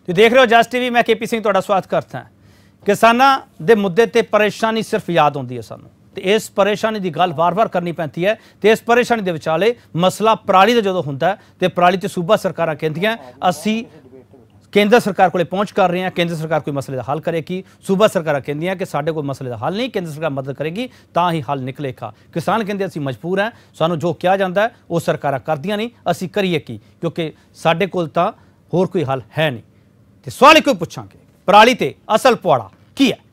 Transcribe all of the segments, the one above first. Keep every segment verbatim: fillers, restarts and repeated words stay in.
ਤੁਸੀਂ ਦੇਖ ਰਹੇ ਹੋ ਜਸ ਟੀਵੀ, मैं के पी सिंह ਤੁਹਾਡਾ ਸਵਾਗਤ ਕਰਦਾ ਹਾਂ। ਕਿਸਾਨਾਂ ਦੇ ਮੁੱਦੇ ਤੇ ਪਰੇਸ਼ਾਨੀ ਸਿਰਫ ਯਾਦ ਆਉਂਦੀ ਹੈ ਸਾਨੂੰ, ਤੇ ਇਸ ਪਰੇਸ਼ਾਨੀ ਦੀ ਗੱਲ ਵਾਰ-ਵਾਰ ਕਰਨੀ ਪੈਂਦੀ ਹੈ। ਤੇ ਇਸ ਪਰੇਸ਼ਾਨੀ ਦੇ ਵਿਚਾਲੇ ਮਸਲਾ ਪਰਾਲੀ ਦਾ ਜਦੋਂ ਹੁੰਦਾ ਤੇ ਪਰਾਲੀ ਤੇ ਸੂਬਾ ਸਰਕਾਰਾਂ ਕਹਿੰਦੀਆਂ ਅਸੀਂ केंद्र सरकार को पहुँच कर रहे हैं, केंद्र सरकार कोई मसले का हल करेगी। सूबा सरकार कहदियां कि साडे कोई मसले का हल नहीं, केंद्र सरकार मदद करेगी तां ही हल निकलेगा। किसान कहते असीं मजबूर हैं, सानू जो किया जाता है वो सरकार करदियां नहीं, असीं करिए की, क्योंकि साडे कोल तां होर कोई हल है नहीं। ते सवाल एक पुछांगे, पराली ते असल पुआड़ा की है?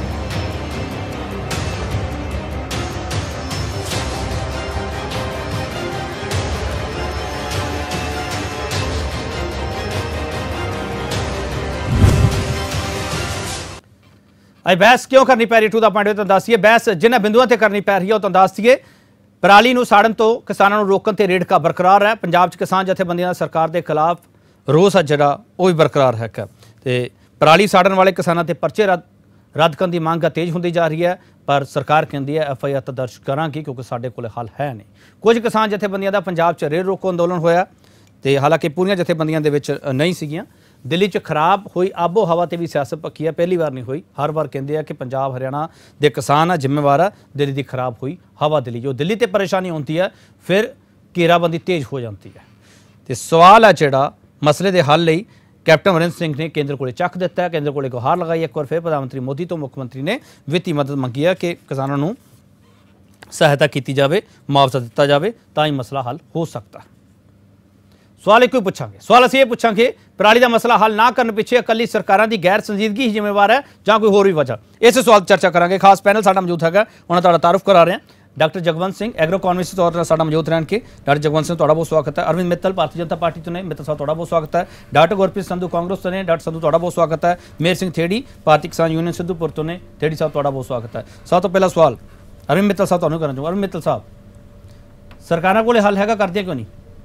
अज बहस क्यों करनी पै रही टू द पॉइंट तुहानूं दस दईए। बहस जिन्हां बिंदुआं ते करनी पै रही है तुहानूं दस दईए। पराली नूं साड़न तो किसानां नूं रोकण ते रेड़का बरकरार है। पंजाब च किसान जथेबंदियां दा सरकार के खिलाफ रोस है जिहड़ा वो भी बरकरार है। ते पराली साड़न वाले किसानां ते परचे रद्द रद्द करन दी मंग तेज होंदी जा रही है, पर सरकार कहती है एफ आई आर दर्ज करांगी क्योंकि साडे कोल हल है नहीं। कुछ किसान जथेबंदियां दा पंजाब च रेल रोको अंदोलन होया, ते हालांकि पूरीआं जथेबंदियां दे विच नहीं सीगीआं। दिल्ली च खराब हुई आबो हवा ते भी सियासत पक्की है, पहली बार नहीं हुई। हर बार कहते हैं कि पंजाब हरियाणा के किसान जिम्मेवार है, दिल्ली की खराब हुई हवा। दिल्ली जो दिल्ली ते परेशानी होती है फिर घेराबंदी तेज हो जाती है। तो सवाल है जिहड़ा मसले के हल लई कैप्टन अमरिंदर सिंह ने केंद्र को चक दिता है, केंद्र को गुहार लगाई। एक बार फिर प्रधानमंत्री मोदी तो मुख्यमंत्री ने वित्तीय मदद मंगी है कि किसानों को सहायता की जाए, मुआवजा दिता जाए, तां ही मसला हल हो सकता है। सवाल एक पूछांगे, सवाल असीं ये पूछांगे पराली का मसला हल ना करने पिछे अकली सरकारां दी गैर संजीदगी ही जिम्मेवार है जां कोई होर भी वजह। इस सवाल चर्चा करांगे। खास पैनल साडा मौजूद हैगा, उन्हां दा तारुफ करा रहे हैं। Doctor Jagwant Singh agro economist तौर पर साडा मौजूद रहन के। डॉक्टर जगवंत सिंह तुहाडा बहुत स्वागत है। अरविंद मित्तल भारतीय जनता पार्टी तो ने, मित्तल साहब तुहाडा बहुत स्वागत है। डॉक्टर गुरप्रीत संधू कांग्रेस तो ने, डॉक्टर संधू तुहाडा बहुत स्वागत है। मेहर सिंह थेड़ी भारतीय किसान यूनियन सिद्धूपुर तो ने, थेड़ी साहब तुहाडा बहुत स्वागत है। सब तो पहला सवाल अरविंद मित्तल साहब तुहानूं करना चाहूँ। अरविंद मित्तल साहब, सरकारां कोले हल हैगा, करदियां क्यों नहीं?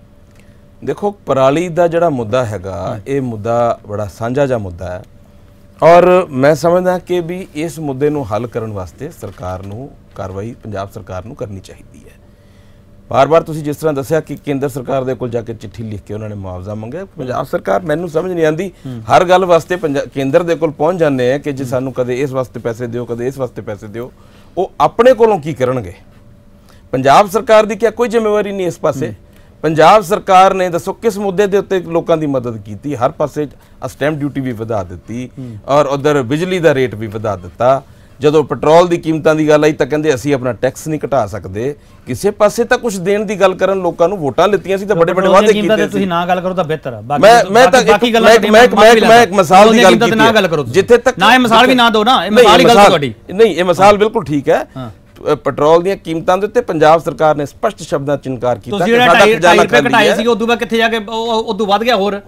देखो, पराली का जोड़ा मुद्दा हैगा, ये मुद्दा बड़ा सांझा जा मुद्दा है, और मैं समझदा कि भी इस मुद्दे नूं हल करन वास्ते सरकार नूं कार्रवाई पंजाब सरकार नूं करनी चाहिए है। बार बार तुसीं जिस तरह दस्सिया कि केंद्र सरकार दे कोल जाके चिट्ठी लिख के उन्होंने मुआवजा मंगे, पंजाब सरकार मैनूं समझ नहीं आती हर गल वास्ते केंद्र दे कोल पहुंच जाते हैं कि जे सानूं कदे इस वास्ते पैसे दिओ, कदे इस वास्ते पैसे दिओ। वो अपने कोलों की करनगे? पंजाब सरकार की क्या कोई जिम्मेवारी नहीं इस पासे? पंजाब सरकार ने दसो किस मुद्दे के उत्ते लोगों की मदद की? हर पासे स्टैंप ड्यूटी भी वधा दी और उधर बिजली का रेट भी वधा दिता। जो पेट्रोल की कीमतों की गल आई तो कहते असीं अपना टैक्स नहीं घटा सकते। किसी पासे तो कुछ देने की गल करन, लोगों को वोटां लित्तियां सी, बड़े बड़े वादे कीते सी। ना गल करो तो बेहतर है। मैं मैं तो मैं एक मिसाल की गल कीती, ना गल करो जिथे तक ना मिसाल भी ना दो ना, मिसाल ही गलत तुहाडी नहीं, ये मिसाल बिल्कुल ठीक है। पेट्रोल दी कीमतां दे उत्ते पंजाब सरकार ने स्पष्ट शब्दां च इनकार कीता कि साडा खजाना घटाया सी, उदों बाद किथे जाके उदों वध गया। होर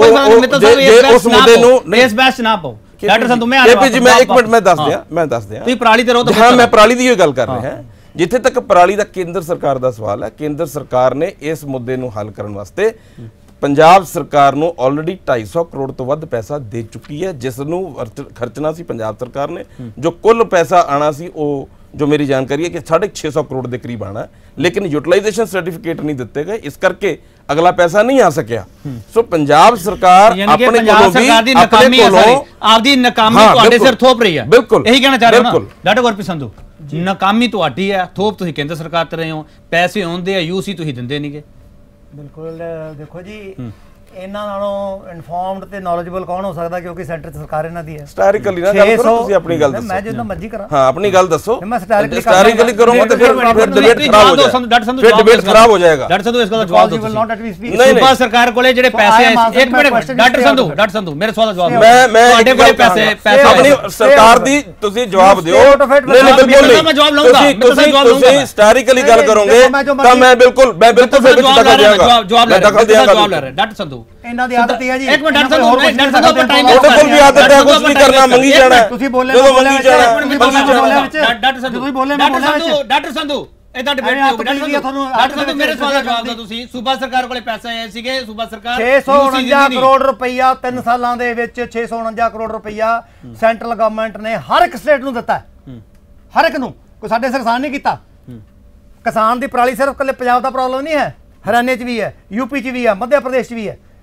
उस मुद्दे नूं इस बहस च ना पाओ। डॉक्टर संधू, मैं जी मैं एक मिनट मैं दस दियां मैं दस दियां तुसीं पराली ते रहो तो हां, मैं पराली दी गल कर रहा हां। जिथे तक पराली दा केंद्र सरकार दा सवाल है, केंद्र सरकार ने इस मुद्दे नूं हल करन वास्ते पंजाब सरकार नूं ऑलरेडी ढाई सौ करोड़ तो वध पैसा दे चुकी है, जिस नूं खर्चना सी पंजाब सरकार ने। जो कुल पैसा आना सी वो जो मेरी जानकारी है कि साढ़े छे सौ करोड़ के करीब आना है, लेकिन यूटिलाइजेशन सर्टिफिकेट नहीं दिते गए, इस करके अगला पैसा नहीं आ सकिया। सो पंजाब सरकार अपने कोलों भी अपने कोलों आपदी नाकामी तुहाडे सिर थोप रही है। बिल्कुल यही कहना चाह रहे हो ना डॉक्टर गुरप्रीत संधू? नाकामी तुहाडी है, थोप तुसीं केंद्र सरकार ते रहे हो, पैसे आउंदे आ यूसी तुसीं दिंदे नहीं गे। बिल्कुल देखो जी, इन्हां नालों इनफॉर्मड ते नॉलेजेबल कौन हो सकदा, क्योंकि सेंटर सरकार इन्हां दी है। हिस्टोरिकली ना गल करो, तुसीं अपनी गल दसो। मैं जिन्ना मर्जी करा, हां अपनी गल दसो। मैं हिस्टोरिकली करूंगा तो फिर फिर डिबेट खराब हो जाएगा, फिर डिबेट खराब हो जाएगा। डॉक्टर संधू इस गल दा जवाब दो। सूबा सरकार कोले जेडे पैसे एक minute doctor Sandhu doctor Sandhu मेरे सवाल दा जवाब दो। मैं मैं ਤੁਹਾਡੇ ਕੋਲੇ ਪੈਸੇ ਪੈਸੇ अपनी सरकार दी ਤੁਸੀਂ जवाब ਦਿਓ। नहीं नहीं बिल्कुल नहीं, मैं जवाब लूंगा। ਤੁਸੀਂ ਤੁਸੀਂ हिस्टोरिकली गल करोगे ਤਾਂ मैं बिल्कुल मैं बिल्कुल फिर दखल देंगा, जवाब दखल देंगा। डॉक्टर संधू ਇਹਨਾਂ ਦੀ ਆਦਤ ਹੈ ਜੀ, ਇੱਕ minute doctor Sandhu doctor Sandhu ਆਪਾਂ ਟਾਈਮ ਤੁਹਾਡੇ ਕੋਲ ਵੀ ਆਦਤ ਹੈ, ਕੁਝ ਨਹੀਂ ਕਰਨਾ, ਮੰਗੀ ਜਾਣਾ। ਤੁਸੀਂ ਬੋਲੇ ਜਦੋਂ ਮੰਗੀ ਜਾਣਾ ਡਾਕਟਰ ਸੰਧੂ ਤੁਸੀਂ ਬੋਲੇ ਮੈਂ ਬੋਲਿਆ ਵਿੱਚ ਡਾਕਟਰ ਸੰਧੂ ਇਹਦਾ ਡਿਬੇਟ ਨਹੀਂ ਹੋਊਗਾ। ਡਾਕਟਰ ਸੰਧੂ ਡਾਕਟਰ ਸੰਧੂ ਮੇਰੇ ਸਵਾਲ ਦਾ ਜਵਾਬ ਦਿਓ। ਤੁਸੀਂ ਸੂਬਾ ਸਰਕਾਰ ਕੋਲੇ ਪੈਸੇ ਆਏ ਸੀਗੇ, ਸੂਬਾ ਸਰਕਾਰ ਛੇ ਸੌ ਉਣੰਜਾ ਕਰੋੜ ਰੁਪਈਆ ਤਿੰਨ ਸਾਲਾਂ ਦੇ ਵਿੱਚ ਛੇ ਸੌ ਉਣੰਜਾ ਕਰੋੜ ਰੁਪਈਆ ਸੈਂਟਰਲ ਗਵਰਨਮੈਂਟ ਨੇ ਹਰ ਇੱਕ ਸਟੇਟ ਨੂੰ ਦਿੱਤਾ, ਹਰ ਇੱਕ ਨੂੰ। ਕੋਈ ਸਾਡੇ ਸਰਕਾਰ ਨਹੀਂ ਕੀਤਾ। ਕਿਸਾਨ ਦੀ ਪਰਾਲੀ ਸਿਰਫ ਇਕੱਲੇ ਪੰਜਾਬ ਦਾ ਪ੍ਰੋਬਲਮ ਨਹੀਂ ਹੈ, ਹਰਿਆਣੇ 'ਚ ਵੀ ਹੈ, यूपी 'ਚ ਵੀ ਹੈ, मध्य प्रदेश 'ਚ ਵੀ ਹੈ।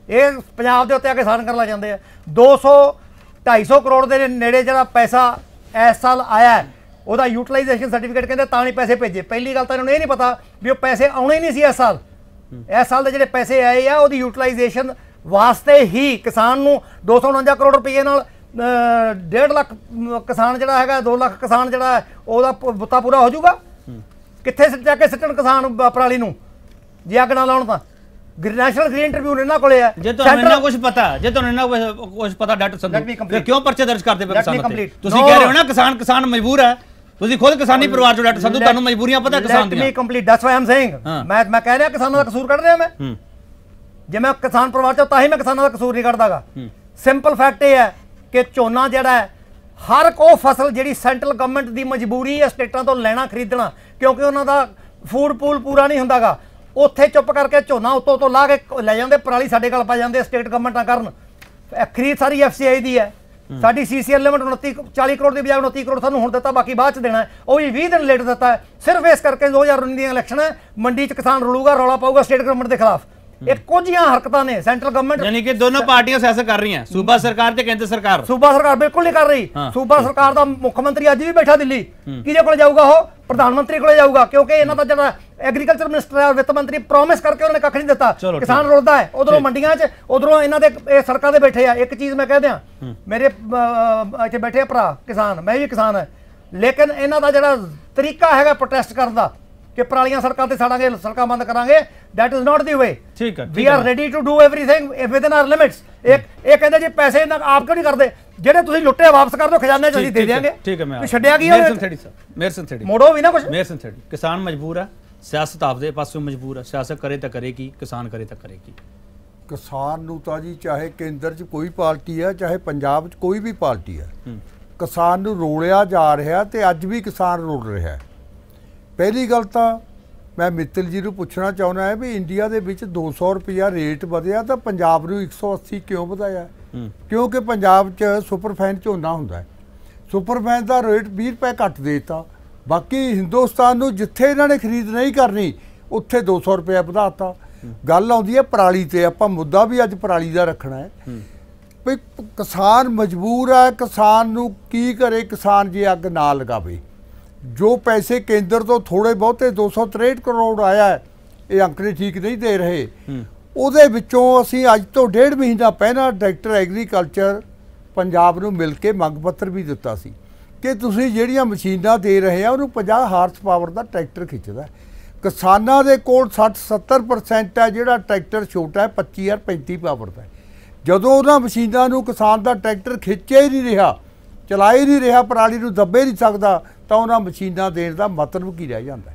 ਇਹ ਪੰਜਾਬ ਦੇ ਉੱਤੇ ਆ ਕੇ ਸਾਨ ਕਰਨ ਲੱਗ ਜਾਂਦੇ ਆ। ਦੋ ਸੌ ਢਾਈ ਸੌ ਕਰੋੜ ਦੇ ਨੇੜੇ ਜਿਹੜਾ ਪੈਸਾ ਇਸ ਸਾਲ ਆਇਆ ਉਹਦਾ ਯੂਟਿਲਾਈਜੇਸ਼ਨ ਸਰਟੀਫਿਕੇਟ ਕਹਿੰਦੇ ਤਾਂ ਨਹੀਂ ਪੈਸੇ ਭੇਜੇ। ਪਹਿਲੀ ਗੱਲ ਤਾਂ ਇਹਨਾਂ ਨੂੰ ਇਹ ਨਹੀਂ ਪਤਾ ਵੀ ਉਹ ਪੈਸੇ ਆਉਣੇ ਹੀ ਨਹੀਂ ਸੀ ਇਸ ਸਾਲ। ਇਸ ਸਾਲ ਦੇ ਜਿਹੜੇ ਪੈਸੇ ਆਏ ਆ ਉਹਦੀ ਯੂਟਿਲਾਈਜੇਸ਼ਨ ਵਾਸਤੇ ਹੀ ਕਿਸਾਨ ਨੂੰ ਦੋ ਸੌ ਉਣੰਜਾ ਕਰੋੜ ਰੁਪਏ ਨਾਲ ਡੇਢ ਲੱਖ ਕਿਸਾਨ ਜਿਹੜਾ ਹੈਗਾ ਦੋ ਲੱਖ ਕਿਸਾਨ ਜਿਹੜਾ ਉਹਦਾ ਬੁੱਤਾ ਪੂਰਾ ਹੋ ਜਾਊਗਾ। ਕਿੱਥੇ ਜਾ ਕੇ ਸਿੱਟਣ ਕਿਸਾਨ ਪਰਾਲੀ ਨੂੰ ਜੇ ਅੱਗ ਨਾ ਲਾਉਣ ਤਾਂ। ਨੈਸ਼ਨਲ ਗ੍ਰੀਨ ਟ੍ਰਿਬਿਊਨ ਇਹਨਾਂ ਕੋਲੇ ਹੈ। ਜੇ ਤੁਹਾਨੂੰ ਇੰਨਾ ਕੁਝ ਪਤਾ ਜੇ ਤੁਹਾਨੂੰ ਇੰਨਾ ਕੁਝ ਪਤਾ ਡਾਕਟਰ ਸੰਧੂ ਫਿਰ ਕਿਉਂ ਪਰਚੇ ਦਰਜ ਕਰਦੇ ਪਏ ਕਿਸਾਨ ਉੱਤੇ? ਤੁਸੀਂ ਕਹਿ ਰਹੇ ਹੋ ਨਾ ਕਿਸਾਨ ਕਿਸਾਨ ਮਜਬੂਰ ਹੈ। ਤੁਸੀਂ ਖੁਦ ਕਿਸਾਨੀ ਪਰਿਵਾਰ ਚੋਂ ਡਾਕਟਰ ਸੰਧੂ, ਤੁਹਾਨੂੰ ਮਜਬੂਰੀਆਂ ਪਤਾ ਕਿਸਾਨ ਦੀਆਂ। Let me complete that's why I'm saying. ਮੈਂ ਮੈਂ ਕਹਿ ਰਿਹਾ ਕਿਸਾਨਾਂ ਦਾ ਕਸੂਰ ਕੱਢ ਰਿਹਾ ਮੈਂ। ਜੇ ਮੈਂ ਕਿਸਾਨ ਪਰਿਵਾਰ ਚੋਂ ਤਾਂ ਹੀ ਮੈਂ ਕਿਸਾਨਾਂ ਦਾ ਕਸੂਰ ਨਹੀਂ ਕੱਢਦਾਗਾ। ਸਿੰਪਲ ਫੈਕਟ ਇਹ ਹੈ ਕਿ ਝੋਨਾ ਜਿਹੜਾ ਹੈ ਹਰ ਕੋ ਫਸਲ ਜਿਹੜੀ ਸੈਂਟਰਲ ਗਵਰਨਮੈਂਟ ਦੀ ਮਜਬੂਰੀ ਹੈ ਸਟੇਟਾਂ ਤੋਂ ਲੈਣਾ ਖਰੀਦਣਾ, ਕਿਉਂਕਿ ਉਹਨਾਂ ਦਾ ਫੂਡ ਪੂਲ ਪੂਰਾ ਨਹੀਂ ਹੁੰਦਾਗਾ। ਉੱਥੇ ਚੁੱਪ ਕਰਕੇ ਝੋਨਾ ਉੱਤੋਂ ਤੋਂ ਲਾ ਕੇ ਲੈ ਜਾਂਦੇ, ਪਰਾਲੀ ਸਾਡੇ ਕੋਲ ਪਾ ਜਾਂਦੇ ਸਟੇਟ ਗਵਰਨਮੈਂਟਾਂ ਕਰਨ। ਖਰੀਦ ਸਾਰੀ ਐਫ ਸੀ ਆਈ ਦੀ ਹੈ। ਸਾਡੀ ਸੀ ਸੀ ਐਲ ਲਿਮਟ ਉਨੱਤੀ ਚਾਲੀ ਕਰੋੜ ਦੀ ਬਜਾਏ ਉਨੱਤੀ ਕਰੋੜ ਸਾਨੂੰ ਹੁਣ ਦਿੱਤਾ, ਬਾਕੀ ਬਾਅਦ ਚ ਦੇਣਾ ਹੈ। ਉਹ ਵੀ ਵੀਹ ਦਿਨ ਲੇਟ ਦਿੱਤਾ ਹੈ ਸਿਰਫ ਇਸ ਕਰਕੇ ਦੋ ਹਜ਼ਾਰ ਉੱਨੀ ਦੀਆਂ ਇਲੈਕਸ਼ਨ ਹੈ। ਮੰਡੀ ਚ ਕਿਸਾਨ ਰੁਲੂਗਾ, ਰੌਲਾ ਪਾਊਗਾ ਸਟੇਟ ਗਵਰਨਮੈਂਟ ਦੇ ਖਿਲਾਫ। ਇਹ ਕੁਝ ਜਿਹੀਆਂ ਹਰਕਤਾਂ ਨੇ ਸੈਂਟਰਲ ਗਵਰਨਮੈਂਟ ਯਾਨੀ ਕਿ ਦੋਨੋਂ ਪਾਰਟੀਆਂ ਸਿਆਸਤ ਕਰ ਰਹੀਆਂ, ਸੂਬਾ ਸਰਕਾਰ ਤੇ ਕੇਂਦਰ ਸਰਕਾਰ। ਸੂਬਾ ਸਰਕਾਰ ਬਿਲਕੁਲ ਨਹੀਂ ਕਰ ਰਹੀ। ਸੂਬਾ ਸਰਕਾਰ ਦਾ ਮੁੱਖ ਮੰਤਰੀ ਅੱਜ ਵੀ ਬੈਠਾ ਦਿੱਲੀ। ਕਿਹਦੇ ਕੋਲ ਜਾਊਗਾ? ਉਹ ਪ੍ਰਧਾਨ ਮੰਤਰੀ ਕੋਲੇ ਜਾਊਗਾ, ਕਿਉਂਕਿ ਇਹਨਾਂ ਦਾ ਜਿਹੜਾ ਐਗਰੀਕਲਚਰ ਮਿਨਿਸਟਰ ਹੈ ਵਿੱਤ ਮੰਤਰੀ ਪ੍ਰੋਮਿਸ ਕਰਕੇ ਉਹਨੇ ਕੱਖ ਨਹੀਂ ਦਿੱਤਾ। ਕਿਸਾਨ ਰੁਲਦਾ ਹੈ ਉਧਰੋਂ ਮੰਡੀਆਂ 'ਚ, ਉਧਰੋਂ ਇਹਨਾਂ ਦੇ ਇਹ ਸੜਕਾਂ ਤੇ ਬੈਠੇ ਆ। ਇੱਕ ਚੀਜ਼ ਮੈਂ ਕਹਿ ਦਿਆਂ, ਮੇਰੇ ਇੱਥੇ ਬੈਠੇ ਭਰਾ ਕਿਸਾਨ, ਮੈਂ ਵੀ ਕਿਸਾਨ ਹੈ, ਲੇਕਿਨ ਇਹਨਾਂ ਦਾ ਜਿਹੜਾ ਤਰੀਕਾ ਹੈਗਾ ਪ੍ਰੋਟੈਸਟ ਕਰਨ ਦਾ ਕਿ ਪਰਾਲੀਆਂ ਸੜਕਾਂ ਤੇ ਸਾੜਾਂਗੇ, ਸੜਕਾਂ ਬੰਦ ਕਰਾਂਗੇ, that is not the way। ਠੀਕ ਹੈ, we are ready to do everything within our limits। ਇੱਕ ਇਹ ਕਹਿੰਦੇ ਜੀ ਪੈਸੇ ਆਪ ਕਿਉਂ ਨਹੀਂ ਕਰਦੇ? ਜਿਹੜੇ ਤੁਸੀਂ ਲੁੱਟੇ ਵਾਪਸ ਕਰ ਦਿਓ, ਖਜ਼ਾਨੇ 'ਚ ਅਸੀਂ ਦੇ ਦਿਆਂਗੇ। ਠੀਕ ਹੈ, ਮੈਂ ਛੱਡਿਆ ਕੀ ਮੇਰ ਸਿੰਥੇੜੀ ਸਰ, ਮੇਰ ਸਿੰਥੇੜੀ ਮੋੜੋ ਵੀ ਨਾ ਕੁਝ। ਮੇਰ ਸਿੰਥੇੜੀ ਕਿਸਾਨ ਮਜਬੂਰ ਹੈ, ਸਿਆਸਤ ਆਪਦੇ ਪਾਸੋਂ ਮਜਬੂਰ ਹੈ। ਸਿਆਸਤ ਕਰੇ ਤਾਂ ਕਰੇਗੀ, ਕਿਸਾਨ ਕਰੇ ਤਾਂ ਕਰੇਗੀ। ਕਿਸਾਨ ਨੂੰ ਤਾਂ ਜੀ ਚਾਹੇ ਕੇਂਦਰ 'ਚ ਕੋਈ ਪਾਰਟੀ ਹੈ, ਚਾਹੇ ਪੰਜਾਬ 'ਚ ਕੋਈ ਵੀ ਪਾਰਟੀ ਹੈ, ਕਿਸਾਨ ਨੂੰ ਰੋਲਿਆ ਜਾ ਰਿਹਾ ਤੇ ਅੱਜ ਵੀ ਕਿਸਾਨ ਰੋਲ ਰਿਹਾ। ਪਹਿਲੀ ਗੱਲ ਤਾਂ ਮੈਂ ਮਿੱਤਲ ਜੀ ਨੂੰ ਪੁੱਛਣਾ ਚਾਹੁੰਦਾ ਹੈ ਵੀ ਇੰਡੀਆ ਦੇ ਵਿੱਚ ਦੋ ਸੌ ਰੁਪਇਆ ਰੇਟ ਵਧਿਆ ਤਾਂ ਪੰਜਾਬ ਨੂੰ ਇੱਕ ਸੌ ਅੱਸੀ ਕਿਉਂ ਵਧਾਇਆ? ਕਿਉਂਕਿ ਪੰਜਾਬ 'ਚ ਸੁਪਰਫਾਈਨ ਝੋਨਾ ਹੁੰਦਾ ਹੈ, ਸੁਪਰਫਾਈਨ ਦਾ ਰੇਟ ਵੀਹ ਰੁਪਏ ਘੱਟ ਦੇ ਦਿੱਤਾ। ਬਾਕੀ ਹਿੰਦੁਸਤਾਨ ਨੂੰ ਜਿੱਥੇ ਇਹਨਾਂ ਨੇ ਖਰੀਦ ਨਹੀਂ ਕਰਨੀ ਉੱਥੇ ਦੋ ਸੌ ਰੁਪਇਆ ਵਧਾਤਾ। ਗੱਲ ਆਉਂਦੀ ਹੈ ਪਰਾਲੀ ਤੇ, ਆਪਾਂ ਮੁੱਦਾ ਵੀ ਅੱਜ ਪਰਾਲੀ ਦਾ ਰੱਖਣਾ ਹੈ ਵੀ ਕਿਸਾਨ ਮਜਬੂਰ ਹੈ। ਕਿਸਾਨ ਨੂੰ ਕੀ ਕਰੇ? ਕਿਸਾਨ ਜੇ ਅੱਗ ਨਾ ਲਗਾਵੇ, ਜੋ ਪੈਸੇ ਕੇਂਦਰ ਤੋਂ ਥੋੜੇ ਬਹੁਤੇ ਦੋ ਸੌ ਤਰੇਹਠ ਕਰੋੜ ਆਇਆ, ਇਹ ਅੰਕੜੇ ਠੀਕ ਨਹੀਂ ਦੇ ਰਹੇ, ਉਹਦੇ ਵਿੱਚੋਂ ਅਸੀਂ ਅੱਜ ਤੋਂ ਡੇਢ ਮਹੀਨਾ ਪਹਿਲਾਂ ਡਾਇਰੈਕਟਰ ਐਗਰੀਕਲਚਰ ਪੰਜਾਬ ਨੂੰ ਮਿਲ ਕੇ ਮੰਗ ਪੱਤਰ ਵੀ ਦਿੱਤਾ ਸੀ ਕਿ ਤੁਸੀਂ ਜਿਹੜੀਆਂ ਮਸ਼ੀਨਾਂ ਦੇ ਰਹੇ ਆ ਉਹਨੂੰ ਪੰਜਾਹ ਹਾਰਸ ਪਾਵਰ ਦਾ ਟਰੈਕਟਰ ਖਿੱਚਦਾ। ਕਿਸਾਨਾਂ ਦੇ ਕੋਲ ਸੱਠ ਸੱਤਰ ਪਰਸੈਂਟ ਹੈ ਜਿਹੜਾ ਟਰੈਕਟਰ ਛੋਟਾ ਹੈ, ਪੱਚੀ ਹਜ਼ਾਰ ਪੈਂਤੀ ਪਾਵਰ ਦਾ। ਜਦੋਂ ਉਹਨਾਂ ਮਸ਼ੀਨਾਂ ਨੂੰ ਕਿਸਾਨ ਦਾ ਟਰੈਕਟਰ ਖਿੱਚਿਆ ਹੀ ਨਹੀਂ ਰਿਹਾ, ਚਲਾ ਹੀ ਨਹੀਂ ਰਿਹਾ, ਪਰਾਲੀ ਨੂੰ ਦੱਬੇ ਨਹੀਂ ਸਕਦਾ, ਤਾਂ ਉਹਨਾਂ ਮਸ਼ੀਨਾਂ ਦੇਣ ਦਾ ਮਤਲਬ ਕੀ ਰਹਿ ਜਾਂਦਾ?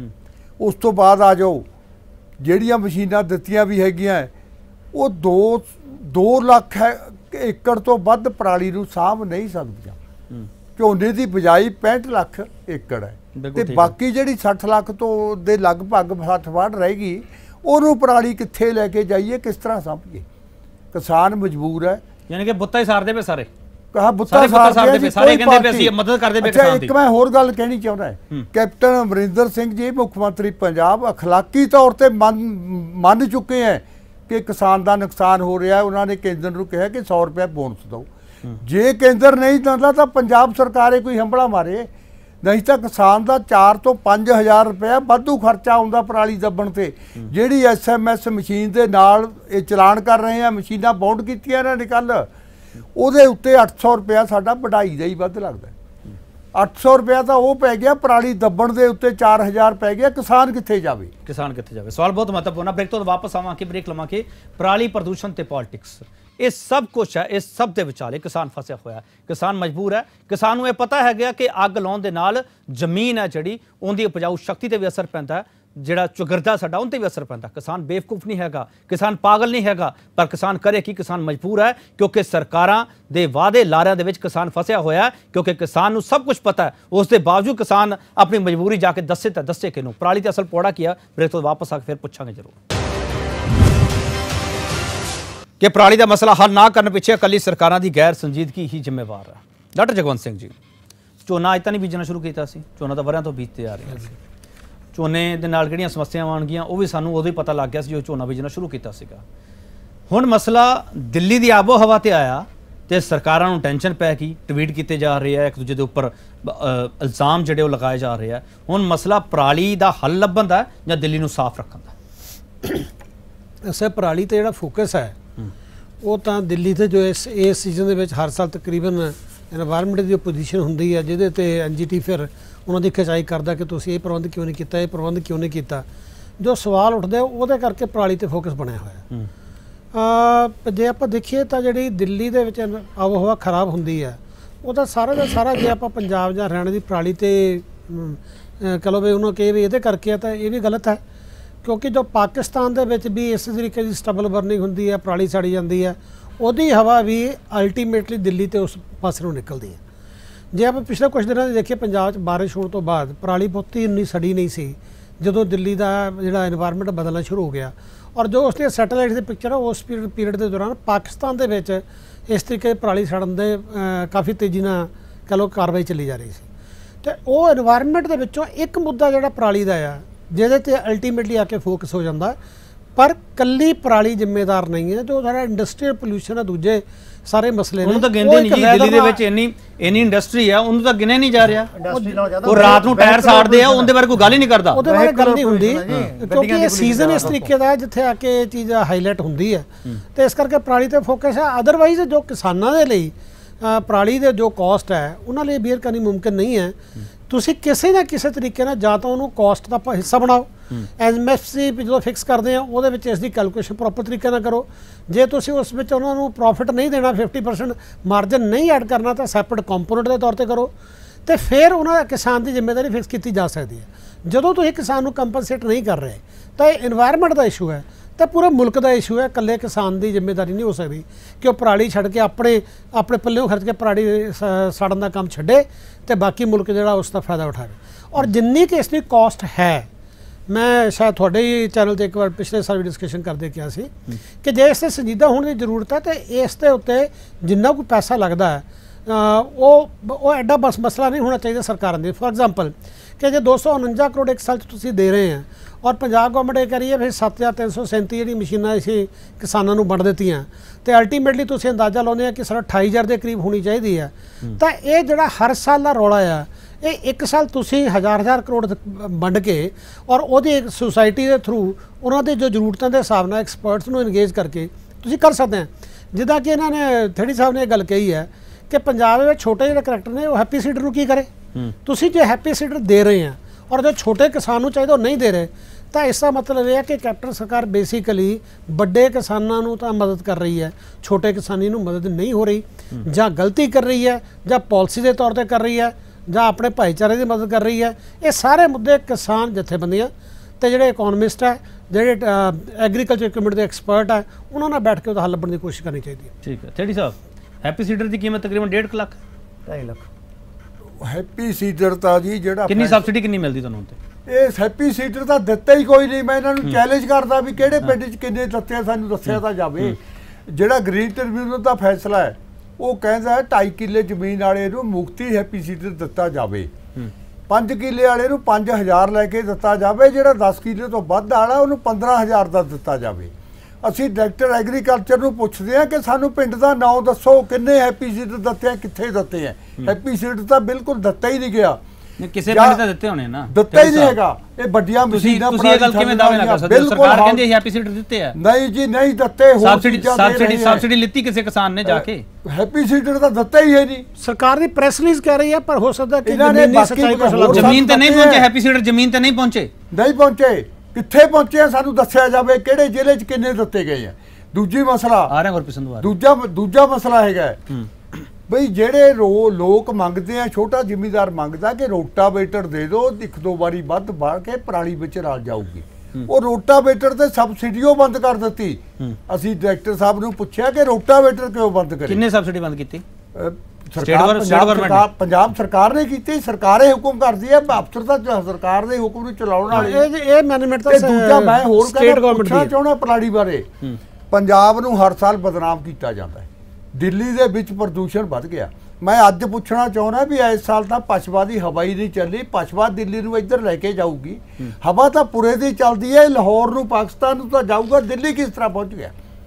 ਉਸ ਤੋਂ ਬਾਅਦ ਆ ਜਾਓ, ਜਿਹੜੀਆਂ ਮਸ਼ੀਨਾਂ ਦਿੱਤੀਆਂ ਵੀ ਹੈਗੀਆਂ ਉਹ ਦੋ ਦੋ ਲੱਖ ਏਕੜ ਤੋਂ ਵੱਧ ਪਰਾਲੀ ਨੂੰ ਸਾਂਭ ਨਹੀਂ ਸਕਦੀਆਂ। ਝੋਨੇ ਦੀ ਬਿਜਾਈ ਪੈਂਹਠ ਲੱਖ ਏਕੜ ਹੈ ਤੇ ਬਾਕੀ ਜਿਹੜੀ ਸੱਠ ਲੱਖ ਤੋਂ ਦੇ ਲਗਭਗ ਸੱਠ ਵਾਟ ਰਹਿ ਗਈ, ਉਹਨੂੰ ਪਰਾਲੀ ਕਿੱਥੇ ਲੈ ਕੇ ਜਾਈਏ, ਕਿਸ ਤਰ੍ਹਾਂ ਸਾਂਭੀਏ? ਕਿਸਾਨ ਮਜਬੂਰ ਹੈ। ਯਾਨੀ ਕਿ ਬੁੱਤਾ ਹੀ ਸਾਰਦੇ ਪਏ ਸਾਰੇ। ਕਹਾ ਬੁੱਤਾ ਸਾਰਦੇ ਪਏ ਸਾਰੇ, ਕਹਿੰਦੇ ਪਏ ਅਸੀਂ ਮਦਦ ਕਰਦੇ ਪਏ ਕਿਸਾਨ ਦੀ। ਇੱਕ ਮੈਂ ਹੋਰ ਗੱਲ ਕਹਿਣੀ ਚਾਹੁੰਦਾ, ਕੈਪਟਨ ਅਮਰਿੰਦਰ ਸਿੰਘ ਜੀ ਮੁੱਖ ਮੰਤਰੀ ਪੰਜਾਬ ਅਖਲਾਕੀ ਤੌਰ ਤੇ ਮੰਨ ਚੁੱਕੇ ਹੈ ਕਿ ਕਿਸਾਨ ਦਾ ਨੁਕਸਾਨ ਹੋ ਰਿਹਾ। ਉਹਨਾਂ ਨੇ ਕੇਂਦਰ ਨੂੰ ਕਿਹਾ ਕਿ ਸੌ ਰੁਪਏ ਬੋਨਸ ਦਿਓ। ਜੇ ਕੇਂਦਰ ਨਹੀਂ ਦਿੰਦਾ ਤਾਂ ਪੰਜਾਬ ਸਰਕਾਰੇ ਕੋਈ ਹੰਬਲਾ ਮਾਰੇ, ਨਹੀਂ ਤਾਂ ਕਿਸਾਨ ਦਾ ਚਾਰ ਤੋਂ ਪੰਜ ਹਜ਼ਾਰ ਰੁਪਇਆ ਵਾਧੂ ਖਰਚਾ ਆਉਂਦਾ ਪਰਾਲੀ ਦੱਬਣ ਤੇ। ਜਿਹੜੀ ਐਸ ਐਮ ਐਸ ਮਸ਼ੀਨ ਦੇ ਨਾਲ ਇਹ ਚਲਾਨ ਕਰ ਰਹੇ ਆ, ਮਸ਼ੀਨਾਂ ਬਾਉਂਡ ਕੀਤੀਆਂ ਇਹਨਾਂ ਨੇ ਕੱਲ੍ਹ, ਉਹਦੇ ਉੱਤੇ ਅੱਠ ਸੌ ਰੁਪਇਆ ਸਾਡਾ ਵਢਾਈ ਦਾ ਹੀ ਵੱਧ ਲੱਗਦਾ। ਅੱਠ ਸੌ ਰੁਪਇਆ ਤਾਂ ਉਹ ਪੈ ਗਿਆ, ਪਰਾਲੀ ਦੱਬਣ ਦੇ ਉੱਤੇ ਚਾਰ ਹਜ਼ਾਰ ਪੈ ਗਿਆ। ਕਿਸਾਨ ਕਿੱਥੇ ਜਾਵੇ? ਕਿਸਾਨ ਕਿੱਥੇ ਜਾਵੇ? ਸਵਾਲ ਬਹੁਤ ਮਹੱਤਵਪੂਰਨ ਹੈ। ਬ੍ਰੇਕ ਤੋਂ ਵਾਪਸ ਆਵਾਂਗੇ, ਬ੍ਰੇਕ ਲਵਾਂਗੇ। ਪਰਾਲੀ, ਪ੍ਰਦੂਸ਼ਣ ਤੇ ਪੋਲਿਟਿਕਸ, ਇਹ ਸਭ ਕੁਛ ਹੈ। ਇਸ ਸਭ ਦੇ ਵਿਚਾਲੇ ਕਿਸਾਨ ਫਸਿਆ ਹੋਇਆ, ਕਿਸਾਨ ਮਜਬੂਰ ਹੈ। ਕਿਸਾਨ ਨੂੰ ਇਹ ਪਤਾ ਹੈ ਗਿਆ ਕਿ ਅੱਗ ਲਾਉਣ ਦੇ ਨਾਲ ਜ਼ਮੀਨ ਹੈ ਜਿਹੜੀ ਉਹਦੀ ਉਪਜਾਊ ਸ਼ਕਤੀ ਤੇ ਵੀ ਅਸਰ ਪੈਂਦਾ ਹੈ, ਜਿਹੜਾ ਚੁਗਰਦਾ ਸਾਡਾ ਉਹਨ ਤੇ ਵੀ ਅਸਰ ਪੈਂਦਾ। ਕਿਸਾਨ ਬੇਵਕੂਫ ਨਹੀਂ ਹੈਗਾ, ਕਿਸਾਨ ਪਾਗਲ ਨਹੀਂ ਹੈਗਾ, ਪਰ ਕਿਸਾਨ ਕਰੇ ਕੀ? ਕਿਸਾਨ ਮਜਬੂਰ ਹੈ ਕਿਉਂਕਿ ਸਰਕਾਰਾਂ ਦੇ ਵਾਅਦੇ ਲਾਰਿਆਂ ਦੇ ਵਿੱਚ ਕਿਸਾਨ ਫਸਿਆ ਹੋਇਆ, ਕਿਉਂਕਿ ਕਿਸਾਨ ਨੂੰ ਸਭ ਕੁਝ ਪਤਾ ਹੈ। ਉਸ ਦੇ ਬਾਵਜੂਦ ਕਿਸਾਨ ਆਪਣੀ ਮਜਬੂਰੀ ਜਾ ਕੇ ਦੱਸੇ ਤਾਂ ਦੱਸੇ ਕਿਹਨੂੰ? ਪਰਾਲੀ ਤੇ ਅਸਲ ਪੌੜਾ ਕੀ ਆ? ਬ੍ਰੇਕ ਤੋਂ ਵਾਪਸ ਆ ਕੇ ਫਿਰ ਪੁੱਛਾਂਗੇ ਜ਼ਰੂਰ ਕਿ ਪਰਾਲੀ ਦਾ ਮਸਲਾ ਹੱਲ ਨਾ ਕਰਨ ਪਿੱਛੇ ਇਕੱਲੀ ਸਰਕਾਰਾਂ ਦੀ ਗੈਰ ਸੰਜੀਦਗੀ ਹੀ ਜ਼ਿੰਮੇਵਾਰ ਹੈ। ਡਾਕਟਰ ਜਗਵੰਤ ਸਿੰਘ ਜੀ, ਝੋਨਾ ਅੱਜ ਤਾਂ ਨਹੀਂ ਬੀਜਣਾ ਸ਼ੁਰੂ ਕੀਤਾ ਸੀ, ਝੋਨਾ ਤਾਂ ਵਰਿਆਂ ਤੋਂ ਬੀਜਦੇ ਆ ਰਿਹਾ ਸੀ। ਝੋਨੇ ਦੇ ਨਾਲ ਕਿਹੜੀਆਂ ਸਮੱਸਿਆਵਾਂ ਆਉਣਗੀਆਂ ਉਹ ਵੀ ਸਾਨੂੰ ਉਦੋਂ ਹੀ ਪਤਾ ਲੱਗ ਗਿਆ ਸੀ ਜਦੋਂ ਝੋਨਾ ਬੀਜਣਾ ਸ਼ੁਰੂ ਕੀਤਾ ਸੀਗਾ। ਹੁਣ ਮਸਲਾ ਦਿੱਲੀ ਦੀ ਆਬੋ ਹਵਾ ਤੇ ਆਇਆ ਤੇ ਸਰਕਾਰਾਂ ਨੂੰ ਟੈਨਸ਼ਨ ਪੈ ਗਈ, ਟਵੀਟ ਕੀਤੇ ਜਾ ਰਹੇ ਆ, ਇੱਕ ਦੂਜੇ ਦੇ ਉੱਪਰ ਇਲਜ਼ਾਮ ਜਿਹੜੇ ਉਹ ਲਗਾਏ ਜਾ ਰਹੇ ਆ। ਹੁਣ ਮਸਲਾ ਪਰਾਲੀ ਦਾ ਹੱਲ ਲੱਭਣ ਦਾ ਜਾਂ ਦਿੱਲੀ ਨੂੰ ਸਾਫ਼ ਰੱਖਣ ਦਾ? ਅਸੇ ਪਰਾਲੀ ਤੇ ਜਿਹੜਾ ਫੋਕਸ ਹੈ ਉਹ ਤਾਂ ਦਿੱਲੀ ਤੇ ਜੋ ਇਸ ਇਸ ਸੀਜ਼ਨ ਦੇ ਵਿੱਚ ਹਰ ਸਾਲ ਤਕਰੀਬਨ এনवायरमेंट ਦੀ ਪੋਜੀਸ਼ਨ ਹੁੰਦੀ ਹੈ ਜਿਹਦੇ ਤੇ ਐਨਜੀਟੀ ਫਿਰ ਉਹਨਾਂ ਦੀ ਖਿਚਾਈ ਕਰਦਾ ਕਿ ਤੁਸੀਂ ਇਹ ਪ੍ਰਬੰਧ ਕਿਉਂ ਨਹੀਂ ਕੀਤਾ, ਇਹ ਪ੍ਰਬੰਧ ਕਿਉਂ ਨਹੀਂ ਕੀਤਾ। ਜੋ ਸਵਾਲ ਉੱਠਦੇ ਉਹਦੇ ਕਰਕੇ ਪਰਾਲੀ ਤੇ ਫੋਕਸ ਬਣਿਆ ਹੋਇਆ। ਜੇ ਆਪਾਂ ਦੇਖੀਏ ਤਾਂ ਜਿਹੜੀ ਦਿੱਲੀ ਦੇ ਵਿੱਚ ਆਬੋ ਹਵਾ ਖਰਾਬ ਹੁੰਦੀ ਹੈ ਉਹਦਾ ਸਾਰਾ ਦਾ ਸਾਰਾ ਜੇ ਆਪਾਂ ਪੰਜਾਬ ਜਾਂ ਹਰਿਆਣਾ ਦੀ ਪਰਾਲੀ ਤੇ ਕਹ ਲਓ ਵੀ ਉਹਨੂੰ ਕਹੇ ਵੀ ਇਹਦੇ ਕਰਕੇ ਆ ਤਾਂ ਇਹ ਵੀ ਗਲਤ ਹੈ, ਕਿਉਂਕਿ ਜੋ ਪਾਕਿਸਤਾਨ ਦੇ ਵਿੱਚ ਵੀ ਇਸ ਤਰੀਕੇ ਦੀ ਸਟਬਲ ਬਰਨਿੰਗ ਹੁੰਦੀ ਹੈ, ਪਰਾਲੀ ਸੜੀ ਜਾਂਦੀ ਹੈ, ਉਹਦੀ ਹਵਾ ਵੀ ਅਲਟੀਮੇਟਲੀ ਦਿੱਲੀ ਤੇ ਉਸ ਪਾਸੇ ਨੂੰ ਨਿਕਲਦੀ ਹੈ। ਜੇ ਆਪਾਂ ਪਿਛਲੇ ਕੁਝ ਦਿਨਾਂ ਦੇ ਦੇਖੀਏ ਪੰਜਾਬ 'ਚ ਬਾਰਿਸ਼ ਹੋਣ ਤੋਂ ਬਾਅਦ ਪਰਾਲੀ ਬਹੁਤੀ ਇੰਨੀ ਸੜੀ ਨਹੀਂ ਸੀ ਜਦੋਂ ਦਿੱਲੀ ਦਾ ਜਿਹੜਾ এনवायरमेंट ਬਦਲਣਾ ਸ਼ੁਰੂ ਹੋ ਗਿਆ। ਔਰ ਜੋ ਉਸ ਦੀਆਂ ਸੈਟੇਲਾਈਟ ਦੀ ਪਿਕਚਰ ਆ ਉਸ ਪੀਰੀਅਡ ਪੀਰੀਅਡ ਦੇ ਦੌਰਾਨ ਪਾਕਿਸਤਾਨ ਦੇ ਵਿੱਚ ਇਸ ਤਰੀਕੇ ਪਰਾਲੀ ਸੜਨ ਦੇ ਕਾਫੀ ਤੇਜ਼ੀ ਨਾਲ ਕਹ ਲਓ ਕਾਰਵਾਈ ਚੱਲੀ ਜਾ ਰਹੀ ਸੀ। ਅਤੇ ਉਹ এনवायरमेंट ਦੇ ਵਿੱਚੋਂ ਇੱਕ ਮੁੱਦਾ ਜਿਹੜਾ ਪਰਾਲੀ ਦਾ ਆ ਜਿਹਦੇ ਤੇ ਅਲਟੀਮੇਟਲੀ ਆ ਕੇ ਫੋਕਸ ਹੋ ਜਾਂਦਾ। ਪਰ ਕੱਲੀ ਪਰਾਲੀ ਜ਼ਿੰਮੇਦਾਰ ਨਹੀਂ ਹੈ, ਜੋ ਸਾਰਾ ਇੰਡਸਟਰੀਅਲ ਪੋਲਿਊਸ਼ਨ ਆ, ਦੂਜੇ ਸਾਰੇ ਮਸਲੇ ਨੇ ਉਹਨੂੰ ਤਾਂ ਗਿਣਦੇ ਨਹੀਂ ਜੀ। ਦਿੱਲੀ ਦੇ ਵਿੱਚ ਇੰਨੀ ਇੰਨੀ ਇੰਡਸਟਰੀ ਆ, ਉਹਨੂੰ ਤਾਂ ਗਿਣਿਆ ਨਹੀਂ ਜਾ ਰਿਹਾ। ਉਹ ਰਾਤ ਨੂੰ ਟਾਇਰ ਸਾੜਦੇ ਆ, ਉਹਦੇ ਬਾਰੇ ਕੋਈ ਗੱਲ ਹੀ ਨਹੀਂ ਕਰਦਾ, ਉਹਦੇ ਬਾਰੇ ਗੱਲ ਨਹੀਂ ਹੁੰਦੀ, ਕਿਉਂਕਿ ਇਹ ਸੀਜ਼ਨ ਇਸ ਤਰੀਕੇ ਦਾ ਜਿੱਥੇ ਆ ਕੇ ਇਹ ਚੀਜ਼ ਹਾਈਲਾਈਟ ਹੁੰਦੀ ਹੈ ਤੇ ਇਸ ਕਰਕੇ ਪਰਾਲੀ ਤੇ ਫੋਕਸ ਹੈ। ਅਦਰਵਾਈਜ਼ ਜੋ ਕਿਸਾਨਾਂ ਦੇ ਲਈ ਪਰਾਲੀ ਦੇ ਜੋ ਕਾਸਟ ਹੈ ਉਹਨਾਂ ਲਈ ਬੀਅਰ ਕਰਨੀ ਮੁਮਕਿਨ ਨਹੀਂ ਹੈ। ਤੁਸੀਂ ਕਿਸੇ ਨਾ ਕਿਸੇ ਤਰੀਕੇ ਨਾਲ ਜਾਂ ਤਾਂ ਉਹਨੂੰ ਕਾਸਟ ਦਾ ਹਿੱਸਾ ਬਣਾਓ, ਐਮਐਸਪੀ ਜਦੋਂ ਫਿਕਸ ਕਰਦੇ ਆ ਉਹਦੇ ਵਿੱਚ ਇਸ ਦੀ ਕੈਲਕੂਲੇਸ਼ਨ ਪ੍ਰੋਪਰ ਤਰੀਕੇ ਨਾਲ ਕਰੋ। ਜੇ ਤੁਸੀਂ ਉਸ ਵਿੱਚ ਉਹਨਾਂ ਨੂੰ ਪ੍ਰੋਫਿਟ ਨਹੀਂ ਦੇਣਾ, ਫਿਫਟੀ ਪਰਸੈਂਟ ਮਾਰਜਨ ਨਹੀਂ ਐਡ ਕਰਨਾ ਤਾਂ ਸੈਪਰੇਟ ਕੰਪੋਨੈਂਟ ਦੇ ਤੌਰ ਤੇ ਕਰੋ ਤੇ ਫਿਰ ਉਹਨਾਂ ਕਿਸਾਨ ਦੀ ਜ਼ਿੰਮੇਵਾਰੀ ਫਿਕਸ ਕੀਤੀ ਜਾ ਸਕਦੀ ਹੈ। ਜਦੋਂ ਤੁਸੀਂ ਕਿਸਾਨ ਨੂੰ ਕੰਪਨਸੇਟ ਨਹੀਂ ਕਰ ਰਹੇ ਤਾਂ ਇਹ এনवायरमेंट ਦਾ ਇਸ਼ੂ ਹੈ ਤਾਂ ਪੂਰੇ ਮੁਲਕ ਦਾ ਇਸ਼ੂ ਹੈ। ਇਕੱਲੇ ਕਿਸਾਨ ਦੀ ਜ਼ਿੰਮੇਵਾਰੀ ਨਹੀਂ ਹੋ ਸਕਦੀ ਕਿ ਉਹ ਪਰਾਲੀ ਛੱਡ ਕੇ ਆਪਣੇ ਆਪਣੇ ਪੱਲਿਓਂ ਖਰਚ ਕੇ ਪਰਾਲੀ ਸਾੜਨ ਦਾ ਕੰਮ ਛੱਡੇ ਤੇ ਬਾਕੀ ਮੁਲਕ ਜਿਹੜਾ ਉਸ ਦਾ ਫਾਇਦਾ ਉਠਾਵੇ। ਔਰ ਜਿੰਨੀ ਕਿ ਇਸ ਦੀ ਕਾਸਟ ਹੈ, ਮੈਂ ਸ਼ਾਇਦ ਤੁਹਾਡੇ ਹੀ ਚੈਨਲ ਤੇ ਇੱਕ ਵਾਰ ਪਿਛਲੇ ਸਾਲ ਵੀ ਡਿਸਕਸ਼ਨ ਕਰਦੇ ਕਿਹਾ ਸੀ ਕਿ ਜੇ ਇਸ ਤੇ ਸੰਜੀਦਾ ਹੋਣ ਦੀ ਜ਼ਰੂਰਤ ਹੈ ਤੇ ਇਸ ਦੇ ਉੱਤੇ ਜਿੰਨਾ ਕੋਈ ਪੈਸਾ ਲੱਗਦਾ ਹੈ ਉਹ ਉਹ ਐਡਾ ਬਸ ਮਸਲਾ ਨਹੀਂ ਹੋਣਾ ਚਾਹੀਦਾ ਸਰਕਾਰਾਂ ਦੇ। ਫੋਰ ਐਗਜ਼ਾਮਪਲ ਕਿ ਜੇ ਦੋ ਸੌ ਉਣੰਜਾ ਕਰੋੜ ਇੱਕ ਸਾਲ 'ਚ ਤੁਸੀਂ ਦੇ ਰਹੇ ਆ ਔਰ ਪੰਜਾਬ ਗੌਰਮੈਂਟ ਇਹ ਕਰੀਏ ਫਿਰ ਸੱਤ ਹਜ਼ਾਰ ਤਿੰਨ ਸੌ ਸੈਂਤੀ ਜਿਹੜੀ ਮਸ਼ੀਨਾਂ ਅਸੀਂ ਕਿਸਾਨਾਂ ਨੂੰ ਵੰਡ ਦਿੱਤੀਆਂ ਤੇ ਅਲਟੀਮੇਟਲੀ ਤੁਸੀਂ ਅੰਦਾਜ਼ਾ ਲਾਉਂਦੇ ਆ ਕਿ ਸਾਡਾ ਅਠਾਈ ਹਜ਼ਾਰ ਦੇ ਕਰੀਬ ਹੋਣੀ ਚਾਹੀਦੀ ਹੈ। ਤਾਂ ਇਹ ਜਿਹੜਾ ਹਰ ਸਾਲ ਦਾ ਰੌਲਾ ਆ, ਇਹ ਇੱਕ ਸਾਲ ਤੁਸੀਂ ਹਜ਼ਾਰ ਹਜ਼ਾਰ ਕਰੋੜ ਵੰਡ ਕੇ ਔਰ ਉਹਦੀ ਇੱਕ ਸੁਸਾਇਟੀ ਦੇ ਥਰੂ ਉਹਨਾਂ ਦੇ ਜੋ ਜ਼ਰੂਰਤਾਂ ਦੇ ਹਿਸਾਬ ਨਾਲ ਐਕਸਪਰਟਸ ਨੂੰ ਇੰਗੇਜ ਕਰਕੇ ਤੁਸੀਂ ਕਰ ਸਕਦੇ ਆ। ਜਿੱਦਾਂ ਕਿ ਇਹਨਾਂ ਨੇ ਥੇੜੀ ਸਾਹਿਬ ਨੇ ਇਹ ਗੱਲ ਕਹੀ ਹੈ ਕਿ ਪੰਜਾਬ ਦੇ ਵਿੱਚ ਛੋਟੇ ਜਿਹੜੇ ਕਰੈਕਟਰ ਨੇ ਉਹ ਹੈਪੀ ਸੀਡਰ ਨੂੰ ਕੀ ਕਰੇ। ਤੁਸੀਂ ਜੇ ਹੈਪੀ ਸੀਡਰ ਦੇ ਰਹੇ ਆ ਔਰ ਜੋ ਛੋਟੇ ਕਿਸਾਨ ਨੂੰ ਚਾਹੀਦਾ ਉਹ ਨਹੀਂ ਦੇ ਰਹੇ ਤਾਂ ਇਸ ਦਾ ਮਤਲਬ ਇਹ ਹੈ ਕਿ ਕੈਪਟਨ ਸਰਕਾਰ ਬੇਸਿਕਲੀ ਵੱਡੇ ਕਿਸਾਨਾਂ ਨੂੰ ਤਾਂ ਮਦਦ ਕਰ ਰਹੀ ਹੈ, ਛੋਟੇ ਕਿਸਾਨੀ ਨੂੰ ਮਦਦ ਨਹੀਂ ਹੋ ਰਹੀ, ਜਾਂ ਗਲਤੀ ਕਰ ਰਹੀ ਹੈ ਜਾਂ ਪਾਲਿਸੀ ਦੇ ਤੌਰ ਤੇ ਕਰ ਰਹੀ ਹੈ ਜਾਂ ਆਪਣੇ ਭਾਈਚਾਰੇ ਦੀ ਮਦਦ ਕਰ ਰਹੀ ਹੈ। ਇਹ ਸਾਰੇ ਮੁੱਦੇ ਕਿਸਾਨ ਜਥੇਬੰਦੀਆਂ ਤੇ ਜਿਹੜੇ ਇਕਨੋਮਿਸਟ ਹੈ, ਜਿਹੜੇ ਐਗਰੀਕਲਚਰ ਇਕਵਿਪਮੈਂਟ ਦੇ ਐਕਸਪਰਟ ਹੈ, ਉਹਨਾਂ ਨਾਲ ਬੈਠ ਕੇ ਉਹਦਾ ਹੱਲ ਲੱਭਣ ਦੀ ਕੋਸ਼ਿਸ਼ ਕਰਨੀ ਚਾਹੀਦੀ ਹੈ। ਠੀਕ ਹੈ ਥੇੜੀ ਸਾਹਿਬ, ਹੈਪੀ ਸੀਡਰ ਦੀ ਕੀਮਤ ਤਕਰੀਬਨ ਡੇਢ ਲੱਖ ਢਾਈ ਲੱਖ ਹੈਪੀ ਸੀਡਰ ਤਾਂ ਜੀ ਜਿਹੜਾ ਕਿੰਨੀ ਸਬਸਿਡੀ ਕਿੰਨੀ ਮਿਲਦੀ ਤੁਹਾਨੂੰ ਤੇ? ਇਹ ਹੈਪੀ ਸੀਡਰ ਤਾਂ ਦਿੱਤਾ ਹੀ ਕੋਈ ਨਹੀਂ। ਮੈਂ ਇਹਨਾਂ ਨੂੰ ਚੈਲੰਜ ਕਰਦਾ ਵੀ ਕਿਹੜੇ ਪਿੰਡ 'ਚ ਕਿੰਨੇ ਦਿੱਤੇ ਸਾਨੂੰ ਦੱਸਿਆ ਤਾਂ ਜਾਵੇ। ਜਿਹੜਾ ਗ੍ਰੀਨ ਟ੍ਰਿਬਿਊਨਲ ਦਾ ਫੈਸਲਾ ਹੈ ਉਹ ਕਹਿੰਦਾ ਢਾਈ ਕਿੱਲੇ ਜ਼ਮੀਨ ਵਾਲੇ ਨੂੰ ਮੁਕਤੀ ਹੈਪੀ ਸੀਡਰ ਦਿੱਤਾ ਜਾਵੇ, ਪੰਜ ਕਿੱਲੇ ਵਾਲੇ ਨੂੰ ਪੰਜ ਹਜ਼ਾਰ ਲੈ ਕੇ ਦਿੱਤਾ ਜਾਵੇ, ਜਿਹੜਾ ਦਸ ਕਿੱਲੇ ਤੋਂ ਵੱਧ ਵਾਲਾ ਉਹਨੂੰ ਪੰਦਰਾਂ ਹਜ਼ਾਰ ਦਾ ਦਿੱਤਾ ਜਾਵੇ। ਅਸੀਂ ਡਾਇਰੈਕਟਰ ਐਗਰੀਕਲਚਰ ਨੂੰ ਪੁੱਛਦੇ ਹਾਂ ਕਿ ਸਾਨੂੰ ਪਿੰਡ ਦਾ ਨਾਂ ਦੱਸੋ, ਕਿੰਨੇ ਹੈਪੀ ਸੀਡਰ ਦਿੱਤੇ ਆ, ਕਿੱਥੇ ਦਿੱਤੇ ਆ। ਹੈਪੀ ਸੀਡਰ ਤਾਂ ਬਿਲਕੁਲ ਦਿੱਤਾ ਹੀ ਨਹੀਂ ਗਿਆ। ਕਿਸੇ ਪਿੰਡ ਤਾਂ ਦਿੱਤੇ ਹੋਣੇ ਨਾ, ਦਿੱਤਾ ਹੀ ਨਹੀਂ ਹੈਗਾ। ਇਹ ਵੱਡੀਆਂ ਮਸ਼ੀਨਾਂ ਤੁਸੀਂ ਇਹ ਗੱਲ ਕਿਵੇਂ ਦਾਅਵੇ ਨਾ ਕਰ ਸਕਦੇ? ਸਰਕਾਰ ਕਹਿੰਦੀ ਹੈ ਹੈਪੀ ਸੀਡਰ ਦਿੱਤੇ ਆ। ਨਹੀਂ ਜੀ ਨਹੀਂ ਦਿੱਤੇ। ਸਬਸਿਡੀ ਸਬਸਿਡੀ ਸਬਸਿਡੀ ਲਿੱਤੀ ਕਿਸੇ ਕਿਸਾਨ ਨੇ ਜਾ ਕੇ? ਹੈਪੀ ਸੀਡਰ ਤਾਂ ਦਿੱਤਾ ਹੀ ਹੈ ਨਹੀਂ। ਸਰਕਾਰ ਦੀ ਪ੍ਰੈਸ ਰਿਲੀਜ਼ ਕਹਿ ਰਹੀ ਹੈ ਪਰ ਹੋ ਸਕਦਾ ਕਿ ਜ਼ਮੀਨ ਤੇ ਨਹੀਂ ਪਹੁੰਚੇ, ਹੈਪੀ ਸੀਡਰ ਜ਼ਮੀਨ ਤੇ ਨਹੀਂ ਪਹੁੰਚੇ। ਨਹੀਂ ਪਹੁੰਚੇ, ਕਿੱਥੇ ਪਹੁੰਚੇ ਸਾਨੂੰ ਦੱਸਿਆ ਜਾਵੇ, ਕਿਹੜੇ ਜ਼ਿਲ੍ਹੇ 'ਚ ਕਿੰਨੇ ਦਿੱਤੇ ਗਏ ਆ। ਦੂਜੀ ਮਸਲਾ ਆ ਰਿਹਾ ਗੁਰਪ੍ਰੀਤ ਸੰਧੂ, ਦੂਜਾ ਦੂਜਾ ਮਸਲਾ ਹੈਗਾ ਬਈ ਜਿਹੜੇ ਰੋ ਲੋਕ ਮੰਗਦੇ ਆ, ਛੋਟਾ ਜ਼ਿਮੀਦਾਰ ਮੰਗਦਾ ਕਿ ਰੋਟਾਵੇਟਰ ਦੇ ਦਿਓ, ਇੱਕ ਦੋ ਵਾਰੀ ਵੱਧ ਬਾੜ ਕੇ ਪਰਾਲੀ ਵਿੱਚ ਰਲ ਜਾਊਗੀ। ਉਹ ਰੋਟਾਵੇਟਰ ਤੇ ਸਬਸਿਡੀ ਉਹ ਬੰਦ ਕਰ ਦਿੱਤੀ। ਅਸੀਂ ਡਾਇਰੈਕਟਰ ਸਾਹਿਬ ਨੂੰ ਪੁੱਛਿਆ ਕਿ ਰੋਟਾਵੇਟਰ ਕਿਉਂ ਬੰਦ ਕਰੇ? ਕਿੰਨੇ ਸਬਸਿਡੀ ਬੰਦ ਕੀਤੀ? ਸਰਕਾਰ ਪੰਜਾਬ ਸਰਕਾਰ ਨੇ ਕੀਤੀ। ਸਰਕਾਰ ਇਹ ਹੁਕਮ ਕਰਦੀ ਹੈ, ਅਫਸਰ ਤਾਂ ਸਰਕਾਰ ਦੇ ਹੁਕਮ ਨੂੰ ਚਲਾਉਣ ਵਾਲੇ। ਇਹ ਮੈਨੇਜਮੈਂਟ ਤਾਂ ਦੂਜਾ ਮੈਂ ਹੋਰ ਪੁੱਛਣਾ ਚਾਹੁੰਦਾ ਪਰਾਲੀ ਬਾਰੇ। ਪੰਜਾਬ ਨੂੰ ਹਰ ਸਾਲ ਬਦਨਾਮ ਕੀਤਾ ਜਾਂਦਾ ਹੈ। ਦਿੱਲੀ ਦੇ ਵਿੱਚ ਪ੍ਰਦੂਸ਼ਣ ਵੱਧ ਗਿਆ। ਮੈਂ ਅੱਜ ਪੁੱਛਣਾ ਚਾਹੁੰਦਾ ਵੀ ਇਸ ਸਾਲ ਤਾਂ ਪਛਵਾ ਦੀ ਹਵਾ ਹੀ ਨਹੀਂ ਚੱਲੀ। ਪਛਵਾ ਦਿੱਲੀ ਨੂੰ ਇੱਧਰ ਲੈ ਕੇ ਜਾਊਗੀ। ਹਵਾ ਤਾਂ ਪੂਰੇ ਦੀ ਚੱਲਦੀ ਹੈ। ਲਾਹੌਰ ਨੂੰ, ਪਾਕਿਸਤਾਨ ਨੂੰ ਤਾਂ ਜਾਊਗਾ, ਦਿੱਲੀ ਕਿਸ ਤਰ੍ਹਾਂ ਪਹੁੰਚ ਗਿਆ?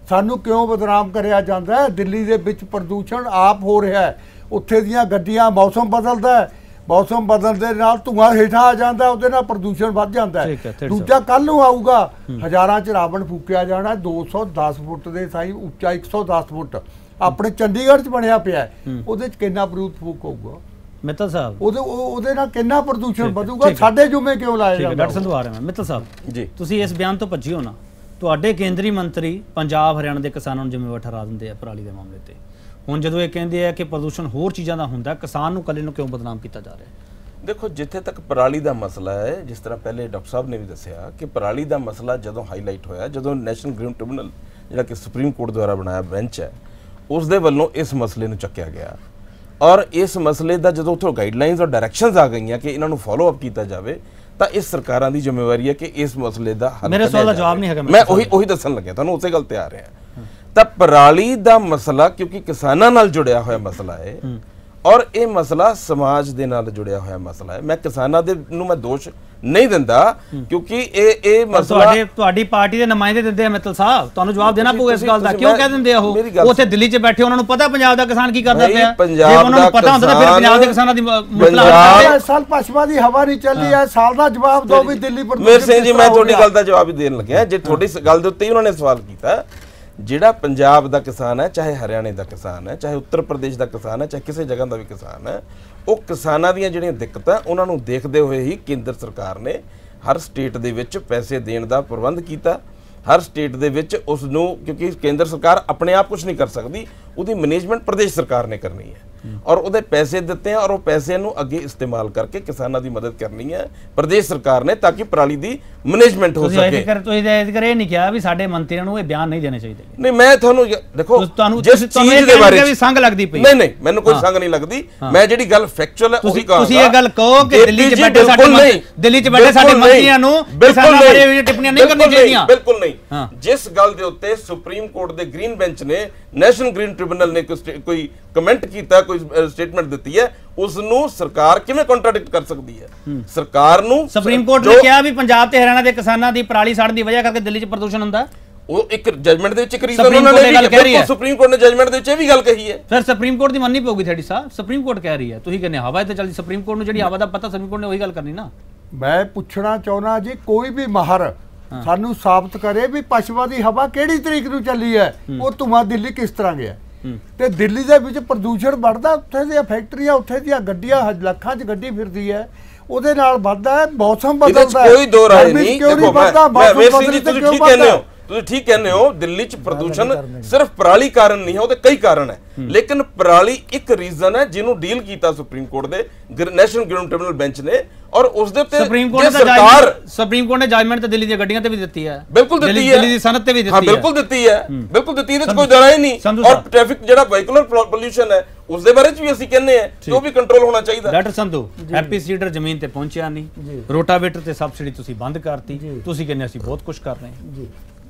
ਸਾਨੂੰ ਕਿਉਂ ਬਦਨਾਮ ਕਰਿਆ ਜਾਂਦਾ ਹੈ? ਦਿੱਲੀ ਦੇ ਵਿੱਚ ਪ੍ਰਦੂਸ਼ਣ ਆਪ ਹੋ ਰਿਹਾ ਹੈ, ਉੱਥੇ ਦੀਆਂ ਗੱਡੀਆਂ, ਮੌਸਮ ਬਦਲਦਾ ਹੈ, ਮੌਸਮ ਬਦਲਣ ਦੇ ਨਾਲ ਧੂਆਂ ਹੇਠਾਂ ਆ ਜਾਂਦਾ, ਉਹਦੇ ਨਾਲ ਪ੍ਰਦੂਸ਼ਣ ਵੱਧ ਜਾਂਦਾ ਹੈ। ਦੂਜਾ ਕੱਲ ਨੂੰ ਆਊਗਾ ਹਜ਼ਾਰਾਂ ਚ ਰਾਵਣ ਫੂਕਿਆ ਜਾਣਾ, ਦੋ ਸੌ ਦਸ ਫੁੱਟ ਦੇ ਸਾਈ ਉੱਚਾ, ਇੱਕ ਸੌ ਦਸ ਫੁੱਟ ਆਪਣੇ ਚੰਡੀਗੜ੍ਹ ਚ ਬਣਿਆ ਪਿਆ, ਉਹਦੇ ਚ ਕਿੰਨਾ ਬਰੂਦ ਫੂਕ ਹੋਊਗਾ ਮਿੱਤਲ ਸਾਹਿਬ? ਉਹਦੇ ਉਹਦੇ ਨਾਲ ਕਿੰਨਾ ਪ੍ਰਦੂਸ਼ਣ ਵਧੂਗਾ? ਸਾਡੇ ਜੁਮੇ ਕਿਉਂ ਲਾਏ ਜਾਂਦੇ? ਡਾਕਟਰ ਸੰਧੂ ਆ ਰਹੇ ਮੈਂ। ਮਿੱਤਲ ਸਾਹਿਬ ਜੀ, ਤੁਸੀਂ ਇਸ ਬਿਆਨ ਤੋਂ ਭੱਜੀ ਹੋ ਨਾ, ਤੁਹਾਡੇ ਕੇਂਦਰੀ ਮੰਤਰੀ ਪੰਜਾਬ ਹਰਿਆਣਾ ਦੇ ਕਿਸਾਨਾਂ ਨੂੰ ਜ਼ਿੰਮੇਵਾਰ ਠਹਿਰਾ ਦਿੰਦੇ ਆ ਪਰਾਲੀ ਦੇ ਮਾਮਲੇ ਤੇ। ਹੁਣ ਜਦੋਂ ਇਹ ਕਹਿੰਦੇ ਆ ਕਿ ਪ੍ਰਦੂਸ਼ਣ ਹੋਰ ਚੀਜ਼ਾਂ ਦਾ ਹੁੰਦਾ, ਕਿਸਾਨ ਨੂੰ ਇਕੱਲੇ ਨੂੰ ਕਿਉਂ ਬਦਨਾਮ ਕੀਤਾ ਜਾ ਰਿਹਾ? ਦੇਖੋ, ਜਿੱਥੇ ਤੱਕ ਪਰਾਲੀ ਦਾ ਮਸਲਾ ਹੈ, ਜਿਸ ਤਰ੍ਹਾਂ ਪਹਿਲੇ ਡਾਕਟਰ ਸਾਹਿਬ ਨੇ ਵੀ ਦੱਸਿਆ ਕਿ ਪਰਾਲੀ ਦਾ ਮਸਲਾ ਜਦੋਂ ਹਾਈਲਾਈਟ ਹੋਇਆ, ਜਦੋਂ ਨੈਸ਼ਨਲ ਗ੍ਰੀਨ ਟ੍ਰਿਬਿਊਨਲ ਜਿਹੜਾ ਕਿ ਸੁਪਰੀਮ ਕੋਰਟ ਦੁਆਰਾ ਬਣਾਇਆ ਬੈਂਚ ਹੈ, ਉਸ ਦੇ ਵੱਲੋਂ ਇਸ ਮਸਲੇ ਨੂੰ ਚੱਕਿਆ ਗਿਆ ਔਰ ਇਸ ਮਸਲੇ ਦਾ ਜਦੋਂ ਉੱਥੋਂ ਗਾਈਡਲਾਈਨਸ ਔਰ ਡਾਇਰੈਕਸ਼ਨਸ ਆ ਗਈਆਂ ਕਿ ਇਹਨਾਂ ਨੂੰ ਫੋਲੋ ਅਪ ਕੀਤਾ ਜਾਵੇ, ਤਾਂ ਇਸ ਸਰਕਾਰਾਂ ਦੀ ਜ਼ਿੰਮੇਵਾਰੀ ਹੈ ਕਿ ਇਸ ਮਸਲੇ ਦਾ ਹੱਲ। ਮੇਰੇ ਸਵਾਲ ਦਾ ਜਵਾਬ ਨਹੀਂ ਹੈਗਾ, ਮੈਂ ਉਹੀ ਉਹੀ ਦੱਸਣ ਲੱਗਿਆ ਤੁਹਾਨੂੰ, ਉਸੇ ਗੱਲ ਤੇ ਆ ਰਿਹਾ। ਤਾਂ ਪਰਾਲੀ ਦਾ ਮਸਲਾ ਕਿਉਂਕਿ ਕਿਸਾਨਾਂ ਨਾਲ ਜੁੜਿਆ ਹੋਇਆ ਮਸਲਾ ਹੈ ਔਰ ਇਹ ਮਸਲਾ ਸਮਾਜ ਦੇ ਨਾਲ ਜੁੜਿਆ ਹੋਇਆ ਮਸਲਾ ਹੈ। ਮੈਂ ਕਿਸਾਨਾਂ ਦੇ ਨੂੰ ਮੈਂ ਦੋਸ਼ ਨਹੀਂ ਦਿੰਦਾ ਕਿਉਂਕਿ ਇਹ ਇਹ ਮਸਲਾ ਤੁਹਾਡੇ ਤੁਹਾਡੀ ਪਾਰਟੀ ਦੇ ਨੁਮਾਇੰਦੇ ਦਿੰਦੇ ਆ ਮਿੱਤਲ ਸਾਹਿਬ, ਤੁਹਾਨੂੰ ਜਵਾਬ ਦੇਣਾ ਪਊਗਾ ਇਸ ਗੱਲ ਦਾ। ਕਿਉਂ ਕਹਿ ਦਿੰਦੇ ਆ ਉਹ? ਉੱਥੇ ਦਿੱਲੀ 'ਚ ਬੈਠੇ ਉਹਨਾਂ ਨੂੰ ਪਤਾ ਪੰਜਾਬ ਦਾ ਕਿਸਾਨ ਕੀ ਕਰਦਾ ਪਿਆ। ਜੇ ਉਹਨਾਂ ਨੂੰ ਪਤਾ ਹੁੰਦਾ ਤਾਂ ਫਿਰ ਪੰਜਾਬ ਦੇ ਕਿਸਾਨਾਂ ਦੀ ਮੁਸ਼ਕਲ ਇਸ ਸਾਲ ਪਛਵਾ ਦੀ ਹਵਾ ਨਹੀਂ ਚੱਲੀ ਹੈ, ਸਾਲ ਦਾ ਜਵਾਬ ਦਿਓ ਵੀ ਦਿੱਲੀ ਪਰ। ਮੇਰ ਸਿੰਘ ਜੀ, ਮੈਂ ਤੁਹਾਡੀ ਗੱਲ ਦਾ ਜਵਾਬ ਹੀ ਦੇਣ ਲੱਗਿਆ। ਜੇ ਤੁਹਾਡੀ ਗੱਲ ਦੇ ਉੱਤੇ ਹੀ ਉਹਨਾਂ ਨੇ ਸਵਾਲ ਕੀਤਾ, ਜਿਹੜਾ ਪੰਜਾਬ ਦਾ ਕਿਸਾਨ ਹੈ, ਚਾਹੇ ਹਰਿਆਣੇ ਦਾ ਕਿਸਾਨ ਹੈ, ਚਾਹੇ ਉੱਤਰ ਪ੍ਰਦੇਸ਼ ਦਾ ਕਿਸਾਨ ਹੈ, ਚਾਹੇ ਕਿਸੇ ਜਗ੍ਹਾ ਦਾ ਵੀ ਕਿਸਾਨ ਹੈ, ਉਹ ਕਿਸਾਨਾਂ ਦੀਆਂ ਜਿਹੜੀਆਂ ਦਿੱਕਤਾਂ ਉਹਨਾਂ ਨੂੰ ਦੇਖਦੇ ਹੋਏ ਹੀ ਕੇਂਦਰ ਸਰਕਾਰ ਨੇ ਹਰ ਸਟੇਟ ਦੇ ਵਿੱਚ ਪੈਸੇ ਦੇਣ ਦਾ ਪ੍ਰਬੰਧ ਕੀਤਾ। ਹਰ ਸਟੇਟ ਦੇ ਵਿੱਚ ਉਸ ਨੂੰ, ਕਿਉਂਕਿ ਕੇਂਦਰ ਸਰਕਾਰ ਆਪਣੇ ਆਪ ਕੁਝ ਨਹੀਂ ਕਰ ਸਕਦੀ, ਉਹਦੀ ਮੈਨੇਜਮੈਂਟ ਪ੍ਰਦੇਸ਼ ਸਰਕਾਰ ਨੇ ਕਰਨੀ ਹੈ ਔਰ ਉਹਦੇ ਪੈਸੇ ਦਿੱਤੇ ਆ ਔਰ ਉਹ ਪੈਸੇ ਨੂੰ ਅੱਗੇ ਇਸਤੇਮਾਲ ਕਰਕੇ ਕਿਸਾਨਾਂ ਦੀ ਮਦਦ ਕਰਨੀ ਹੈ ਪ੍ਰਦੇਸ਼ ਸਰਕਾਰ ਨੇ, ਤਾਂ ਕਿ ਪਰਾਲੀ ਦੀ ਮੈਨੇਜਮੈਂਟ ਹੋ ਸਕੇ। ਤੁਸੀਂ ਜ਼ਿਕਰ ਇਹ ਨਹੀਂ ਕਿਹਾ ਵੀ ਸਾਡੇ ਮੰਤਰੀਆਂ ਨੂੰ ਇਹ ਬਿਆਨ ਨਹੀਂ ਦੇਣੇ ਚਾਹੀਦੇ? ਨਹੀਂ, ਮੈਂ ਤੁਹਾਨੂੰ ਦੇਖੋ ਜਿਸ ਚੀਜ਼ ਦੇ ਬਾਰੇ ਵੀ ਸੰਗ ਲੱਗਦੀ ਪਈ। ਨਹੀਂ ਨਹੀਂ, ਮੈਨੂੰ ਕੋਈ ਸੰਗ ਨਹੀਂ ਲੱਗਦੀ। ਮੈਂ ਜਿਹੜੀ ਗੱਲ ਫੈਕਚੁਅਲ ਹੈ ਉਹੀ ਕਹਾਂਗਾ। ਤੁਸੀਂ ਇਹ ਗੱਲ ਕਹੋ ਕਿ ਦਿੱਲੀ 'ਚ ਬੈਠੇ ਸਾਡੇ ਦਿੱਲੀ 'ਚ ਬੈਠੇ ਸਾਡੇ ਮੰਤਰੀਆਂ ਨੂੰ ਕਿਸਾਨਾਂ ਬਾਰੇ ਟਿੱਪਣੀਆਂ ਨਹੀਂ ਕਰਨੀਆਂ ਚਾਹੀਦੀਆਂ? ਬਿਲਕੁਲ ਨਹੀਂ। ਜਿਸ ਗੱਲ ਦੇ ਉੱਤੇ ਸੁਪਰੀਮ ਕੋਰਟ ਦੇ ਗ੍ਰੀਨ ਬੈਂਚ ਨੇ, ਨੈਸ਼ਨਲ ਗ੍ਰੀਨ ਟ੍ਰਿਬਿਊਨਲ ਨੇ ਕੋਈ ਕਮੈਂਟ ਕੀਤਾ, ਕੋਈ ਸਟੇਟਮੈਂਟ ਦਿੱਤੀ ਹੈ, ਉਸ ਨੂੰ ਸਰਕਾਰ ਕਿਵੇਂ ਕੰਟਰਾਡਿਕਟ ਕਰ ਸਕਦੀ ਹੈ? ਸਰਕਾਰ ਨੂੰ ਸੁਪਰੀਮ ਕੋਰਟ ਨੇ ਕਿਹਾ ਵੀ ਪੰਜਾਬ ਤੇ ਹਰਿਆਣਾ ਦੇ ਕਿਸਾਨਾਂ ਦੀ ਪਰਾਲੀ ਸਾੜਨ ਦੀ ਵਜ੍ਹਾ ਕਰਕੇ ਦਿੱਲੀ 'ਚ ਪ੍ਰਦੂਸ਼ਣ ਹੁੰਦਾ। ਉਹ ਇੱਕ ਜਜਮੈਂਟ ਦੇ ਵਿੱਚ ਇੱਕ ਰੀਜ਼ਨ ਉਹਨਾਂ ਨੇ ਬਿਲਕੁਲ ਸੁਪਰੀਮ ਕੋਰਟ ਨੇ ਜਜਮੈਂਟ ਦੇ ਵਿੱਚ ਇਹ ਵੀ ਗੱਲ ਕਹੀ ਹੈ। ਫਿਰ ਸੁਪਰੀਮ ਕੋਰਟ ਦੀ ਮੰਨਣੀ ਪਊਗੀ ਥੇੜੀ ਸਾਹਿਬ। ਸੁਪਰੀਮ ਕੋਰਟ ਕਹਿ ਰਹੀ ਹੈ, ਤੁਸੀਂ ਕਹਿੰਦੇ ਹਵਾ ਤੇ ਚੱਲਦੀ। ਸੁਪਰੀਮ ਕੋਰਟ ਨੂੰ ਜਿਹੜੀ ਹਵਾ ਦਾ ਪਤਾ, ਸੁਪਰੀਮ ਕੋਰਟ ਨੇ ਉਹੀ ਗੱਲ ਕਰਨੀ ਨਾ। ਮੈਂ ਪੁੱਛਣਾ ਚਾਹੁੰਦਾ ਜੀ, ਕੋਈ ਵੀ ਮਾਹਰ ਸਾਨੂੰ ਸਾਬਤ ਕਰੇ ਵੀ ਪਛਵਾ ਦੀ ਹਵਾ ਕਿਹੜੀ ਤਰੀਕ ਨੂੰ ਚੱਲੀ ਹੈ, ਉਹ ਧੂਆਂ ਦਿੱਲੀ ਕਿਸ ਤਰ੍ਹਾਂ ਗਿਆ ਤੇ ਦਿੱਲੀ ਦੇ ਵਿੱਚ ਪ੍ਰਦੂਸ਼ਣ ਵੱਧਦਾ, ਉੱਥੇ ਦੀਆਂ ਫੈਕਟਰੀਆਂ, ਉੱਥੇ ਦੀਆਂ ਗੱਡੀਆਂ, ਲੱਖਾਂ 'ਚ ਗੱਡੀ ਫਿਰਦੀ ਹੈ, ਉਹਦੇ ਨਾਲ ਵੱਧਦਾ ਹੈ। ਮੌਸਮ ਬਦਲਦਾ ਹੈ, ਕੋਈ ਦੋ ਰਾਏ ਨਹੀਂ। ਦੇਖੋ ਮੈਂ ਤੁਸੀਂ ਠੀਕ ਕਹਿੰਦੇ ਹੋ, ਤੁਸੀਂ ਠੀਕ ਕਹਿੰਦੇ ਹੋ, ਦਿੱਲੀ 'ਚ ਪ੍ਰਦੂਸ਼ਣ ਸਿਰਫ ਪਰਾਲੀ ਕਾਰਨ ਨਹੀਂ ਹੈ, ਉਹਦੇ ਕਈ ਕਾਰਨ ਹੈ, ਲੇਕਿਨ ਪਰਾਲੀ ਇੱਕ ਰੀਜ਼ਨ ਹੈ ਜਿਹਨੂੰ ਡੀਲ ਕੀਤਾ ਸੁਪਰੀਮ ਕੋਰਟ ਦੇ ਨੈਸ਼ਨਲ ਗ੍ਰੀਨ ਟ੍ਰਿਬਿਊਨਲ ਬੈਂਚ ਨੇ ਔਰ ਉਸ ਦੇ ਉੱਤੇ ਸੁਪਰੀਮ ਕੋਰਟ ਨੇ ਸਰਕਾਰ ਸੁਪਰੀਮ ਕੋਰਟ ਨੇ ਜਜਮੈਂਟ ਤੇ ਦਿੱਲੀ ਦੀਆਂ ਗੱਡੀਆਂ ਤੇ ਵੀ ਦਿੱਤੀ ਹੈ। ਬਿਲਕੁਲ ਦਿੱਤੀ ਹੈ, ਦਿੱਲੀ ਦੀ ਸਨਅਤ ਤੇ ਵੀ ਦਿੱਤੀ ਹੈ। ਹਾਂ ਬਿਲਕੁਲ ਦਿੱਤੀ ਹੈ, ਬਿਲਕੁਲ ਦਿੱਤੀ, ਇਹਦੇ 'ਚ ਕੋਈ ਦੋਰਾਏ ਨਹੀਂ। ਔਰ ਟ੍ਰੈਫਿਕ ਜਿਹੜਾ ਵਹੀਕੂਲਰ ਪੋਲਿਊਸ਼ਨ ਹੈ ਉਸ ਦੇ ਬਾਰੇ 'ਚ ਵੀ ਅਸੀਂ ਕਹਿੰਦੇ ਆ ਕਿ ਉਹ ਵੀ ਕੰਟਰੋਲ ਹੋਣਾ ਚਾਹੀਦਾ। ਡਾਕਟਰ ਸੰਧੂ, ਹੈਪੀ ਸੀਡਰ ਜ਼ਮੀਨ ਤੇ ਪਹੁੰਚਿਆ ਨਹੀਂ, ਰੋਟਾਵੇਟਰ ਤੇ ਸਬਸਿਡੀ ਤੁਸੀਂ ਬੰਦ ਕਰਤੀ, ਤੁਸੀਂ ਕਹਿੰਦੇ ਅਸੀਂ ਬਹੁਤ ਕੁਝ ਕਰ ਰਹੇ ਹਾਂ ਜੀ।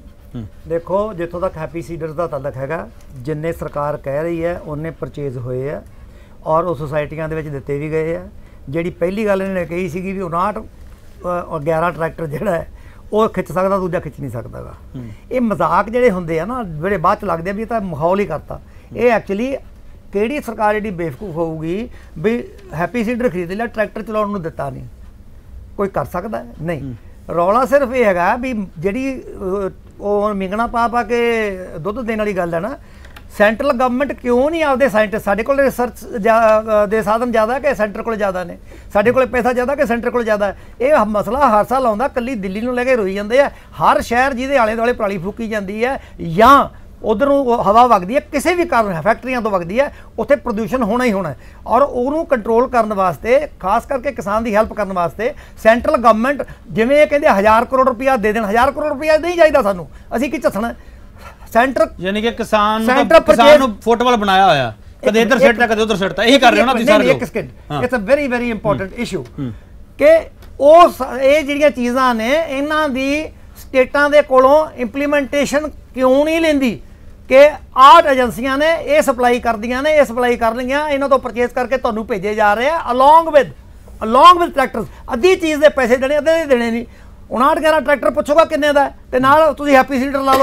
ਦੇਖੋ, ਜਿੱਥੋਂ ਤੱਕ ਹੈਪੀ ਸੀਡਰਸ ਦਾ ਤਾਲੁਕ ਹੈਗਾ, ਜਿੰਨੇ ਸਰਕਾਰ ਕਹਿ ਰਹੀ ਹੈ ਉਹਨੇ ਪਰਚੇਜ਼ ਹੋਏ ਆ ਔਰ ਉਹ ਸੁਸਾਇਟੀਆਂ ਦੇ ਵਿੱਚ ਦਿੱਤੇ ਵੀ ਗਏ ਆ। ਜਿਹੜੀ ਪਹਿਲੀ ਗੱਲ ਇਹਨਾਂ ਨੇ ਕਹੀ ਸੀਗੀ ਵੀ ਉਨਾਹਠ ਗਿਆਰਾਂ ਟਰੈਕਟਰ ਜਿਹੜਾ ਹੈ ਉਹ ਖਿੱਚ ਸਕਦਾ, ਦੂਜਾ ਖਿੱਚ ਨਹੀਂ ਸਕਦਾ ਗਾ। ਇਹ ਮਜ਼ਾਕ ਜਿਹੜੇ ਹੁੰਦੇ ਆ ਨਾ, ਜਿਹੜੇ ਬਾਅਦ 'ਚ ਲੱਗਦੇ ਆ ਵੀ ਇਹ ਤਾਂ ਮਾਹੌਲ ਹੀ ਕਰਤਾ। ਇਹ ਐਕਚੁਅਲੀ ਕਿਹੜੀ ਸਰਕਾਰ ਜਿਹੜੀ ਬੇਵਕੂਫ ਹੋਊਗੀ ਵੀ ਹੈਪੀ ਸੀਡਰ ਖਰੀਦ ਲਿਆ, ਟਰੈਕਟਰ ਚਲਾਉਣ ਨੂੰ ਦਿੱਤਾ ਨਹੀਂ? ਕੋਈ ਕਰ ਸਕਦਾ? ਨਹੀਂ। ਰੌਲਾ ਸਿਰਫ ਇਹ ਹੈਗਾ ਵੀ ਜਿਹੜੀ ਉਹ ਮਿੰਗਣਾ ਪਾ ਪਾ ਕੇ ਦੁੱਧ ਦੇਣ ਵਾਲੀ ਗੱਲ ਹੈ ਨਾ, ਸੈਂਟਰਲ ਗਵਰਨਮੈਂਟ ਕਿਉਂ ਨਹੀਂ ਆਪਦੇ ਸਾਇੰਟਿਸਟ, ਸਾਡੇ ਕੋਲ ਰਿਸਰਚ ਦੇ ਸਾਧਨ ਜ਼ਿਆਦਾ ਕਿ ਸੈਂਟਰ ਕੋਲ ਜ਼ਿਆਦਾ ਨੇ, ਸਾਡੇ ਕੋਲ ਪੈਸਾ ਜ਼ਿਆਦਾ ਕਿ ਸੈਂਟਰ ਕੋਲ ਜ਼ਿਆਦਾ? ਇਹ ਮਸਲਾ ਹਰ ਸਾਲ ਆਉਂਦਾ, ਕੱਲੀ ਦਿੱਲੀ ਨੂੰ ਲੈ ਕੇ ਰੋਈ ਜਾਂਦੇ ਆ। ਹਰ ਸ਼ਹਿਰ ਜਿਹਦੇ ਆਲੇ ਦੁਆਲੇ ਪਰਾਲੀ ਫੂਕੀ ਜਾਂਦੀ ਹੈ ਜਾਂ ਉਧਰ ਨੂੰ ਹਵਾ ਵਗਦੀ ਹੈ, ਕਿਸੇ ਵੀ ਕਾਰਨ ਫੈਕਟਰੀਆਂ ਤੋਂ ਵਗਦੀ ਹੈ, ਉੱਥੇ ਪ੍ਰਦੂਸ਼ਣ ਹੋਣਾ ਹੀ ਹੋਣਾ। ਔਰ ਉਹਨੂੰ ਕੰਟਰੋਲ ਕਰਨ ਵਾਸਤੇ, ਖਾਸ ਕਰਕੇ ਕਿਸਾਨ ਦੀ ਹੈਲਪ ਕਰਨ ਵਾਸਤੇ ਸੈਂਟਰਲ ਗਵਰਨਮੈਂਟ ਜਿਵੇਂ ਇਹ ਕਹਿੰਦੇ ਹਜ਼ਾਰ ਕਰੋੜ ਰੁਪਇਆ ਦੇ ਦੇਣ, ਹਜ਼ਾਰ ਕਰੋੜ ਰੁਪਇਆ ਨਹੀਂ ਚਾਹੀਦਾ ਸਾਨੂੰ, ਅਸੀਂ ਕੀ ਝੱਸਣਾ? ਸੈਂਟਰ ਯਾਨੀ ਕਿ ਕਿਸਾਨ ਕਿਸਾਨ ਨੂੰ ਫੁੱਟਬਾਲ ਬਣਾਇਆ ਹੋਇਆ, ਕਦੇ ਇੱਧਰ ਸਿੱਟਦਾ ਕਦੇ ਉੱਧਰ ਸਿੱਟਦਾ, ਇਹੀ ਕਰ ਰਹੇ ਹੋ ਨਾ ਤੁਸੀਂ ਸਾਰੇ ਲੋਕ। It's a very very important issue ਕਿ ਉਹ ਇਹ ਜਿਹੜੀਆਂ ਚੀਜ਼ਾਂ ਨੇ ਇਹਨਾਂ ਦੀ ਸਟੇਟਾਂ ਦੇ ਕੋਲੋਂ ਇੰਪਲੀਮੈਂਟੇਸ਼ਨ ਕਿਉਂ ਨਹੀਂ ਲੈਂਦੀ ਕਿ ਆਠ ਏਜੰਸੀਆਂ ਨੇ ਇਹ ਸਪਲਾਈ ਕਰਦੀਆਂ ਨੇ, ਇਹ ਸਪਲਾਈ ਕਰ ਲਈਆਂ, ਇਹਨਾਂ ਤੋਂ ਪਰਚੇਸ ਕਰਕੇ ਤੁਹਾਨੂੰ ਭੇਜੇ ਜਾ ਰਹੇ ਆ along with along with tractors. ਅੱਧੀ ਚੀਜ਼ ਦੇ ਪੈਸੇ ਦੇਣੇ, ਅੱਧੇ ਦੇ ਦੇਣੇ ਨਹੀਂ। ਉਨਾਹਠ ਗਿਆਰਾਂ ਟਰੈਕਟਰ ਪੁੱਛੋਗਾ ਕਿੰਨੇ ਦਾ, ਤੇ ਨਾਲ ਤੁਸੀਂ ਹੈਪੀ ਸੀਡਰ ਲਾ ਲਓ।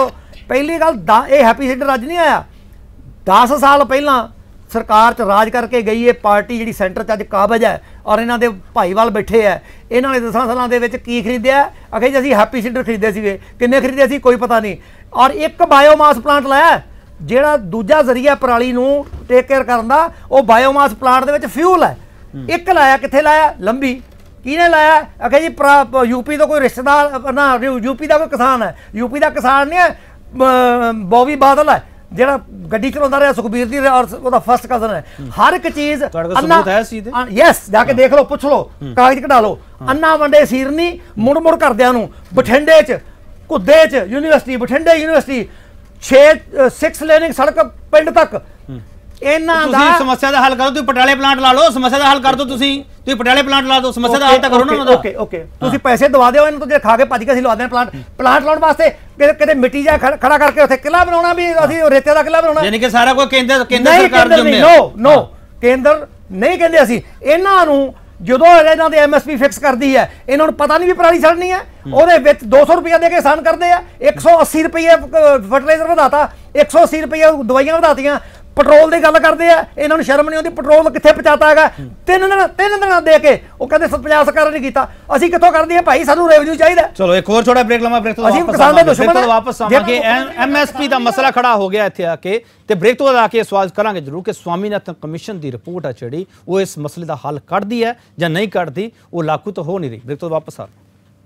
ਪਹਿਲੀ ਗੱਲ ਇਹ ਹੈਪੀ ਸੀਡਰ ਅੱਜ ਨਹੀਂ ਆਇਆ, दस साल पहला सरकार च राज करके गई है पार्टी जी सेंटर च अज काबज है और इन्हों के भाईवाल बैठे है। इन्होंने दस सालों के की खरीदया, आखे जी असीं हैप्पी सीडर खरीदे थे, किन्ने खरीदे सी कोई पता नहीं। और एक बायोमास प्लांट लाया जिहड़ा दूजा जरिया पराली नूं टेक केयर करन दा, वो बायोमास प्लांट दे विच फ्यूल है। एक लाया, कित्थे लाया? लंबी। किहने लाया? आखे जी यूपी तो कोई रिश्तेदार ना, यूपी का कोई किसान है, यूपी का किसान नहीं है, बॉबी बादल है ਜਿਹੜਾ ਗੱਡੀ ਚਲਾਉਂਦਾ ਰਿਹਾ ਸੁਖਬੀਰ ਦੀ ਔਰ ਉਹਦਾ ਫਸਟ ਕਜ਼ਨ ਹੈ। ਹਰ ਇੱਕ ਚੀਜ਼ ਯੈਸ ਜਾ ਕੇ ਦੇਖ ਲਓ, ਪੁੱਛ ਲਓ, ਕਾਗਜ਼ ਕਢਾ ਲਓ। ਅੰਨਾ ਵੰਡੇ ਸੀਰਨੀ ਮੁੜ ਮੁੜ ਕਰਦਿਆਂ ਨੂੰ ਬਠਿੰਡੇ 'ਚ, ਘੁੱਦੇ 'ਚ ਯੂਨੀਵਰਸਿਟੀ, ਬਠਿੰਡੇ ਯੂਨੀਵਰਸਿਟੀ, ਛੇ ਸਿਕਸ ਲੇਨਿੰਗ ਸੜਕ ਪਿੰਡ ਤੱਕ। ਇਹਨਾਂ ਦਾ ਸਮੱਸਿਆ ਦਾ ਹੱਲ ਕਰੋ, ਤੁਸੀਂ ਪਟਿਆਲੇ ਪਲਾਂਟ ਲਾ ਲਓ, ਸਮੱਸਿਆ ਦਾ ਹੱਲ ਕਰ ਦਿਓ। ਤੁਸੀਂ ਤੁਸੀਂ ਪਟਿਆਲੇ ਪਲਾਂਟ ਲਾ ਦਿਓ, ਸਮੱਸਿਆ ਦਾ ਹੱਲ ਤਾਂ ਕਰੋ ਨਾ ਉਹਨਾਂ ਦਾ। ਓਕੇ ਓਕੇ ਤੁਸੀਂ ਪੈਸੇ ਦਵਾ ਦਿਓ ਇਹਨਾਂ ਤੋਂ, ਜੇ ਖਾ ਕੇ ਭੱਜ ਕੇ ਅਸੀਂ ਲਵਾ ਦੇਣਾ ਪਲਾਂਟ। ਪਲਾਂਟ ਲਾਉਣ ਵਾਸਤੇ ਕਿਤੇ ਮਿੱਟੀ ਜਾ ਖੜਾ ਕਰਕੇ ਉੱਥੇ ਕਿਲਾ ਬਣਾਉਣਾ, ਵੀ ਅਸੀਂ ਰੇਤੇ ਦਾ ਕਿਲਾ ਬਣਾਉਣਾ, ਯਾਨੀ ਕਿ ਸਾਰਾ ਕੋਈ ਕੇਂਦਰ ਕੇਂਦਰ ਸਰਕਾਰ ਦੇ ਹੁੰਦੇ ਆ। ਨੋ ਨੋ ਕੇਂਦਰ ਨਹੀਂ ਕਹਿੰਦੇ ਅਸੀਂ। ਇਹਨਾਂ ਨੂੰ ਜਦੋਂ ਇਹਨਾਂ ਦੇ ਐਮਐਸਪੀ ਫਿਕਸ ਕਰਦੀ ਹੈ, ਇਹਨਾਂ ਨੂੰ ਪਤਾ ਨਹੀਂ ਵੀ ਪਰਾਲੀ ਛੱਡਣੀ ਹੈ, ਉਹਦੇ ਵਿੱਚ ਦੋ ਸੌ ਰੁਪਇਆ ਦੇ ਕੇ ਆਸਾਨ ਕਰਦੇ ਆ। ਇੱਕ ਸੌ ਅੱਸੀ ਰੁਪਏ ਫਰਟੀਲਾਈਜ਼ਰ ਵਧਾਤਾ, ਇੱਕ ਸੌ ਅੱਸੀ ਰੁਪਏ ਦਵਾਈਆਂ ਵਧਾਤੀਆਂ, ਪੈਟਰੋਲ ਦੀ ਗੱਲ ਕਰਦੇ ਆ। ਇਹਨਾਂ ਨੂੰ ਸ਼ਰਮ ਨਹੀਂ ਆਉਂਦੀ, ਪੈਟਰੋਲ ਕਿੱਥੇ ਪਹੁੰਚਾਤਾ ਹੈਗਾ ਤਿੰਨ ਦਿਨ ਤਿੰਨ ਦਿਨਾਂ ਦੇ ਕੇ। ਉਹ ਕਹਿੰਦੇ ਪੰਜਾਬ ਸਰਕਾਰ ਨੇ ਕੀਤਾ, ਅਸੀਂ ਕਿੱਥੋਂ ਕਰਦੇ ਆ ਭਾਈ, ਸਾਨੂੰ ਰੈਵਨਿਊ ਚਾਹੀਦਾ। ਚਲੋ ਇੱਕ ਹੋਰ ਛੋਟਾ ਬ੍ਰੇਕ ਲਵਾਂ, ਬ੍ਰੇਕ ਤੋਂ ਅਸੀਂ ਕਿਸਾਨ ਦੇ ਦੁਸ਼ਮਣ ਹਾਂ। ਵਾਪਸ ਆਵਾਂਗੇ। ਐਮਐਸਪੀ ਦਾ ਮਸਲਾ ਖੜਾ ਹੋ ਗਿਆ ਇੱਥੇ ਆ ਕੇ, ਤੇ ਬ੍ਰੇਕ ਤੋਂ ਬਾਅਦ ਆ ਕੇ ਸਵਾਲ ਕਰਾਂਗੇ ਜ਼ਰੂਰ ਕਿ ਸਵਾਮੀਨਾਥਨ ਕਮਿਸ਼ਨ ਦੀ ਰਿਪੋਰਟ ਆ ਜਿਹੜੀ ਉਹ ਇਸ ਮਸਲੇ ਦਾ ਹੱਲ ਕੱਢਦੀ ਹੈ ਜਾਂ ਨਹੀਂ ਕੱਢਦੀ, ਉਹ ਲਾਗੂ ਤਾਂ ਹੋ ਨਹੀਂ ਰਹੀ। ਬ੍ਰੇਕ ਤੋਂ ਵਾਪਸ ਆ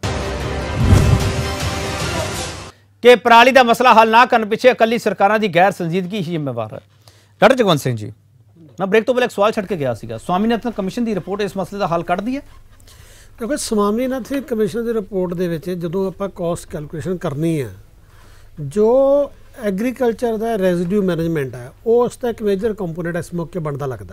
ਕਿ ਪਰਾਲੀ ਦਾ ਮਸਲਾ ਹੱਲ ਨਾ ਕਰਨ ਪਿੱਛੇ ਇਕੱਲੀ ਸਰਕਾਰਾਂ ਦੀ ਗੈਰ ਸੰਜੀਦਗੀ ਹੀ ਜ਼ਿੰਮੇਵਾਰ ਹੈ। ਡਾਕਟਰ ਜਗਵੰਤ ਸਿੰਘ ਜੀ, ਮੈਂ ਬ੍ਰੇਕ ਤੋਂ ਪਹਿਲਾਂ ਇੱਕ ਸਵਾਲ ਛੱਡ ਕੇ ਗਿਆ ਸੀਗਾ, ਸਵਾਮੀਨਾਥਨ ਕਮਿਸ਼ਨ ਦੀ ਰਿਪੋਰਟ ਇਸ ਮਸਲੇ ਦਾ ਹੱਲ ਕੱਢਦੀ ਹੈ? ਕਿਉਂਕਿ ਸਵਾਮੀਨਾਥਨ ਕਮਿਸ਼ਨ ਦੀ ਰਿਪੋਰਟ ਦੇ ਵਿੱਚ ਜਦੋਂ ਆਪਾਂ ਕਾਸਟ ਕੈਲਕੂਲੇਸ਼ਨ ਕਰਨੀ ਹੈ, ਜੋ ਐਗਰੀਕਲਚਰ ਦਾ ਰੈਜ਼ੀਡਿਊ ਮੈਨੇਜਮੈਂਟ ਹੈ, ਉਹ ਉਸ ਦਾ ਇੱਕ ਮੇਜਰ ਕੰਪੋਨੈਂਟ ਇਸ ਮੌਕੇ ਬਣਦਾ ਲੱਗਦਾ।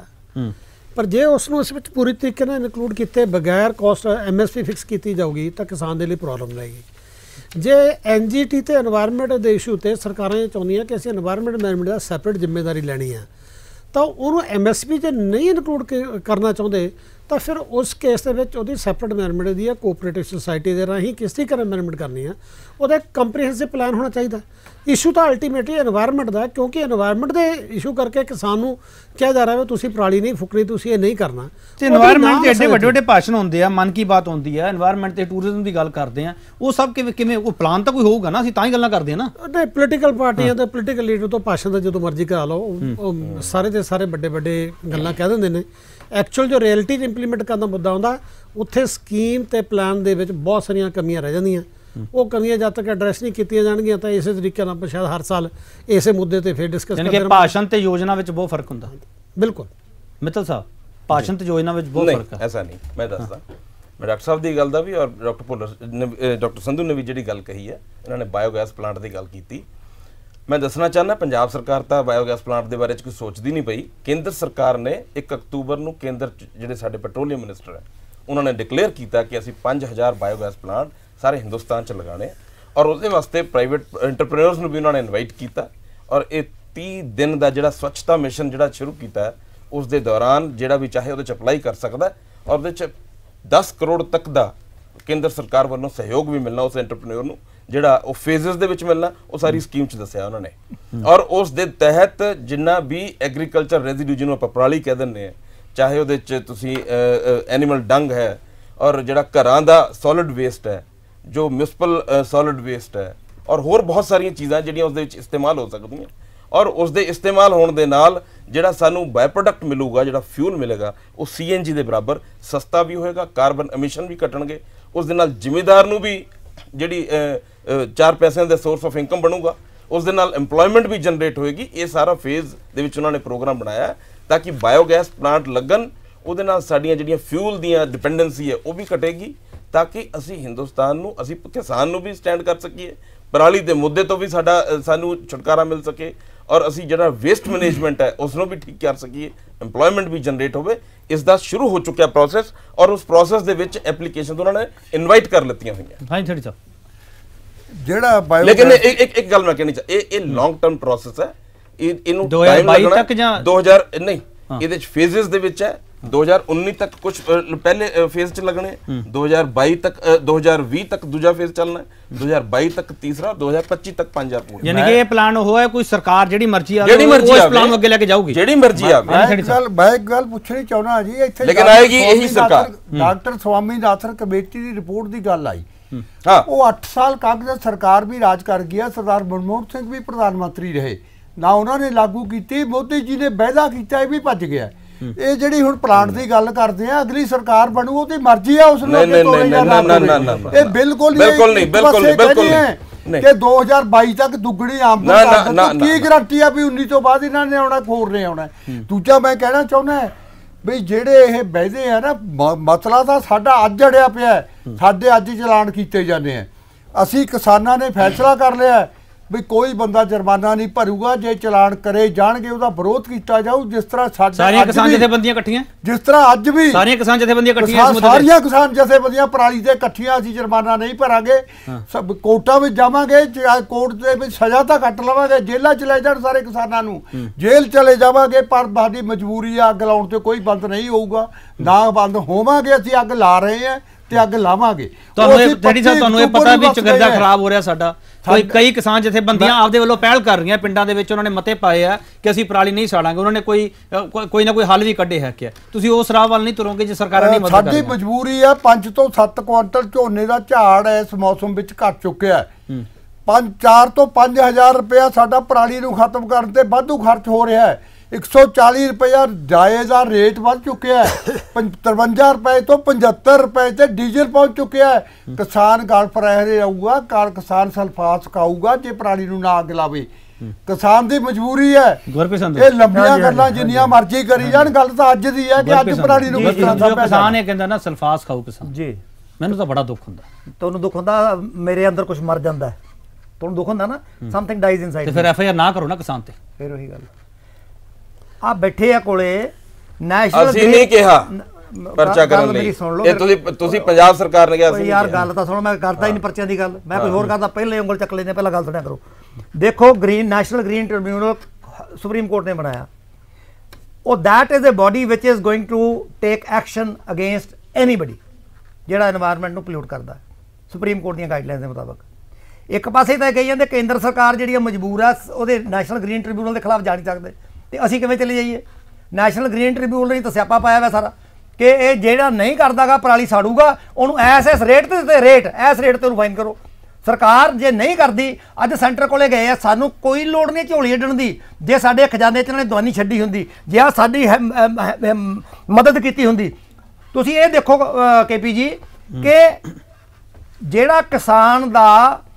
ਪਰ ਜੇ ਉਸ ਨੂੰ ਇਸ ਵਿੱਚ ਪੂਰੀ ਤਰੀਕੇ ਨਾਲ ਇਨਕਲੂਡ ਕੀਤੇ ਬਗੈਰ cost M S P fix ਕੀਤੀ ਜਾਊਗੀ ਤਾਂ ਕਿਸਾਨ ਦੇ ਲਈ ਪ੍ਰੋਬਲਮ ਰਹੇਗੀ। ਜੇ ਐਨ ਜੀ ਟੀ ਤੇ ਐਨਵਾਇਰਨਮੈਂਟ ਦੇ ਇਸ਼ੂ ਤੇ ਸਰਕਾਰਾਂ ਇਹ ਚਾਹੁੰਦੀਆਂ ਕਿ ਅਸੀਂ ਐਨਵਾਇਰਨਮੈਂਟ ਮੈਨੇਜਮੈਂਟ ਦਾ ਸੈਪਰੇਟ ਜ਼ਿੰਮੇਵਾਰੀ ਲੈਣੀ ਆ, ਤਾਂ ਉਹਨੂੰ ਐਮ ਐਸ ਪੀ 'ਚ ਨਹੀਂ ਇਨਕਲੂਡ ਕਰਨਾ ਚਾਹੁੰਦੇ ਤਾਂ ਫਿਰ ਉਸ ਕੇਸ ਦੇ ਵਿੱਚ ਉਹਦੀ ਸੈਪਰੇਟ ਮੈਨੇਜਮੈਂਟ ਦੀ ਆ, ਕੋਆਪਰੇਟਿਵ ਸੁਸਾਇਟੀ ਦੇ ਰਾਹੀਂ ਕਿਸ ਤਰੀਕੇ ਨਾਲ ਮੈਨੇਜਮੈਂਟ ਕਰਨੀ ਆ, ਉਹਦਾ ਇੱਕ ਕੰਪਰੀਹੈਂਸਿਵ ਪਲਾਨ ਹੋਣਾ ਚਾਹੀਦਾ। ਇਸ਼ੂ ਤਾਂ ਅਲਟੀਮੇਟਲੀ ਐਨਵਾਇਰਨਮੈਂਟ ਦਾ, ਕਿਉਂਕਿ ਐਨਵਾਇਰਨਮੈਂਟ ਦੇ ਇਸ਼ੂ ਕਰਕੇ ਕਿਸਾਨ ਨੂੰ ਕਿਹਾ ਜਾ ਰਿਹਾ ਵੀ ਤੁਸੀਂ ਪਰਾਲੀ ਨਹੀਂ ਫੁਕਣੀ, ਤੁਸੀਂ ਇਹ ਨਹੀਂ ਕਰਨਾ। ਤੇ ਐਨਵਾਇਰਨਮੈਂਟ ਦੇ ਐਡੇ ਵੱਡੇ ਵੱਡੇ ਭਾਸ਼ਣ ਹੁੰਦੇ ਆ, ਮਨ ਕੀ ਬਾਤ ਹੁੰਦੀ ਆ, ਐਨਵਾਇਰਨਮੈਂਟ ਤੇ ਟੂਰਿਜ਼ਮ ਦੀ ਗੱਲ ਕਰਦੇ ਆ, ਉਹ ਸਭ ਕਿਵੇਂ ਕਿਵੇਂ ਉਹ ਪਲਾਨ ਤਾਂ ਕੋਈ ਹੋਊਗਾ ਨਾ, ਅਸੀਂ ਤਾਂ ਹੀ ਗੱਲਾਂ ਕਰਦੇ ਆ ਨਾ। ਨਹੀਂ, ਪੋਲੀਟੀਕਲ ਪਾਰਟੀਆਂ ਤੇ ਪੋਲੀਟੀਕਲ ਲੀਡਰ ਤੋਂ ਭਾਸ਼ਣ ਦਾ ਜਦੋਂ ਮਰਜ਼ੀ ਕਰਾ ਲਓ, ਉਹ ਸਾਰੇ ਦੇ ਸਾਰੇ ਵੱਡੇ ਵੱਡੇ ਗੱਲਾਂ ਕਹਿ ਦਿੰਦੇ ਨੇ। ਐਕਚੁਅਲ ਜੋ ਰਿਐਲਿਟੀ ਇੰਪਲੀਮੈਂਟ ਕਰਨ ਦਾ ਮੁੱਦਾ ਆਉਂਦਾ, ਉੱਥੇ ਸਕੀਮ ਤੇ ਪਲਾਨ ਦੇ ਵਿੱਚ ਬਹੁਤ ਸਾਰੀਆਂ ਕਮੀਆਂ ਰਹਿ ਜਾਂਦੀਆਂ। ਉਹ ਕਮੀਆਂ ਜਦ ਤੱਕ ਐਡਰੈਸ ਨਹੀਂ ਕੀਤੀਆਂ ਜਾਣਗੀਆਂ ਤਾਂ ਇਸੇ ਤਰੀਕੇ ਨਾਲ ਆਪਾਂ ਸ਼ਾਇਦ ਹਰ ਸਾਲ ਇਸੇ ਮੁੱਦੇ ਤੇ ਫਿਰ ਡਿਸਕਸ ਕਰਦੇ ਹਾਂ। ਭਾਸ਼ਣ ਤੇ ਯੋਜਨਾ ਵਿੱਚ ਬਹੁਤ ਫਰਕ ਹੁੰਦਾ। ਬਿਲਕੁਲ ਮਿੱਤਲ ਸਾਹਿਬ, ਭਾਸ਼ਣ ਤੇ ਯੋਜਨਾ ਵਿੱਚ ਬਹੁਤ ਫਰਕ ਹੈ। ਐਸਾ ਨਹੀਂ, ਮੈਂ ਦੱਸਦਾ, ਮੈਂ ਡਾਕਟਰ ਸਾਹਿਬ ਦੀ ਗੱਲ ਦਾ ਵੀ ਔਰ ਡਾਕਟਰ ਭੁੱਲਰ ਡਾਕਟਰ ਸੰਧੂ ਨੇ ਵੀ ਜਿਹੜੀ ਗੱਲ ਕਹੀ ਹੈ, ਇਹਨਾਂ ਨੇ ਬਾਇਓਗੈਸ ਪਲਾਂਟ ਦੀ ਗੱਲ ਕੀਤੀ। ਮੈਂ ਦੱਸਣਾ ਚਾਹੁੰਦਾ, ਪੰਜਾਬ ਸਰਕਾਰ ਤਾਂ ਬਾਇਓਗੈਸ ਪਲਾਂਟ ਦੇ ਬਾਰੇ 'ਚ ਕੋਈ ਸੋਚਦੀ ਨਹੀਂ ਪਈ। ਕੇਂਦਰ ਸਰਕਾਰ ਨੇ ਇੱਕ ਅਕਤੂਬਰ ਨੂੰ ਕੇਂਦਰ ਜਿਹੜੇ ਸਾਡੇ ਪੈਟਰੋਲੀਅਮ ਮਿਨਿਸਟਰ ਹੈ, ਉਹਨਾਂ ਨੇ ਡਿਕਲੇਅਰ ਕੀਤਾ ਕਿ ਅਸੀਂ ਪੰਜ ਹਜ਼ਾਰ ਬਾਇਓਗੈਸ ਪਲਾਂਟ ਸਾਰੇ ਹਿੰਦੁਸਤਾਨ 'ਚ ਲਗਾਉਣੇ, ਔਰ ਉਹਦੇ ਵਾਸਤੇ ਪ੍ਰਾਈਵੇਟ ਐਂਟਰਪ੍ਰੇਨਰਸ ਨੂੰ ਵੀ ਉਹਨਾਂ ਨੇ ਇਨਵਾਈਟ ਕੀਤਾ। ਔਰ ਇਹ ਤੀਹ ਦਿਨ ਦਾ ਜਿਹੜਾ ਸਵੱਛਤਾ ਮਿਸ਼ਨ ਜਿਹੜਾ ਸ਼ੁਰੂ ਕੀਤਾ ਹੈ, ਉਸ ਦੇ ਦੌਰਾਨ ਜਿਹੜਾ ਵੀ ਚਾਹੇ ਉਹਦੇ 'ਚ ਅਪਲਾਈ ਕਰ ਸਕਦਾ, ਔਰ ਉਹਦੇ 'ਚ ਦਸ ਕਰੋੜ ਤੱਕ ਦਾ ਕੇਂਦਰ ਸਰਕਾਰ ਵੱਲੋਂ ਸਹਿਯੋਗ ਵੀ ਮਿਲਣਾ ਉਸ ਐਂਟਰਪ੍ਰੇਨਰ ਨੂੰ, ਜਿਹੜਾ ਉਹ ਫੇਜ਼ਸ ਦੇ ਵਿੱਚ ਮਿਲਣਾ, ਉਹ ਸਾਰੀ ਸਕੀਮ 'ਚ ਦੱਸਿਆ ਉਹਨਾਂ ਨੇ। ਔਰ ਉਸ ਦੇ ਤਹਿਤ ਜਿੰਨਾ ਵੀ ਐਗਰੀਕਲਚਰ ਰੈਜ਼ੀਡਿਊ ਜਿਹਨੂੰ ਆਪਾਂ ਪਰਾਲੀ ਕਹਿ ਦਿੰਦੇ ਹਾਂ, ਚਾਹੇ ਉਹਦੇ 'ਚ ਤੁਸੀਂ ਐਨੀਮਲ ਡੰਗ ਹੈ, ਔਰ ਜਿਹੜਾ ਘਰਾਂ ਦਾ ਸੋਲਿਡ ਵੇਸਟ ਹੈ, ਜੋ ਮਿਊਨਿਸਪਲ ਸੋਲਿਡ ਵੇਸਟ ਹੈ, ਔਰ ਹੋਰ ਬਹੁਤ ਸਾਰੀਆਂ ਚੀਜ਼ਾਂ ਜਿਹੜੀਆਂ ਉਸ ਦੇ ਵਿੱਚ ਇਸਤੇਮਾਲ ਹੋ ਸਕਦੀਆਂ, ਔਰ ਉਸ ਦੇ ਇਸਤੇਮਾਲ ਹੋਣ ਦੇ ਨਾਲ ਜਿਹੜਾ ਸਾਨੂੰ ਬਾਈ ਪ੍ਰੋਡਕਟ ਮਿਲੂਗਾ, ਜਿਹੜਾ ਫਿਊਲ ਮਿਲੇਗਾ, ਉਹ ਸੀ ਐਨ ਜੀ ਦੇ ਬਰਾਬਰ ਸਸਤਾ ਵੀ ਹੋਏਗਾ, ਕਾਰਬਨ ਐਮਿਸ਼ਨ ਵੀ ਘਟਣਗੇ, ਉਸ ਦੇ ਨਾਲ ਜ਼ਿਮੀਦਾਰ ਨੂੰ ਵੀ ਜਿਹੜੀ ਚਾਰ ਪੈਸਿਆਂ ਦਾ ਸੋਰਸ ਆਫ ਇਨਕਮ ਬਣੂਗਾ, ਉਸ ਦੇ ਨਾਲ ਐਮਪਲੋਇਮੈਂਟ ਵੀ ਜਨਰੇਟ ਹੋਏਗੀ। ਇਹ ਸਾਰਾ ਫੇਜ਼ ਦੇ ਵਿੱਚ ਉਹਨਾਂ ਨੇ ਪ੍ਰੋਗਰਾਮ ਬਣਾਇਆ ਤਾਂ ਕਿ ਬਾਇਓਗੈਸ ਪਲਾਂਟ ਲੱਗਣ, ਉਹਦੇ ਨਾਲ ਸਾਡੀਆਂ ਜਿਹੜੀਆਂ ਫਿਊਲ ਦੀਆਂ ਡਿਪੈਂਡੈਂਸੀ ਹੈ ਉਹ ਵੀ ਘਟੇਗੀ, ਤਾਂ ਕਿ ਅਸੀਂ ਹਿੰਦੁਸਤਾਨ ਨੂੰ, ਅਸੀਂ ਕਿਸਾਨ ਨੂੰ ਵੀ ਸਟੈਂਡ ਕਰ ਸਕੀਏ, ਪਰਾਲੀ ਦੇ ਮੁੱਦੇ ਤੋਂ ਵੀ ਸਾਡਾ ਸਾਨੂੰ ਛੁਟਕਾਰਾ ਮਿਲ ਸਕੇ, ਔਰ ਅਸੀਂ ਜਿਹੜਾ ਵੇਸਟ ਮੈਨੇਜਮੈਂਟ ਹੈ ਉਸ ਨੂੰ ਵੀ ਠੀਕ ਕਰ ਸਕੀਏ, ਐਮਪਲੋਇਮੈਂਟ ਵੀ ਜਨਰੇਟ ਹੋਵੇ। ਇਸ ਦਾ ਸ਼ੁਰੂ ਹੋ ਚੁੱਕਿਆ ਪ੍ਰੋਸੈਸ, ਔਰ ਉਸ ਪ੍ਰੋਸੈਸ ਦੇ ਵਿੱਚ ਐਪਲੀਕੇਸ਼ਨ ਉਹਨਾਂ ਨੇ ਇਨਵਾਈਟ ਕਰ ਲਿੱਤੀਆਂ ਹੋਈਆਂ। ਹਾਂ ਜੀ ਸਾਹਿਬ, ਜਿਹੜਾ ਬਾਇਓ ਲੇਕਿਨ ਇੱਕ ਇੱਕ ਇੱਕ ਗੱਲ ਮੈਂ ਕਹਿਣੀ ਚਾਹ, ਇਹ ਇਹ ਲੌਂਗ ਟਰਮ ਪ੍ਰੋਸੈਸ ਹੈ, ਇਹ ਇਹਨੂੰ ਦੋ ਹਜ਼ਾਰ ਬਾਈ ਤੱਕ ਜਾਂ ਦੋ ਹਜ਼ਾਰ ਨਹੀਂ, ਇਹਦੇ ਚ ਫੇਜ਼ਸ ਦੇ ਵਿੱਚ ਹੈ। दो हज़ार उन्नीस तक कुछ पहले फेज च लगने, दो हज़ार बाईस तक दो हज़ार बीस तक दूसरा फेज चलना है, दो हज़ार बाईस तक तीसरा, दो हज़ार पच्चीस तक पाँच हज़ार पूरे। यानी कि ये प्लान हुआ है कोई सरकार जेडी मर्जी जेडी मर्जी उस प्लान अगे लेके जाऊगी, जेडी मर्जी आवे। मैं एक गल मैं एक गल पूछनी चाहना जी, इत्थे लेकिन आएगी यही सरकार। डॉक्टर स्वामीनाथन कमेटी की रिपोर्ट की गल आई, हाँ वो अठ साल कांग्रेस सरकार भी राज कर गया, सरदार मनमोहन सिंह भी प्रधानमंत्री रहे ना, उन्होंने लागू की, मोदी जी ने वायदा किया भी भज गया। ਇਹ ਜਿਹੜੀ ਹੁਣ ਪਲਾਂਟ ਦੀ ਗੱਲ ਕਰਦੇ ਆ, ਅਗਲੀ ਸਰਕਾਰ ਬਣੂ ਉਹਦੀ ਮਰਜ਼ੀ ਆ, ਉਸ ਨੂੰ ਅੱਗੇ ਤੋਰੇ ਜਾਂ ਨਾ ਤੋਰੇ। ਇਹ ਬਿਲਕੁਲ ਬਿਲਕੁਲ ਨਹੀਂ ਬਿਲਕੁਲ ਨਹੀਂ ਬਿਲਕੁਲ ਨਹੀਂ ਕਿ ਦੋ ਹਜ਼ਾਰ ਬਾਈ ਤੱਕ ਦੁੱਗਣੀ ਆਮਦਨ ਕਰ ਦਿੱਤੀ, ਕੀ ਗਰੰਟੀ ਆ ਵੀ ਉੱਨੀ ਤੋਂ ਬਾਅਦ ਇਹਨਾਂ ਨੇ ਆਉਣਾ ਖੋਰ ਨੇ ਆਉਣਾ। ਦੂਜਾ ਮੈਂ ਕਹਿਣਾ ਚਾਹੁੰਦਾ ਵੀ ਜਿਹੜੇ ਇਹ ਬਹਿਦੇ ਆ ਨਾ, ਮਸਲਾ ਤਾਂ ਸਾਡਾ ਅੱਜ ਅੜਿਆ ਪਿਆ, ਸਾਡੇ ਅੱਜ ਚਲਾਨ ਕੀਤੇ ਜਾਂਦੇ ਆ। ਅਸੀਂ ਕਿਸਾਨਾਂ ਨੇ ਫੈਸਲਾ ਕਰ ਲਿਆ ਵੀ ਕੋਈ ਬੰਦਾ ਜੁਰਮਾਨਾ ਨਹੀਂ ਭਰੂਗਾ, ਜੇ ਚਲਾਨ ਕਰੇ ਜਾਣਗੇ ਉਹਦਾ ਵਿਰੋਧ ਕੀਤਾ ਜਾਊ, ਜਿਸ ਤਰ੍ਹਾਂ ਸਾਡੇ ਸਾਰੀਆਂ ਕਿਸਾਨ ਜਥੇਬੰਦੀਆਂ ਇਕੱਠੀਆਂ, ਜਿਸ ਤਰ੍ਹਾਂ ਅੱਜ ਵੀ ਸਾਰੀਆਂ ਕਿਸਾਨ ਜਥੇਬੰਦੀਆਂ ਇਕੱਠੀਆਂ, ਸਾਰੀਆਂ ਕਿਸਾਨ ਜਥੇਬੰਦੀਆਂ ਪਰਾਲੀ ਤੇ ਇਕੱਠੀਆਂ, ਅਸੀਂ ਜੁਰਮਾਨਾ ਨਹੀਂ ਭਰਾਂਗੇ, ਸਭ ਕੋਰਟਾਂ ਵਿੱਚ ਜਾਵਾਂਗੇ, ਕੋਰਟ ਦੇ ਵਿੱਚ ਸਜ਼ਾ ਤਾਂ ਕੱਟ ਲਵਾਂਗੇ, ਜੇਲ੍ਹਾਂ ਚ ਲੈ ਜਾਣ ਸਾਰੇ ਕਿਸਾਨਾਂ ਨੂੰ, ਜੇਲ੍ਹ ਚਲੇ ਜਾਵਾਂਗੇ, ਪਰ ਸਾਡੀ ਮਜਬੂਰੀ ਆ, ਅੱਗ ਲਾਉਣ ਤੇ ਕੋਈ ਬੰਦ ਨਹੀਂ ਹੋਊਗਾ, ਨਾ ਬੰਦ ਹੋਵਾਂਗੇ, ਅਸੀਂ ਅੱਗ ਲਾ ਰਹੇ ਹਾਂ ਤੇ ਅੱਗ ਲਾਵਾਂਗੇ। ਤੁਹਾਨੂੰ ਜਿਹੜੀ ਸਾਹਿਬ ਤੁਹਾਨੂੰ ਇਹ ਪਤਾ ਵੀ ਚਗਰਦਾ ਖਰਾਬ ਹੋ ਰਿਹਾ ਸਾਡਾ, ਕੋਈ ਕਈ ਕਿਸਾਨ ਜਥੇਬੰਦੀਆਂ ਆਪਦੇ ਵੱਲੋਂ ਪਹਿਲ ਕਰ ਰਹੀਆਂ, ਪਿੰਡਾਂ ਦੇ ਵਿੱਚ ਉਹਨਾਂ ਨੇ ਮਤੇ ਪਾਏ ਆ ਕਿ ਅਸੀਂ ਪਰਾਲੀ ਨਹੀਂ ਸਾੜਾਂਗੇ, ਉਹਨਾਂ ਨੇ ਕੋਈ ਕੋਈ ਨਾ ਕੋਈ ਹੱਲ ਵੀ ਕੱਢੇ ਹੈ ਕਿ ਤੁਸੀਂ ਉਸ ਰਾਹ ਵੱਲ ਨਹੀਂ ਤੁਰੋਗੇ ਜੇ ਸਰਕਾਰਾਂ ਨਹੀਂ ਮਦਦ ਕਰਨਗੀਆਂ। ਸਾਡੀ ਮਜਬੂਰੀ ਆ, ਪੰਜ ਤੋਂ ਸੱਤ ਕੁਆਂਟਲ ਝੋਨੇ ਦਾ ਝਾੜ ਇਸ ਮੌਸਮ ਵਿੱਚ ਘਟ ਚੁੱਕਿਆ ਹੈ, ਪੰਜ ਚਾਰ ਤੋਂ ਪੰਜ ਹਜ਼ਾਰ ਰੁਪਇਆ ਸਾਡਾ ਪਰਾਲੀ ਨੂੰ ਖਤਮ ਕਰਨ ਤੇ ਵਾਧੂ ਖਰਚ ਹੋ ਰਿਹਾ ਹੈ, एक सौ चालीस रुपया जायज़ आ रेट बढ़ चुके हैं, तिरवंजा रुपए तो पचहत्तर रुपए से डीजल पहुंच चुके हैं। किसान गल पर रहूगा, काल किसान सल्फास खाऊगा जे पराली नूं ना अग लावे। किसान की मजबूरी है, ये लंबियां गल्लां जिन्नियां मर्जी करी जाण, गल तां अज दी है कि अज पराली नूं किस तरह दा किसान ये कहंदा ना सल्फास खाओ किसान जी, मैनूं तां बड़ा दुख हुंदा। तुहानूं दुख हुंदा, मेरे अंदर कुछ मर जांदा है, तुहानूं दुख हुंदा ना, समथिंग डाइज इनसाइड। ते फिर एफ आई आर ना करो ना किसान ते, फिर वही गल आ बैठे आ कोले नैशनल ਅਸੀਂ ਨਹੀਂ ਕਿਹਾ ਪਰਚਾ ਕਰਨ ਲਈ, ਇਹ ਤੁਸੀਂ ਤੁਸੀਂ ਪੰਜਾਬ ਸਰਕਾਰ ਨੇ ਕਿਹਾ ਸੀ ਯਾਰ। ਗੱਲ ਤਾਂ ਸੁਣ, ਮੈਂ ਕਰਦਾ ਹੀ ਨਹੀਂ ਪਰਚਿਆਂ ਦੀ ਗੱਲ, ਮੈਂ ਕੋਈ ਹੋਰ ਕਰਦਾ, ਪਹਿਲੇ ਉਂਗਲ ਚੱਕ ਲੈਂਦੇ, ਪਹਿਲਾਂ ਗੱਲ ਸੁਣਿਆ ਕਰੋ। ਦੇਖੋ green National Green Tribunal Supreme Court ਨੇ ਬਣਾਇਆ, ਉਹ that is a body which is going to take action against anybody ਜਿਹੜਾ এনवायरमेंट ਨੂੰ ਪੋਲਿਊਟ ਕਰਦਾ, ਸੁਪਰੀਮ ਕੋਰਟ ਦੀਆਂ ਗਾਈਡਲਾਈਨਸ ਦੇ ਮੁਤਾਬਕ। ਇੱਕ ਪਾਸੇ ਤਾਂ ਕਹੀ ਜਾਂਦੇ ਕੇਂਦਰ ਸਰਕਾਰ ਜਿਹੜੀ ਮਜਬੂਰ ਆ, ਉਹਦੇ ਨੈਸ਼ਨਲ ਗ੍ਰੀਨ ਟ੍ਰਿਬਿਊਨਲ ਦੇ ਖਿਲਾਫ ਜਾ ਨਹੀਂ ਸਕਦੇ, ਤੇ ਅਸੀਂ ਕਿਵੇਂ ਚਲੇ ਜਾਈਏ? ਨੈਸ਼ਨਲ ਗ੍ਰੀਨ ਟ੍ਰਿਬਿਊਨਲ ਨੇ ਤਾਂ ਸਿਆਪਾ ਪਾਇਆ ਹੋਇਆ ਸਾਰਾ ਕਿ ਇਹ ਜਿਹੜਾ ਨਹੀਂ ਕਰਦਾਗਾ ਪਰਾਲੀ ਸਾੜੂਗਾ, ਉਹਨੂੰ ਐਸ ਐਸ ਰੇਟ ਤੇ ਰੇਟ ਐਸ ਰੇਟ ਤੇ ਉਹਨੂੰ ਫਾਈਨ ਕਰੋ। ਸਰਕਾਰ ਜੇ ਨਹੀਂ ਕਰਦੀ, ਅੱਜ ਸੈਂਟਰ ਕੋਲੇ ਗਏ ਆ, ਸਾਨੂੰ ਕੋਈ ਲੋੜ ਨਹੀਂ ਝੋਲੀ ਅੱਡਣ ਦੀ, ਜੇ ਸਾਡੇ ਖਜ਼ਾਨੇ 'ਚ ਇਹਨਾਂ ਨੇ ਦਵਾਨੀ ਛੱਡੀ ਹੁੰਦੀ, ਜੇ ਆ ਸਾਡੀ ਮਦਦ ਕੀਤੀ ਹੁੰਦੀ। ਤੁਸੀਂ ਇਹ ਦੇਖੋ ਕੇ ਪੀ ਜੀ ਕਿ ਜਿਹੜਾ ਕਿਸਾਨ ਦਾ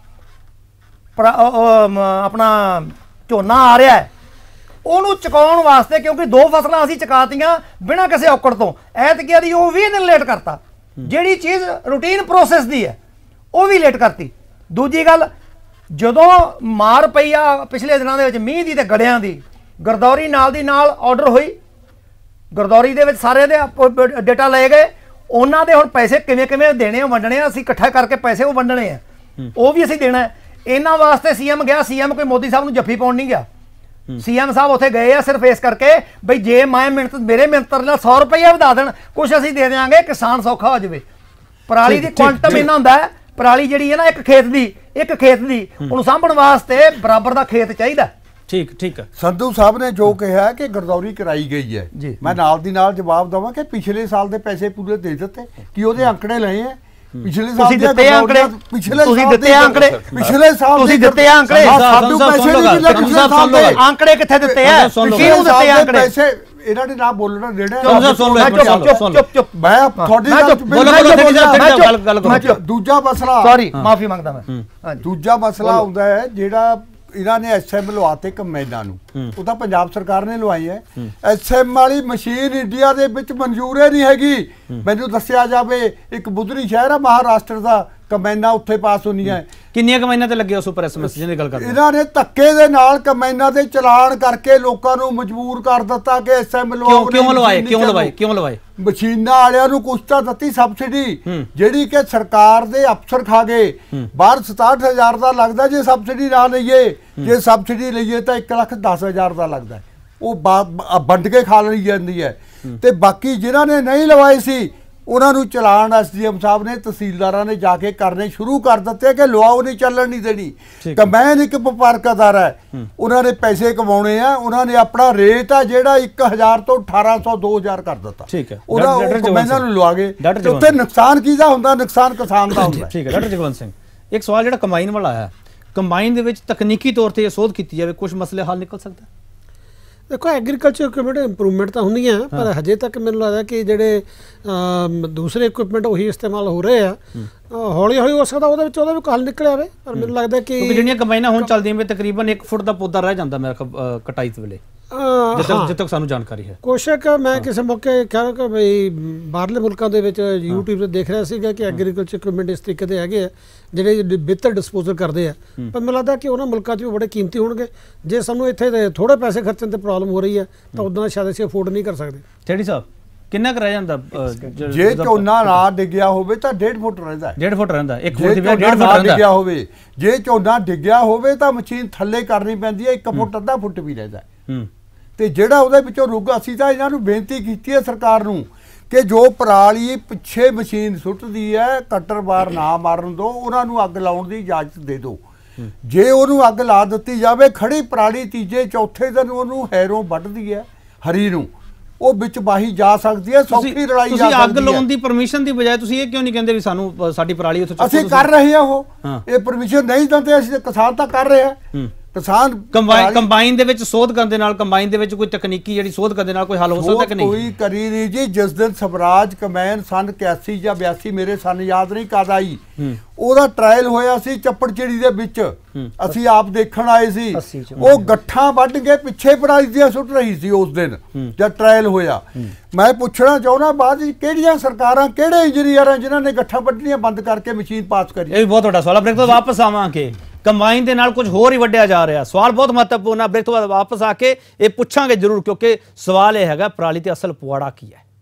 ਆਪਣਾ ਝੋਨਾ ਆ ਰਿਹਾ ਹੈ, ਉਹਨੂੰ ਚੁਕਾਉਣ ਵਾਸਤੇ, ਕਿਉਂਕਿ ਦੋ ਫਸਲਾਂ ਅਸੀਂ ਚੁਕਾਤੀਆਂ ਬਿਨਾਂ ਕਿਸੇ ਔਕੜ ਤੋਂ, ਐਤਕੀ ਦੀ ਉਹ ਵੀਹ ਦਿਨ ਲੇਟ ਕਰਤਾ, ਜਿਹੜੀ ਚੀਜ਼ ਰੂਟੀਨ ਪ੍ਰੋਸੈਸ ਦੀ ਹੈ ਉਹ ਵੀ ਲੇਟ ਕਰਤੀ। ਦੂਜੀ ਗੱਲ, ਜਦੋਂ ਮਾਰ ਪਈ ਆ ਪਿਛਲੇ ਦਿਨਾਂ ਦੇ ਵਿੱਚ ਮੀਂਹ ਦੀ ਤੇ ਗੜਿਆਂ ਦੀ, ਗਰਦੌਰੀ ਨਾਲ ਦੀ ਨਾਲ ਆਰਡਰ ਹੋਈ, ਗਰਦੌਰੀ ਦੇ ਵਿੱਚ ਸਾਰੇ ਦੇ ਡੇਟਾ ਲਏ ਗਏ, ਉਹਨਾਂ ਦੇ ਹੁਣ ਪੈਸੇ ਕਿਵੇਂ ਕਿਵੇਂ ਦੇਣੇ ਵੰਡਣੇ ਆ, ਅਸੀਂ ਇਕੱਠਾ ਕਰਕੇ ਪੈਸੇ ਉਹ ਵੰਡਣੇ ਆ, ਉਹ ਵੀ ਅਸੀਂ ਦੇਣਾ। ਇਹਨਾਂ ਵਾਸਤੇ ਸੀਐਮ ਗਿਆ, ਸੀਐਮ ਕੋਈ ਮੋਦੀ ਸਾਹਿਬ ਨੂੰ ਜੱਫੀ ਪਾਉਣ ਨਹੀਂ ਗਿਆ, ਸੀਐਮ ਸਾਹਿਬ ਉੱਥੇ ਗਏ ਆ ਸਿਰਫ ਇਸ ਕਰਕੇ ਬਈ ਜੇ ਮੈਂ ਮਿੰਟ ਮੇਰੇ ਮਿੰਟਰ ਨਾਲ ਸੌ ਰੁਪਈਆ ਵਧਾ ਦੇਣ, ਕੁਛ ਅਸੀਂ ਦੇ ਦਿਆਂਗੇ, ਕਿਸਾਨ ਸੌਖਾ ਹੋ ਜਾਵੇ। ਪਰਾਲੀ ਦੀ ਕੁਆਂਟਮ ਇਹਨਾਂ ਹੁੰਦਾ, ਪਰਾਲੀ ਜਿਹੜੀ ਹੈ ਨਾ ਇੱਕ ਖੇਤ ਦੀ ਇੱਕ ਖੇਤ ਦੀ ਉਹਨੂੰ ਸਾਂਭਣ ਵਾਸਤੇ ਬਰਾਬਰ ਦਾ ਖੇਤ ਚਾਹੀਦਾ। ਠੀਕ ਠੀਕ ਹੈ। ਸੰਧੂ ਸਾਹਿਬ ਨੇ ਜੋ ਕਿਹਾ ਕਿ ਗਰਦੌਰੀ ਕਰਾਈ ਗਈ ਹੈ, ਮੈਂ ਨਾਲ ਦੀ ਨਾਲ ਜਵਾਬ ਦਵਾਂ ਕਿ ਪਿਛਲੇ ਸਾਲ ਦੇ ਪੈਸੇ ਪੂਰੇ ਦੇ ਦਿੱਤੇ, ਕਿ ਉਹਦੇ ਅੰਕੜੇ ਲਏ ਆ ਪਿਛਲੇ ਸਾਲ ਦੇ ਦਿੱਤੇ ਅੰਕੜੇ, ਪਿਛਲੇ ਤੁਸੀਂ ਦਿੱਤੇ ਅੰਕੜੇ, ਪਿਛਲੇ ਸਾਲ ਤੁਸੀਂ ਦਿੱਤੇ ਅੰਕੜੇ, ਸਾਨੂੰ ਪੈਸੇ ਨਹੀਂ ਮਿਲੇ ਪਿਛਲੇ ਸਾਲ ਦੇ ਅੰਕੜੇ ਕਿੱਥੇ ਦਿੱਤੇ ਆ, ਕਿਹਨੂੰ ਦਿੱਤੇ ਅੰਕੜੇ? ਪੈਸੇ ਇਹਨਾਂ ਨੇ ਨਾ ਬੋਲਣਾ ਦੇਣਾ। ਚੁੱਪ ਚੁੱਪ ਮੈਂ ਤੁਹਾਡੀ ਗੱਲ, ਦੂਜਾ ਮਸਲਾ, ਸੌਰੀ ਮਾਫੀ ਮੰਗਦਾ ਮੈਂ, ਦੂਜਾ ਮਸਲਾ ਹੁੰਦਾ ਹੈ ਜਿਹੜਾ ਇਹਨਾਂ ਨੇ ਐਸਐਮ ਲਵਾਤੇ ਕੰਬਾਈਨਾਂ ਨੂੰ, ਉਹ ਤਾਂ ਪੰਜਾਬ ਸਰਕਾਰ ਨੇ ਲਵਾਈ ਹੈ। ਐਸਐਮ ਵਾਲੀ ਮਸ਼ੀਨ ਇੰਡੀਆ ਦੇ ਵਿੱਚ ਮਨਜ਼ੂਰ ਨਹੀਂ ਹੈਗੀ, ਮੈਨੂੰ ਦੱਸਿਆ ਜਾਵੇ। ਇੱਕ ਬੁੱਧਰੀ ਸ਼ਹਿਰ ਆ ਮਹਾਰਾਸ਼ਟਰ ਦਾ, ਕੰਬਾਈਨਾਂ ਉੱਥੇ ਪਾਸ ਹੁੰਦੀਆਂ। ਕਿੰਨੀਆਂ ਕੰਬਾਈਨਾਂ ਤੇ ਲੱਗੇ ਸੁਪਰ ਐਸਐਮਐਸ ਜਿਹਦੀ ਗੱਲ ਕਰਦੇ? ਇਹਨਾਂ ਨੇ ਧੱਕੇ ਦੇ ਨਾਲ ਕੰਬਾਈਨਾਂ ਦੇ ਚਲਾਨ ਕਰਕੇ ਲੋਕਾਂ ਨੂੰ ਮਜਬੂਰ ਕਰ ਦਿੱਤਾ ਕਿ ਐਸਐਮ ਲਵਾਓ। ਕਿਉਂ ਲਵਾਏ ਕਿਉਂ ਲਵਾਏ ਕਿਉਂ ਲਵਾਏ? ਮਸ਼ੀਨਾਂ ਵਾਲਿਆਂ ਨੂੰ ਕੁਛ ਤਾਂ ਦਿੱਤੀ ਸਬਸਿਡੀ, ਜਿਹੜੀ ਕਿ ਸਰਕਾਰ ਦੇ ਅਫਸਰ ਖਾ ਗਏ। ਬਾਹਰ ਸਤਾਹਠ ਹਜ਼ਾਰ ਦਾ ਲੱਗਦਾ ਜੇ ਸਬਸਿਡੀ ਨਾ ਲਈਏ, ਜੇ ਸਬਸਿਡੀ ਲਈਏ ਤਾਂ ਇੱਕ ਲੱਖ ਦਸ ਹਜ਼ਾਰ ਦਾ ਲੱਗਦਾ, ਉਹ ਵੰਡ ਕੇ ਖਾ ਲਈ ਜਾਂਦੀ ਹੈ। ਤੇ ਬਾਕੀ ਜਿਨ੍ਹਾਂ ਨੇ ਨਹੀਂ ਲਵਾਏ ਸੀ ਉਹਨਾਂ ਨੂੰ ਚਲਾਨ ਐਸਡੀਐਮ ਸਾਹਿਬ ਨੇ ਤਹਿਸੀਲਦਾਰਾਂ ਨੇ ਜਾ ਕੇ ਕਰਨੇ ਸ਼ੁਰੂ ਕਰ ਦਿੱਤੇ ਕਿ ਲਵਾਓ ਨਹੀਂ ਚੱਲਣ ਨਹੀਂ ਦੇਣੀ। ਕੰਬਾਈਨ ਇੱਕ ਵਪਾਰਕ ਅਦਾਰਾ ਹੈ, ਉਹਨਾਂ ਨੇ ਪੈਸੇ ਕਮਾਉਣੇ ਆ, ਉਹਨਾਂ ਨੇ ਆਪਣਾ ਰੇਟ ਆ ਜਿਹੜਾ ਇੱਕ ਹਜ਼ਾਰ ਤੋਂ ਅਠਾਰਾਂ ਸੌ ਦੋ ਹਜ਼ਾਰ ਕਰ ਦਿੱਤਾ। ਠੀਕ ਹੈ, ਉਹਨਾਂ ਉਹ ਕੰਬਾਈਨਾਂ ਨੂੰ ਲਵਾ ਗਏ। ਉੱਥੇ ਨੁਕਸਾਨ ਕਿਹਦਾ ਹੁੰਦਾ? ਨੁਕਸਾਨ ਕਿਸਾਨ ਦਾ ਹੁੰਦਾ। ਠੀਕ ਹੈ ਡਾਕਟਰ ਜਗਵੰਤ ਸਿੰਘ, ਇੱਕ ਸਵਾਲ ਜਿਹੜਾ ਕੰਬਾਈਨ ਵਾਲਾ ਆਇਆ, ਕੰਬਾਈਨ ਦੇ ਵਿੱਚ ਤਕਨੀਕੀ ਤੌਰ ਤੇ ਇਹ ਸੋਧ ਕੀਤੀ ਜਾਵੇ, ਕੁਝ ਮਸਲੇ ਹੱਲ ਨਿਕਲ ਸਕਦਾ? ਦੇਖੋ ਐਗਰੀਕਲਚਰ ਇਕਵਿਪਮੈਂਟ ਇੰਪਰੂਵਮੈਂਟ ਤਾਂ ਹੁੰਦੀਆਂ, ਪਰ ਹਜੇ ਤੱਕ ਮੈਨੂੰ ਲੱਗਦਾ ਕਿ ਜਿਹੜੇ ਦੂਸਰੇ ਇਕਵਿਪਮੈਂਟ ਉਹੀ ਇਸਤੇਮਾਲ ਹੋ ਰਹੇ ਆ, ਹੌਲੀ ਹੌਲੀ ਹੋ ਸਕਦਾ ਉਹਦੇ ਵਿੱਚ ਉਹਦਾ ਵੀ ਹੱਲ ਨਿਕਲ ਆਵੇ। ਪਰ ਮੈਨੂੰ ਲੱਗਦਾ ਕਿ ਜਿਹੜੀਆਂ ਕੰਬਾਈਨਾਂ ਹੁਣ ਚੱਲਦੀਆਂ ਵੀ ਤਕਰੀਬਨ ਇੱਕ ਫੁੱਟ ਦਾ ਪੌਦਾ ਰਹਿ ਜਾਂਦਾ ਮੇਰੇ ਕਟਾਈ ਦੇ ਵੇਲੇ, ਜਿੱਥੇ ਤੱਕ ਸਾਨੂੰ ਜਾਣਕਾਰੀ ਹੈ। ਕੋਸ਼ਿਕ ਮੈਂ ਕਿਸੇ ਮੌਕੇ ਖਿਆਲ ਕਿ ਬਈ ਬਾਹਰਲੇ ਮੁਲਕਾਂ ਦੇ ਵਿੱਚ ਯੂਟਿਊਬ ਤੇ ਦੇਖ ਰਿਹਾ ਸੀਗਾ ਕਿ ਐਗਰੀਕਲਚਰ ਇਕਵਿਪਮੈਂਟ ਇਸ ਤਰੀਕੇ ਦੇ ਹੈਗੇ ਆ ਜਿਹੜੇ ਬਿਹਤਰ ਡਿਸਪੋਜ਼ਲ ਕਰਦੇ ਆ, ਪਰ ਮੈਨੂੰ ਲੱਗਦਾ ਕਿ ਉਹਨਾਂ ਮੁਲਕਾਂ 'ਚ ਵੀ ਬੜੇ ਕੀਮਤੀ ਹੋਣਗੇ। ਜੇ ਸਾਨੂੰ ਇੱਥੇ ਥੋੜੇ ਪੈਸੇ ਖਰਚਣ ਤੇ ਪ੍ਰੋਬਲਮ ਹੋ ਰਹੀ ਹੈ ਤਾਂ ਉਦਾਂ ਸ਼ਾਇਦ ਅਸੀਂ ਅਫੋਰਡ ਨਹੀਂ ਕਰ ਸਕਦੇ। ਠੇੜੀ ਸਾਹਿਬ ਕਿੰਨਾ ਕੁ ਰਹਿ ਜਾਂਦਾ? ਜੇ ਝੋਨਾ ਨਾ ਡਿੱਗਿਆ ਹੋਵੇ ਤਾਂ ਡੇਢ ਫੁੱਟ ਰਹਿੰਦਾ, ਡੇਢ ਫੁੱਟ ਰਹਿੰਦਾ, ਇੱਕ ਫੁੱਟ ਦੀ ਡੇਢ ਫੁੱਟ ਡਿੱਗਿਆ ਹੋਵੇ। ਜੇ ਝੋਨਾ ਡਿੱਗਿਆ ਹੋਵੇ ਤਾਂ ਮਸ਼ੀਨ ਥੱਲੇ ਕਰਨੀ ਪੈਂਦੀ ਹੈ, ਇੱਕ ਫੁੱਟ ਅੱਧਾ ਫੁੱਟ ਵੀ ਰਹਿੰਦਾ। ਤੇ ਜਿਹੜਾ ਉਹਦੇ ਵਿੱਚੋਂ ਰੁੱਗ, ਅਸੀਂ ਤਾਂ ਇਹਨਾਂ ਨੂੰ ਬੇਨਤੀ ਕੀਤੀ ਹੈ ਸਰਕਾਰ ਨੂੰ ਕਿ ਜੋ ਪਰਾਲੀ ਪਿੱਛੇ ਮਸ਼ੀਨ ਸੁੱਟਦੀ ਹੈ ਕਟਰ ਬਾਰ ਨਾ ਮਾਰਨ ਦਿਓ, ਉਹਨਾਂ ਨੂੰ ਅੱਗ ਲਾਉਣ ਦੀ ਇਜਾਜ਼ਤ ਦੇ ਦਿਓ। ਜੇ ਉਹਨੂੰ ਅੱਗ ਲਾ ਦਿੱਤੀ ਜਾਵੇ, ਖੜੀ ਪਰਾਲੀ ਤੀਜੇ ਚੌਥੇ ਦਿਨ ਉਹਨੂੰ ਹੈਰੋਂ ਵੱਢਦੀ ਹੈ ਹਰੀ ਨੂੰ, ਉਹ ਵਿੱਚ ਬਾਹੀ ਜਾ ਸਕਦੀ ਹੈ, ਸੌਖੀ ਲੜਾਈ ਜਾ ਸਕਦੀ ਹੈ। ਤੁਸੀਂ ਅੱਗ ਲਾਉਣ ਦੀ ਪਰਮਿਸ਼ਨ ਦੀ ਬਜਾਏ ਤੁਸੀਂ ਇਹ ਕਿਉਂ ਨਹੀਂ ਕਹਿੰਦੇ ਵੀ ਸਾਨੂੰ ਸਾਡੀ ਪਰਾਲੀ ਉੱਥੇ? ਅਸੀਂ ਕਰ ਰਹੇ ਹਾਂ, ਉਹ ਇਹ ਪਰਮਿਸ਼ਨ ਨਹੀਂ ਦਿੰਦੇ, ਅਸੀਂ ਕਿਸਾਨ ਤਾਂ ਕਰ ਰਹੇ ਹਾਂ। ਕਿਸਾਨ ਕੰਬਾਈਨ ਕੰਬਾਈਨ ਦੇ ਵਿੱਚ ਸੋਧ ਕਰਨ ਦੇ ਨਾਲ, ਕੰਬਾਈਨ ਦੇ ਵਿੱਚ ਕੋਈ ਤਕਨੀਕੀ ਜਿਹੜੀ ਸੋਧ ਕਰਨ ਦੇ ਨਾਲ ਕੋਈ ਹੱਲ ਹੋ ਸਕਦਾ ਕਿ ਨਹੀਂ? ਕੋਈ ਕਰੀ ਨਹੀਂ ਜੀ। ਜਿਸ ਦਿਨ ਸਵਰਾਜ ਕੰਬਾਈਨ ਸਨ ਇਕਿਆਸੀ ਜਾਂ ਬਿਆਸੀ, ਮੇਰੇ ਸਨ ਯਾਦ ਨਹੀਂ ਕਦ ਆਈ, ਉਹਦਾ ਟ੍ਰਾਇਲ ਹੋਇਆ ਸੀ ਚੱਪੜਚਿੜੀ ਦੇ ਵਿੱਚ, ਅਸੀਂ ਆਪ ਦੇਖਣ ਆਏ ਸੀ। ਉਹ ਗੱਠਾਂ ਵੱਢ ਕੇ ਪਿੱਛੇ ਪਰਾਲੀ ਦੀਆਂ ਸੁੱਟ ਰਹੀ ਸੀ ਉਸ ਦਿਨ ਜਦ ਟ੍ਰਾਇਲ ਹੋਇਆ। ਮੈਂ ਪੁੱਛਣਾ ਚਾਹੁੰਦਾ ਬਾਅਦ ਵਿੱਚ ਕਿਹੜੀਆਂ ਸਰਕਾਰਾਂ, ਕਿਹੜੇ ਇੰਜੀਨੀਅਰ ਆ ਜਿਨ੍ਹਾਂ ਨੇ ਗੱਠਾਂ ਵੱਢਣੀਆਂ ਬੰਦ ਕਰਕੇ ਮਸ਼ੀਨ ਪਾਸ ਕਰੀ? ਇਹ ਵੀ ਬਹੁਤ ਵੱਡਾ ਸਵਾਲ। ਬ੍ਰੇਕ ਤੋਂ ਵਾਪਸ ਆਵਾਂਗੇ, ਕੰਬਾਈਨ ਦੇ ਨਾਲ ਕੁਝ ਹੋਰ ਹੀ ਵੱਢਿਆ ਜਾ ਰਿਹਾ। ਸਵਾਲ ਬਹੁਤ ਮਹੱਤਵਪੂਰਨ ਹੈ। ਬ੍ਰੇਕ ਤੋਂ ਬਾਅਦ ਵਾਪਸ ਆ ਕੇ ਇਹ ਪੁੱਛਾਂਗੇ ਜ਼ਰੂਰ, ਕਿਉਂਕਿ ਸਵਾਲ ਇਹ ਹੈਗਾ ਪਰਾਲੀ ਤੇ ਅਸਲ ਪੁਆੜਾ ਕੀ ਹੈ।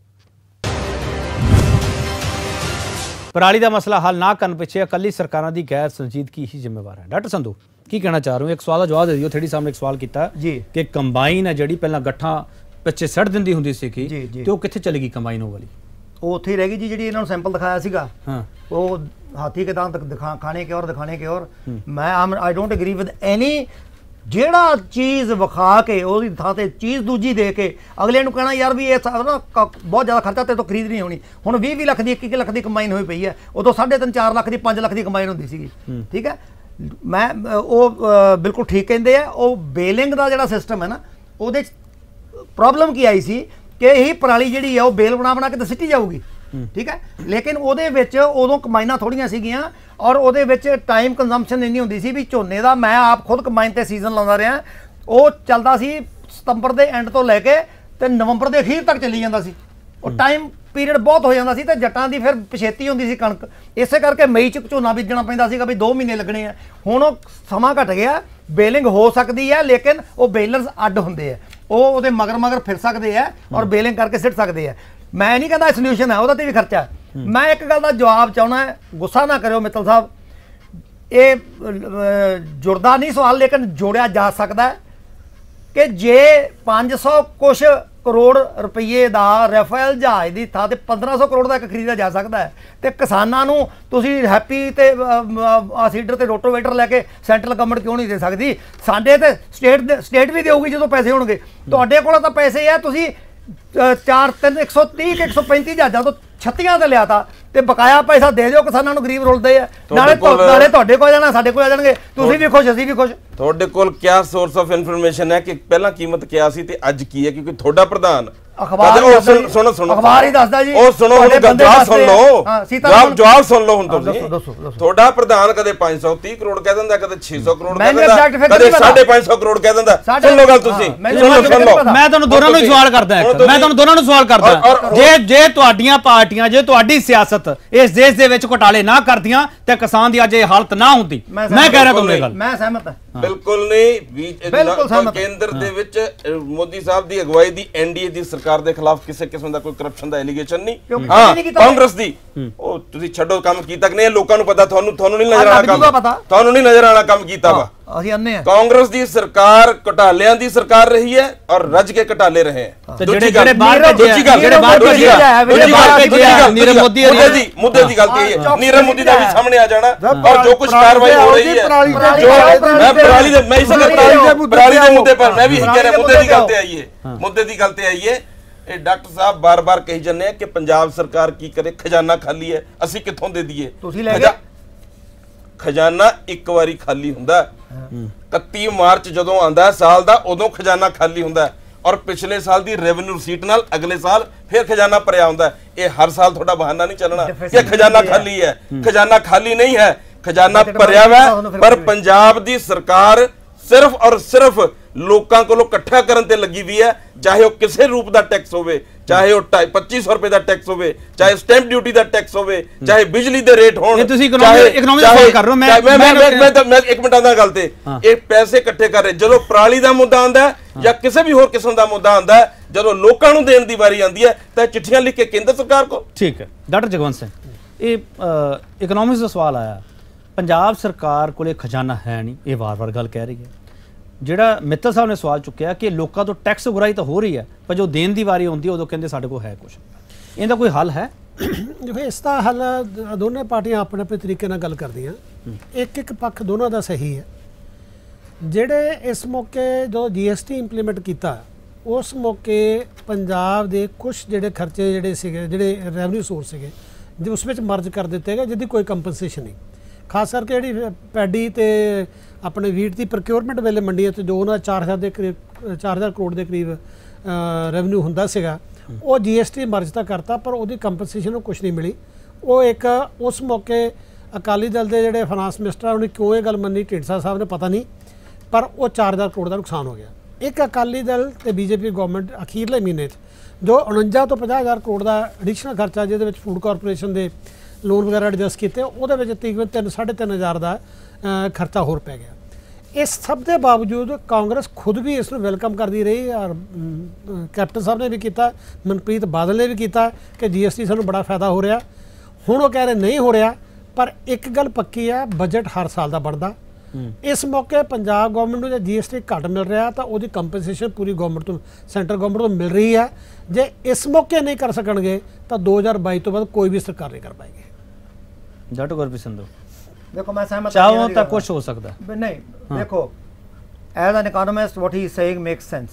ਪਰਾਲੀ ਦਾ ਮਸਲਾ ਹੱਲ ਨਾ ਕਰਨ ਪਿੱਛੇ ਇਕੱਲੀ ਸਰਕਾਰਾਂ ਦੀ ਗੈਰ ਸੰਜੀਦਗੀ ਹੀ ਜ਼ਿੰਮੇਵਾਰ ਹੈ। ਡਾਕਟਰ ਸੰਧੂ ਕੀ ਕਹਿਣਾ ਚਾਹ ਰਹੇ ਹੋ? ਇੱਕ ਸਵਾਲ ਦਾ ਜਵਾਬ ਦੇ ਦਿਓ। ਥੇੜੀ ਸਾਹਮਣੇ ਇੱਕ ਸਵਾਲ ਕੀਤਾ ਜੀ ਕਿ ਕੰਬਾਈਨ ਹੈ ਜਿਹੜੀ ਪਹਿਲਾਂ ਗੱਠਾਂ ਪਿੱਛੇ ਸੜ ਦਿੰਦੀ ਹੁੰਦੀ ਸੀ ਕਿ ਤੇ ਉਹ ਕਿੱਥੇ ਚਲੀ ਗਈ ਕੰਬਾਈਨ ਉਹ ਵਾਲੀ? ਉਹ ਉੱਥੇ ਹੀ ਰਹਿ ਗਈ ਜੀ, ਜਿਹੜੀ ਇਹਨਾਂ ਨੂੰ ਸੈਂਪਲ ਦਿਖਾਇਆ ਸੀਗਾ। ਹਾਂ, ਉਹ ਹਾਥੀ ਕੇ दांत दिखा खाने के और दिखाने के और मैं I don't agree with any ਜਿਹੜਾ ਚੀਜ਼ ਵਿਖਾ ਕੇ ਉਹਦੀ ਥਾਂ ਤੇ ਚੀਜ਼ ਦੂਜੀ ਦੇ ਕੇ ਅਗਲੇ ਨੂੰ ਕਹਿਣਾ ਯਾਰ ਵੀ ਇਹ ਨਾ ਬਹੁਤ ਜ਼ਿਆਦਾ ਖਰਚਾ ਤੇ ਤੋਂ ਖਰੀਦ ਨਹੀਂ ਹੋਣੀ। ਹੁਣ ਵੀਹ ਵੀਹ ਲੱਖ ਦੀ ਇੱਕ ਇੱਕ ਲੱਖ ਦੀ ਕੰਬਾਈਨ ਹੋਈ ਪਈ ਹੈ, ਉਦੋਂ ਸਾਢੇ ਤਿੰਨ ਚਾਰ ਲੱਖ ਦੀ ਪੰਜ ਲੱਖ ਦੀ ਕੰਬਾਈਨ ਹੁੰਦੀ ਸੀਗੀ। ਠੀਕ ਹੈ, ਮੈਂ ਉਹ ਬਿਲਕੁਲ ਠੀਕ ਕਹਿੰਦੇ ਆ। ਉਹ ਬੇਲਿੰਗ ਦਾ ਜਿਹੜਾ ਸਿਸਟਮ ਹੈ ਨਾ, ਉਹਦੇ 'ਚ ਪ੍ਰੋਬਲਮ ਕੀ ਆਈ ਸੀ ਕਿ ਇਹੀ ਪਰਾਲੀ ਜਿਹੜੀ ਆ ਉਹ ਬੇਲ ਬਣਾ ਬਣਾ ਕੇ ਤਾਂ ਸਿੱਟੀ ਜਾਊਗੀ। ਠੀਕ ਹੈ, ਲੇਕਿਨ ਉਹਦੇ ਵਿੱਚ ਉਦੋਂ ਕੰਬਾਈਨਾਂ ਥੋੜੀਆਂ ਸੀਗੀਆਂ ਔਰ ਉਹਦੇ ਵਿੱਚ ਟਾਈਮ ਕੰਜ਼ੰਪਸ਼ਨ ਇੰਨੀ ਹੁੰਦੀ ਸੀ ਵੀ ਝੋਨੇ ਦਾ, ਮੈਂ ਆਪ ਖੁਦ ਕੰਬਾਈਨ ਤੇ ਸੀਜ਼ਨ ਲਾਉਂਦਾ ਰਿਹਾ, ਉਹ ਚੱਲਦਾ ਸੀ ਸਤੰਬਰ ਦੇ ਐਂਡ ਤੋਂ ਲੈ ਕੇ ਤੇ ਨਵੰਬਰ ਦੇ ਅਖੀਰ ਤੱਕ ਚੱਲੀ ਜਾਂਦਾ ਸੀ। ਉਹ ਟਾਈਮ ਪੀਰੀਅਡ ਬਹੁਤ ਹੋ ਜਾਂਦਾ ਸੀ ਤੇ ਜੱਟਾਂ ਦੀ ਫਿਰ ਪਛੇਤੀ ਹੁੰਦੀ ਸੀ ਕਣਕ, ਇਸੇ ਕਰਕੇ ਮਈ ਚ ਝੋਨਾ ਬੀਜਣਾ ਪੈਂਦਾ ਸੀਗਾ ਵੀ ਦੋ ਮਹੀਨੇ ਲੱਗਣੇ ਆ। ਹੁਣ ਉਹ ਸਮਾਂ ਘਟ ਗਿਆ, ਬੇਲਿੰਗ ਹੋ ਸਕਦੀ ਹੈ ਲੇਕਿਨ ਉਹ ਬੇਲਰਸ ਅੱਡ ਹੁੰਦੇ ਆ, ਉਹ ਉਹਦੇ ਮਗਰ ਮਗਰ ਫਿਰ ਸਕਦੇ ਆ ਔਰ ਬੇਲਿੰਗ ਕਰਕੇ ਸਿੱਟ ਸਕਦੇ ਆ। ਮੈਂ ਨਹੀਂ ਕਹਿੰਦਾ ਸੋਲੂਸ਼ਨ ਹੈ, ਉਹਦਾ ਤੇ ਵੀ ਖਰਚਾ। ਮੈਂ ਇੱਕ ਗੱਲ ਦਾ ਜਵਾਬ ਚਾਹੁੰਦਾ, ਗੁੱਸਾ ਨਾ ਕਰਿਓ ਮਿੱਤਲ ਸਾਹਿਬ, ਇਹ ਜੁੜਦਾ ਨਹੀਂ ਸਵਾਲ ਲੇਕਿਨ ਜੋੜਿਆ ਜਾ ਸਕਦਾ ਕਿ ਜੇ ਪੰਜ ਸੌ ਕੁਛ ਕਰੋੜ ਰੁਪਈਏ ਦਾ ਰਾਫੇਲ ਜਹਾਜ਼ ਦੀ ਥਾਂ ਤੇ ਪੰਦਰਾਂ ਸੌ ਕਰੋੜ ਦਾ ਇੱਕ ਖਰੀਦਿਆ ਜਾ ਸਕਦਾ ਹੈ ਤੇ ਕਿਸਾਨਾਂ ਨੂੰ ਤੁਸੀਂ ਹੈਪੀ ਤੇ ਸੀਡਰ ਤੇ ਰੋਟੋਵੇਟਰ ਲੈ ਕੇ ਸੈਂਟਰਲ ਗਵਰਨਮੈਂਟ ਕਿਉਂ ਨਹੀਂ ਦੇ ਸਕਦੀ? ਸਾਡੇ ਤੇ ਸਟੇਟ ਸਟੇਟ ਵੀ ਦੇਊਗੀ ਜਦੋਂ ਪੈਸੇ ਹੋਣਗੇ। ਤੁਹਾਡੇ ਕੋਲ ਤਾਂ ਪੈਸੇ ਹੈ, ਤੁਸੀਂ ਚਾਰ ਤਿੰਨ ਇੱਕ ਸੌ ਤੀਹ ਇੱਕ ਸੌ ਪੈਂਤੀ ਜਹਾਜ਼ਾਂ ਤੋਂ ਛੱਤੀਆਂ ਤੇ ਲਿਆ ਤਾ ਤੇ ਬਕਾਇਆ ਪੈਸਾ ਦੇ ਦਿਓ ਕਿਸਾਨਾਂ ਨੂੰ, ਗਰੀਬ ਰੁਲਦੇ ਆ। ਨਾਲੇ ਨਾਲੇ ਤੁਹਾਡੇ ਕੋਲ ਜਾਣਾ, ਸਾਡੇ ਕੋਲ ਆ ਜਾਣਗੇ, ਤੁਸੀਂ ਵੀ ਖੁਸ਼ ਅਸੀਂ ਵੀ ਖੁਸ਼। ਤੁਹਾਡੇ ਕੋਲ ਕਿਆ ਸੋਰਸ ਆਫ ਇਨਫੋਰਮੇਸ਼ਨ ਹੈ ਕਿ ਪਹਿਲਾਂ ਕੀਮਤ ਕਿਆ ਸੀ ਤੇ ਅੱਜ ਕੀ ਹੈ? ਕਿਉਂਕਿ ਤੁਹਾਡਾ ਪ੍ਰਧਾਨ ਅਖਬਾਰ ਸੁਣੋ ਸੁਣੋ ਅਖਬਾਰ ਹੀ ਦੱਸਦਾ ਜੀ। ਉਹ ਸੁਣੋ, ਜਵਾਬ ਸੁਣ ਲਓ, ਜਵਾਬ ਜਵਾਬ ਸੁਣ ਲਓ ਹੁਣ ਤੁਸੀਂ। ਤੁਹਾਡਾ ਪ੍ਰਧਾਨ ਕਦੇ ਪੰਜ ਸੌ ਤੀਹ ਕਰੋੜ ਕਹਿ ਦਿੰਦਾ, ਕਦੇ ਛੇ ਸੌ ਕਰੋੜ ਕਹਿ ਦਿੰਦਾ, ਕਦੇ ਸਾਢੇ ਪੰਜ ਸੌ ਕਰੋੜ ਕਹਿ ਦਿੰਦਾ। ਸੁਣ ਲਓ ਗੱਲ ਤੁਸੀਂ, ਸੁਣ ਲਓ ਸੁਣ ਲਓ। ਮੈਂ ਤੁਹਾਨੂੰ ਦੋਨਾਂ ਨੂੰ ਸਵਾਲ ਕਰਦਾ, ਮੈਂ ਤੁਹਾਨੂੰ ਦੋਨਾਂ ਨੂੰ ਸਵਾਲ ਕਰਦਾ, ਜੇ ਜੇ ਤੁਹਾਡੀਆਂ ਪਾਰਟੀਆਂ, ਜੇ ਤੁਹਾਡੀ ਸਿਆਸਤ ਇਸ ਦੇਸ਼ ਦੇ ਵਿੱਚ ਘੁਟਾਲੇ ਨਾ ਕਰਦੀਆਂ ਤੇ ਕਿਸਾਨ ਦੀ ਅੱਜ ਇਹ ਹਾਲਤ ਨਾ ਹੁੰਦੀ। ਮੈਂ ਕਹਿ ਰਿਹਾ ਤੁਹਾਨੂੰ ਇਹ ਗੱਲ, ਮੈਂ ਸਹਿਮਤ ਹਾਂ। ਬਿਲਕੁਲ ਨਹੀਂ, ਕੇਂਦਰ ਦੇ ਵਿੱਚ ਮੋਦੀ ਸਾਹਿਬ ਦੀ ਅਗਵਾਈ ਦੀ ਐਨਡੀਏ ਦੀ ਸਰਕਾਰ ਦੇ ਖਿਲਾਫ ਕਿਸੇ ਕਿਸਮ ਦਾ ਕੋਈ ਕਰਪਸ਼ਨ ਦਾ ਐਲੀਗੇਸ਼ਨ ਨਹੀਂ। ਹਾਂ, ਕਾਂਗਰਸ ਦੀ ਉਹ ਤੁਸੀਂ ਛੱਡੋ ਕੰਮ ਕੀਤਾ ਕਿ ਨਹੀਂ, ਲੋਕਾਂ ਨੂੰ ਪਤਾ, ਤੁਹਾਨੂੰ ਤੁਹਾਨੂੰ ਨਹੀਂ ਨਜ਼ਰ ਆਣਾ ਕੰਮ, ਤੁਹਾਨੂੰ ਨਹੀਂ ਨਜ਼ਰ ਆਣਾ ਕੰਮ ਕੀਤਾ ਵਾ। ਅਸੀਂ ਅੰਨੇ ਆ। ਕਾਂਗਰਸ ਦੀ ਸਰਕਾਰ ਘਟਾਲਿਆਂ ਦੀ ਸਰਕਾਰ ਰਹੀ ਹੈ ਔਰ ਰੱਜ ਕੇ ਘਟਾਲੇ ਰਹੇ ਹੈ। ਤੇ ਜਿਹੜੇ ਜਿਹੜੇ ਬਾਹਰ ਭੇਜੇ ਜਿਹੜੇ ਬਾਹਰ ਭੇਜੇ ਨੀਰਵ ਮੋਦੀ ਦੀ ਮੁੱਦੇ ਦੀ ਗੱਲ ਕਹੀ ਹੈ, ਨੀਰਵ ਮੋਦੀ ਦਾ ਵੀ ਸਾਹਮਣੇ ਆ ਜਾਣਾ ਔਰ ਜੋ ਕੁਝ ਕਾਰਵਾਈ ਹੋ ਰਹੀ ਹੈ। ਮੈਂ ਪਰਾਲੀ ਦੇ ਮੈਂ ਇਸੇ ਪਰਾਲੀ ਦੇ ਮੁੱਦੇ ਪਰ ਮੈਂ ਵੀ ਕਹਿ ਰਿਹਾ ਮੁੱਦੇ ਦੀ ਗੱਲ ਤੇ ਆਈਏ ਮੁੱਦੇ ਦੀ ਗੱਲ ਤੇ ਆਈਏ। ਇਹ ਡਾਕਟਰ ਸਾਹਿਬ ਬਾਰ-ਬਾਰ ਕਹੀ ਜਾਂਦੇ ਆ ਕਿ ਪੰਜਾਬ ਸਰਕਾਰ ਕੀ ਕਰੇ, ਖਜ਼ਾਨਾ ਖਾਲੀ ਹੈ, ਅਸੀਂ ਕਿੱਥੋਂ ਦੇ ਦਈਏ। ਤੁਸੀਂ ਲੈ ਗਏ ਖਜ਼ਾਨਾ ਇੱਕ ਵਾਰੀ ਖਾਲੀ ਹੁੰਦਾ, ਇਕੱਤੀ ਮਾਰਚ ਜਦੋਂ ਆਂਦਾ ਸਾਲ ਦਾ ਉਦੋਂ ਖਜ਼ਾਨਾ ਖਾਲੀ ਹੁੰਦਾ ਔਰ ਪਿਛਲੇ ਸਾਲ ਦੀ ਰੈਵਨਿਊ ਰਸੀਟ ਨਾਲ ਅਗਲੇ ਸਾਲ ਫਿਰ ਖਜ਼ਾਨਾ ਭਰਿਆ ਹੁੰਦਾ। ਇਹ ਹਰ ਸਾਲ ਤੁਹਾਡਾ ਬਹਾਨਾ ਨਹੀਂ ਚੱਲਣਾ ਕਿ ਖਜ਼ਾਨਾ ਖਾਲੀ ਹੈ। ਖਜ਼ਾਨਾ ਖਾਲੀ ਨਹੀਂ ਹੈ, ਖਜ਼ਾਨਾ ਭਰਿਆ ਹੋਇਆ, ਪਰ ਪੰਜਾਬ ਦੀ ਸਰਕਾਰ ਸਿਰਫ ਔਰ ਸਿਰਫ ਲੋਕਾਂ ਕੋਲੋਂ ਇਕੱਠਾ ਕਰਨ ਤੇ ਲੱਗੀ ਵੀ ਹੈ, ਚਾਹੇ ਉਹ ਕਿਸੇ ਰੂਪ ਦਾ ਟੈਕਸ ਹੋਵੇ, ਚਾਹੇ ਉਹ ਪੱਚੀ ਸੌ ਰੁਪਏ ਦਾ ਟੈਕਸ ਹੋਵੇ, ਚਾਹੇ ਸਟੈਂਪ ਡਿਊਟੀ ਦਾ ਟੈਕਸ ਹੋਵੇ, ਚਾਹੇ ਬਿਜਲੀ ਦੇ ਰੇਟ ਹੋਣ। ਤੁਸੀਂ ਇਕਨੋਮਿਕ ਸਵਾਲ ਕਰ ਰਹੇ ਹੋ, ਮੈਂ ਮੈਂ ਮੈਂ ਤਾਂ ਮੈਂ ਇੱਕ ਮਿੰਟ ਦਾ ਗੱਲ ਤੇ ਇਹ ਪੈਸੇ ਇਕੱਠੇ ਕਰ ਰਹੇ। ਜਦੋਂ ਪਰਾਲੀ ਦਾ ਮੁੱਦਾ ਆਂਦਾ ਜਾਂ ਕਿਸੇ ਵੀ ਹੋਰ ਕਿਸਮ ਦਾ ਮੁੱਦਾ ਆਂਦਾ, ਜਦੋਂ ਲੋਕਾਂ ਨੂੰ ਦੇਣ ਦੀ ਵਾਰੀ ਆਂਦੀ ਹੈ ਤਾਂ ਚਿੱਠੀਆਂ ਲਿਖ ਕੇ ਕੇਂਦਰ ਸਰਕਾਰ ਕੋ। ਠੀਕ ਹੈ ਡਾਕਟਰ ਜਗਵੰਤ ਸਿੰਘ, ਇਹ ਇਕਨੋਮਿਕਸ ਦਾ ਸਵਾਲ ਆਇਆ, ਪੰਜਾਬ ਸਰਕਾਰ ਕੋਲੇ ਖਜ਼ਾਨਾ ਹੈ ਨਹੀਂ, ਇਹ ਵਾਰ-ਵਾਰ ਗੱਲ ਕਹਿ ਰਹੀ ਹੈ। ਜਿਹੜਾ ਮਿੱਤਲ ਸਾਹਿਬ ਨੇ ਸਵਾਲ ਚੁੱਕਿਆ ਕਿ ਲੋਕਾਂ ਤੋਂ ਟੈਕਸ ਉਗਰਾਹੀ ਤਾਂ ਹੋ ਰਹੀ ਹੈ, ਪਰ ਜੋ ਦੇਣ ਦੀ ਵਾਰੀ ਆਉਂਦੀ ਉਦੋਂ ਕਹਿੰਦੇ ਸਾਡੇ ਕੋਲ ਹੈ ਕੁਝ, ਇਹਦਾ ਕੋਈ ਹੱਲ ਹੈ? ਦੇਖੋ ਇਸ ਦਾ ਹੱਲ ਦੋਨੇ ਪਾਰਟੀਆਂ ਆਪਣੇ ਆਪਣੇ ਤਰੀਕੇ ਨਾਲ ਗੱਲ ਕਰਦੀਆਂ, ਇੱਕ ਇੱਕ ਪੱਖ ਦੋਨਾਂ ਦਾ ਸਹੀ ਹੈ। ਜਿਹੜੇ ਇਸ ਮੌਕੇ ਜੋ ਜੀ ਐਸ ਟੀ ਇੰਪਲੀਮੈਂਟ ਕੀਤਾ ਉਸ ਮੌਕੇ ਪੰਜਾਬ ਦੇ ਕੁਝ ਜਿਹੜੇ ਖਰਚੇ ਜਿਹੜੇ ਸੀਗੇ, ਜਿਹੜੇ ਰੈਵਨਿਊ ਸੋਰਸ ਸੀਗੇ, ਜੇ ਉਸ ਵਿੱਚ ਮਰਜ ਕਰ ਦਿੱਤੇ ਗਏ ਜਿਹਦੀ ਕੋਈ ਕੰਪਨਸੇਸ਼ਨ ਨਹੀਂ। ਖਾਸ ਕਰਕੇ ਜਿਹੜੀ ਪੈਡੀ ਤੇ ਆਪਣੇ ਵੀਟ ਦੀ ਪ੍ਰੋਕਿਉਰਮੈਂਟ ਵੇਲੇ ਮੰਡੀਆਂ 'ਚ ਜੋ ਉਹਨਾਂ ਚਾਰ ਹਜ਼ਾਰ ਦੇ ਕਰੀਬ ਚਾਰ ਹਜ਼ਾਰ ਕਰੋੜ ਦੇ ਕਰੀਬ ਰੈਵਨਿਊ ਹੁੰਦਾ ਸੀਗਾ, ਉਹ ਜੀ ਐਸ ਟੀ ਮਰਜ ਤਾਂ ਕਰਤਾ ਪਰ ਉਹਦੀ ਕੰਪਨਸੇਸ਼ਨ ਨੂੰ ਕੁਛ ਨਹੀਂ ਮਿਲੀ। ਉਹ ਇੱਕ ਉਸ ਮੌਕੇ ਅਕਾਲੀ ਦਲ ਦੇ ਜਿਹੜੇ ਫਾਈਨਾਂਸ ਮਿਨਿਸਟਰ ਉਹਨੇ ਕਿਉਂ ਇਹ ਗੱਲ ਮੰਨੀ, ਢੀਂਡਸਾ ਸਾਹਿਬ ਨੇ ਪਤਾ ਨਹੀਂ, ਪਰ ਉਹ ਚਾਰ ਹਜ਼ਾਰ ਕਰੋੜ ਦਾ ਨੁਕਸਾਨ ਹੋ ਗਿਆ। ਇੱਕ ਅਕਾਲੀ ਦਲ ਤੇ ਬੀਜੇਪੀ ਗਵਰਨਮੈਂਟ ਅਖੀਰਲੇ ਮਹੀਨੇ 'ਚ ਜੋ ਉਣੰਜਾ ਤੋਂ ਪੰਜਾਹ ਹਜ਼ਾਰ ਕਰੋੜ ਦਾ ਐਡੀਸ਼ਨਲ ਖਰਚਾ ਜਿਹਦੇ ਵਿੱਚ ਫੂਡ ਕਾਰਪੋਰੇਸ਼ਨ ਦੇ ਲੋਨ ਵਗੈਰਾ ਐਡਜਸਟ ਕੀਤੇ, ਉਹਦੇ ਵਿੱਚ ਤਕਰੀਬਨ ਤਿੰਨ ਸਾਢੇ ਤਿੰਨ ਹਜ਼ਾਰ ਦਾ ਖਰਚਾ ਹੋਰ ਪੈ ਗਿਆ। ਇਸ ਸਭ ਦੇ ਬਾਵਜੂਦ ਕਾਂਗਰਸ ਖੁਦ ਵੀ ਇਸ ਨੂੰ ਵੈਲਕਮ ਕਰਦੀ ਰਹੀ ਔਰ ਕੈਪਟਨ ਸਾਹਿਬ ਨੇ ਵੀ ਕੀਤਾ, ਮਨਪ੍ਰੀਤ ਬਾਦਲ ਨੇ ਵੀ ਕੀਤਾ ਕਿ ਜੀ ਐਸ ਟੀ ਸਾਨੂੰ ਬੜਾ ਫਾਇਦਾ ਹੋ ਰਿਹਾ। ਹੁਣ ਉਹ ਕਹਿ ਰਹੇ ਨਹੀਂ ਹੋ ਰਿਹਾ, ਪਰ ਇੱਕ ਗੱਲ ਪੱਕੀ ਹੈ, ਬਜਟ ਹਰ ਸਾਲ ਦਾ ਬਣਦਾ। ਇਸ ਮੌਕੇ ਪੰਜਾਬ ਗਵਰਨਮੈਂਟ ਨੂੰ ਜੇ ਜੀ ਐਸ ਟੀ ਘੱਟ ਮਿਲ ਰਿਹਾ ਤਾਂ ਉਹਦੀ ਕੰਪਨਸੇਸ਼ਨ ਪੂਰੀ ਗਵਰਨਮੈਂਟ ਤੋਂ, ਸੈਂਟਰ ਗਵਰਨਮੈਂਟ ਤੋਂ ਮਿਲ ਰਹੀ ਹੈ। ਜੇ ਇਸ ਮੌਕੇ ਨਹੀਂ ਕਰ ਸਕਣਗੇ ਤਾਂ ਦੋ ਹਜ਼ਾਰ ਬਾਈ ਤੋਂ ਬਾਅਦ ਕੋਈ ਵੀ ਸਰਕਾਰ ਨਹੀਂ ਕਰ ਪਾਏਗੀ। ਡਾਕਟਰ ਗੁਰਪ੍ਰੀਤ ਸੰਧੂ, ਦੇਖੋ ਮੈਂ ਸਹਿਮਤ ਚਾਹੋ ਤਾਂ ਕੁਝ ਹੋ ਸਕਦਾ ਨਹੀਂ। ਦੇਖੋ as an economist what he is saying makes sense.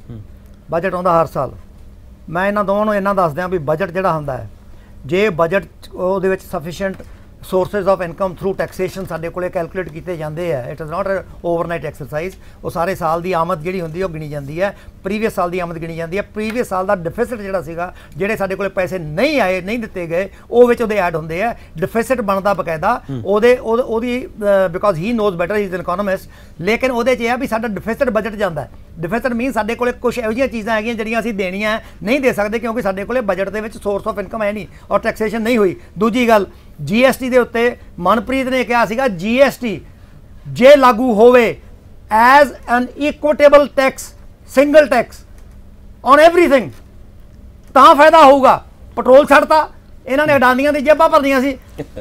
Budget ਆਉਂਦਾ ਹਰ ਸਾਲ, ਮੈਂ ਇਹਨਾਂ ਦੋਵਾਂ ਨੂੰ ਇਹਨਾਂ ਦੱਸ ਦਿਆਂ ਵੀ ਬਜਟ ਜਿਹੜਾ ਹੁੰਦਾ ਹੈ, ਜੇ ਬਜਟ ਉਹਦੇ ਵਿੱਚ sufficient sources of income through taxation ਸਾਡੇ ਕੋਲੇ ਕੈਲਕੂਲੇਟ ਕੀਤੇ ਜਾਂਦੇ ਆ, it is not a overnight exercise. ਉਹ ਸਾਰੇ ਸਾਲ ਦੀ ਆਮਦ ਜਿਹੜੀ ਹੁੰਦੀ ਉਹ ਗਿਣੀ ਜਾਂਦੀ ਹੈ, ਪ੍ਰੀਵੀਅਸ ਸਾਲ ਦੀ ਆਮਦ ਗਿਣੀ ਜਾਂਦੀ ਹੈ। ਪ੍ਰੀਵੀਅਸ ਸਾਲ ਦਾ ਡਿਫਿਸਿਟ ਜਿਹੜਾ ਸੀਗਾ, ਜਿਹੜੇ ਸਾਡੇ ਕੋਲੇ ਪੈਸੇ ਨਹੀਂ ਆਏ, ਨਹੀਂ ਦਿੱਤੇ ਗਏ, ਉਹ ਵਿੱਚ ਉਹਦੇ ਐਡ ਹੁੰਦੇ ਆ। ਡਿਫਿਸਿਟ ਬਣਦਾ ਬਕਾਇਦਾ ਉਹਦੇ ਉਹਦੀ, because he knows better, he is an economist. ਲੇਕਿਨ ਉਹਦੇ 'ਚ ਇਹ ਆ ਵੀ ਸਾਡਾ ਡਿਫਿਸਿਟ ਬਜਟ ਜਾਂਦਾ। ਡਿਫਿਸਿਟ ਮੀਨ ਸਾਡੇ ਕੋਲੇ ਕੁਝ ਇਹੋ ਜਿਹੀਆਂ ਚੀਜ਼ਾਂ ਹੈਗੀਆਂ ਜਿਹੜੀਆਂ ਅਸੀਂ ਦੇਣੀਆਂ ਨਹੀਂ ਦੇ ਸਕਦੇ ਕਿਉਂਕਿ ਸਾਡੇ ਕੋਲੇ ਬਜਟ ਦੇ ਵਿੱਚ ਸੋਰਸ ਆਫ ਇਨਕਮ ਹੈ ਨਹੀਂ ਔਰ ਟੈਕਸੇਸ਼ਨ ਨਹੀਂ ਹੋਈ। ਦੂਜੀ ਗੱਲ, ਜੀ ਐਸ ਟੀ ਦੇ ਉੱਤੇ ਮਨਪ੍ਰੀਤ ਨੇ ਕਿਹਾ ਸੀਗਾ ਜੀ ਐਸ ਟੀ ਜੇ ਲਾਗੂ ਹੋਵੇ as an equitable tax, single tax on everything, ਤਾਂ ਫਾਇਦਾ ਹੋਊਗਾ। ਪੈਟਰੋਲ ਛੱਡਤਾ, ਇਹਨਾਂ ਨੇ ਅਡਾਨੀਆਂ ਦੀ ਜੇਬਾਂ ਭਰਨੀਆਂ ਸੀ।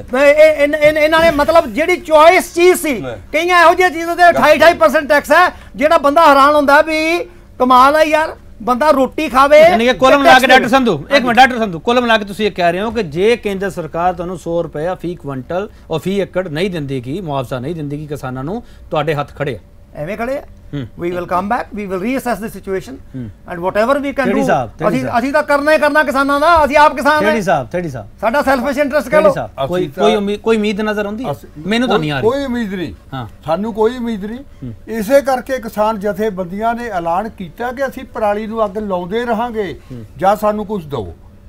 ਇਹਨਾਂ ਨੇ ਮਤਲਬ ਜਿਹੜੀ ਚੋਇਸ ਚੀਜ਼ ਸੀ, ਕਈਆਂ ਇਹੋ ਜਿਹੀਆਂ ਚੀਜ਼ਾਂ ਤੇ ਅਠਾਈ ਅਠਾਈ ਪਰਸੈਂਟ ਟੈਕਸ ਹੈ ਜਿਹੜਾ ਬੰਦਾ ਹੈਰਾਨ ਹੁੰਦਾ ਵੀ ਕਮਾਲ ਹੈ ਯਾਰ, ਬੰਦਾ ਰੋਟੀ ਖਾਵੇ। ਯਾਨੀ ਕਿ ਕੁੱਲ ਮਿਲਾ ਕੇ ਡਾਕਟਰ ਸੰਧੂ, ਇੱਕ ਮਿੰਟ ਡਾਕਟਰ ਸੰਧੂ, ਕੁੱਲ ਮਿਲਾ ਕੇ ਤੁਸੀਂ ਇਹ ਕਹਿ ਰਹੇ ਹੋ ਕਿ ਜੇ ਕੇਂਦਰ ਸਰਕਾਰ ਤੁਹਾਨੂੰ ਸੌ ਰੁਪਏ ਫੀ ਕੁਇੰਟਲ ਔਰ ਫੀ ਏਕੜ ਨਹੀਂ ਦਿੰਦੀਗੀ, ਮੁਆਵਜ਼ਾ ਨਹੀਂ ਦਿੰਦੀਗੀ ਕਿਸਾਨਾਂ ਨੂੰ, ਤੁਹਾਡੇ ਹੱਥ ਖੜੇ ਆ? ਐਵੇਂ ਖੜੇ ਆ। we will come back, we will reassess the situation and whatever we can do, ਅਸੀਂ ਅਸੀਂ ਤਾਂ ਕਰਨਾ ਹੀ ਕਰਨਾ ਕਿਸਾਨਾਂ ਦਾ। ਅਸੀਂ ਆਪ ਕਿਸਾਨ ਹਾਂ। ਥੇੜੀ ਸਾਹਿਬ, ਥੇੜੀ ਸਾਹਿਬ, ਸਾਡਾ ਸੈਲਫਿਸ਼ ਇੰਟਰਸਟ ਕਹ ਲੋ। ਕੋਈ ਕੋਈ ਉਮੀਦ ਕੋਈ ਉਮੀਦ ਨਜ਼ਰ ਆਉਂਦੀ? ਮੈਨੂੰ ਤਾਂ ਨਹੀਂ ਆ ਰਹੀ ਕੋਈ ਉਮੀਦ ਨਹੀਂ। ਹਾਂ, ਸਾਨੂੰ ਕੋਈ ਉਮੀਦ ਨਹੀਂ। ਇਸੇ ਕਰਕੇ ਕਿਸਾਨ ਜਥੇਬੰਦੀਆਂ ਨੇ ਐਲਾਨ ਕੀਤਾ ਕਿ ਅਸੀਂ ਪਰਾਲੀ ਨੂੰ ਅੱਗ ਲਾਉਂਦੇ ਰਹਾਂਗੇ ਜਾਂ ਸਾਨੂੰ ਕੁਝ ਦਿਓ,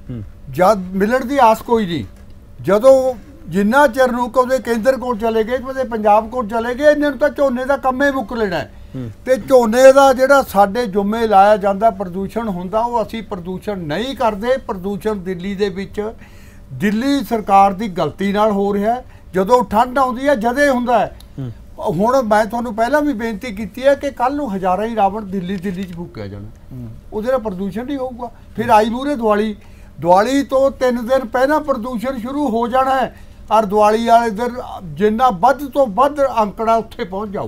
ਜਦ ਮਿਲਣ ਦੀ ਆਸ ਕੋਈ ਨਹੀਂ। ਜਦੋਂ ਜਿੰਨਾ ਚਿਰ ਨੂੰ ਕਦੇ ਕੇਂਦਰ ਕੋਲ ਚਲੇ ਗਏ, ਕਦੇ ਪੰਜਾਬ ਕੋਲ ਚਲੇ ਗਏ, ਇਹਨਾਂ ਨੂੰ ਤਾਂ ਝੋਨੇ ਦਾ ਕੰਮ ਹੀ ਮੁੱਕ ਲੈਣਾ। ਤੇ ਝੋਨੇ ਦਾ ਜਿਹੜਾ ਸਾਡੇ ਜੁਮੇ ਲਾਇਆ ਜਾਂਦਾ ਪ੍ਰਦੂਸ਼ਣ ਹੁੰਦਾ, ਉਹ ਅਸੀਂ ਪ੍ਰਦੂਸ਼ਣ ਨਹੀਂ ਕਰਦੇ। ਪ੍ਰਦੂਸ਼ਣ ਦਿੱਲੀ ਦੇ ਵਿੱਚ ਦਿੱਲੀ ਸਰਕਾਰ ਦੀ ਗਲਤੀ ਨਾਲ ਹੋ ਰਿਹਾ। ਜਦੋਂ ਠੰਡ ਆਉਂਦੀ ਹੈ ਜਦੇ ਹੁੰਦਾ ਹੈ। ਹੁਣ ਮੈਂ ਤੁਹਾਨੂੰ ਪਹਿਲਾਂ ਵੀ ਬੇਨਤੀ ਕੀਤੀ ਹੈ ਕਿ ਕੱਲ ਨੂੰ ਹਜ਼ਾਰਾਂ ਹੀ ਰਾਵਣ ਦਿੱਲੀ ਦਿੱਲੀ 'ਚ ਫੂਕਿਆ ਜਾਣਾ, ਉਹਦੇ ਨਾਲ ਪ੍ਰਦੂਸ਼ਣ ਨਹੀਂ ਹੋਊਗਾ। ਫਿਰ ਆਈ ਮੂਹਰੇ ਦੀਵਾਲੀ, ਦੀਵਾਲੀ ਤੋਂ ਤਿੰਨ ਦਿਨ ਪਹਿਲਾਂ ਪ੍ਰਦੂਸ਼ਣ ਸ਼ੁਰੂ ਹੋ ਜਾਣਾ ਹੈ ਔਰ ਦੀਵਾਲੀ ਵਾਲੇ ਦਿਨ ਜਿੰਨਾ ਵੱਧ ਤੋਂ ਵੱਧ ਅੰਕੜਾ ਉੱਥੇ ਪਹੁੰਚ ਜਾਊਗਾ।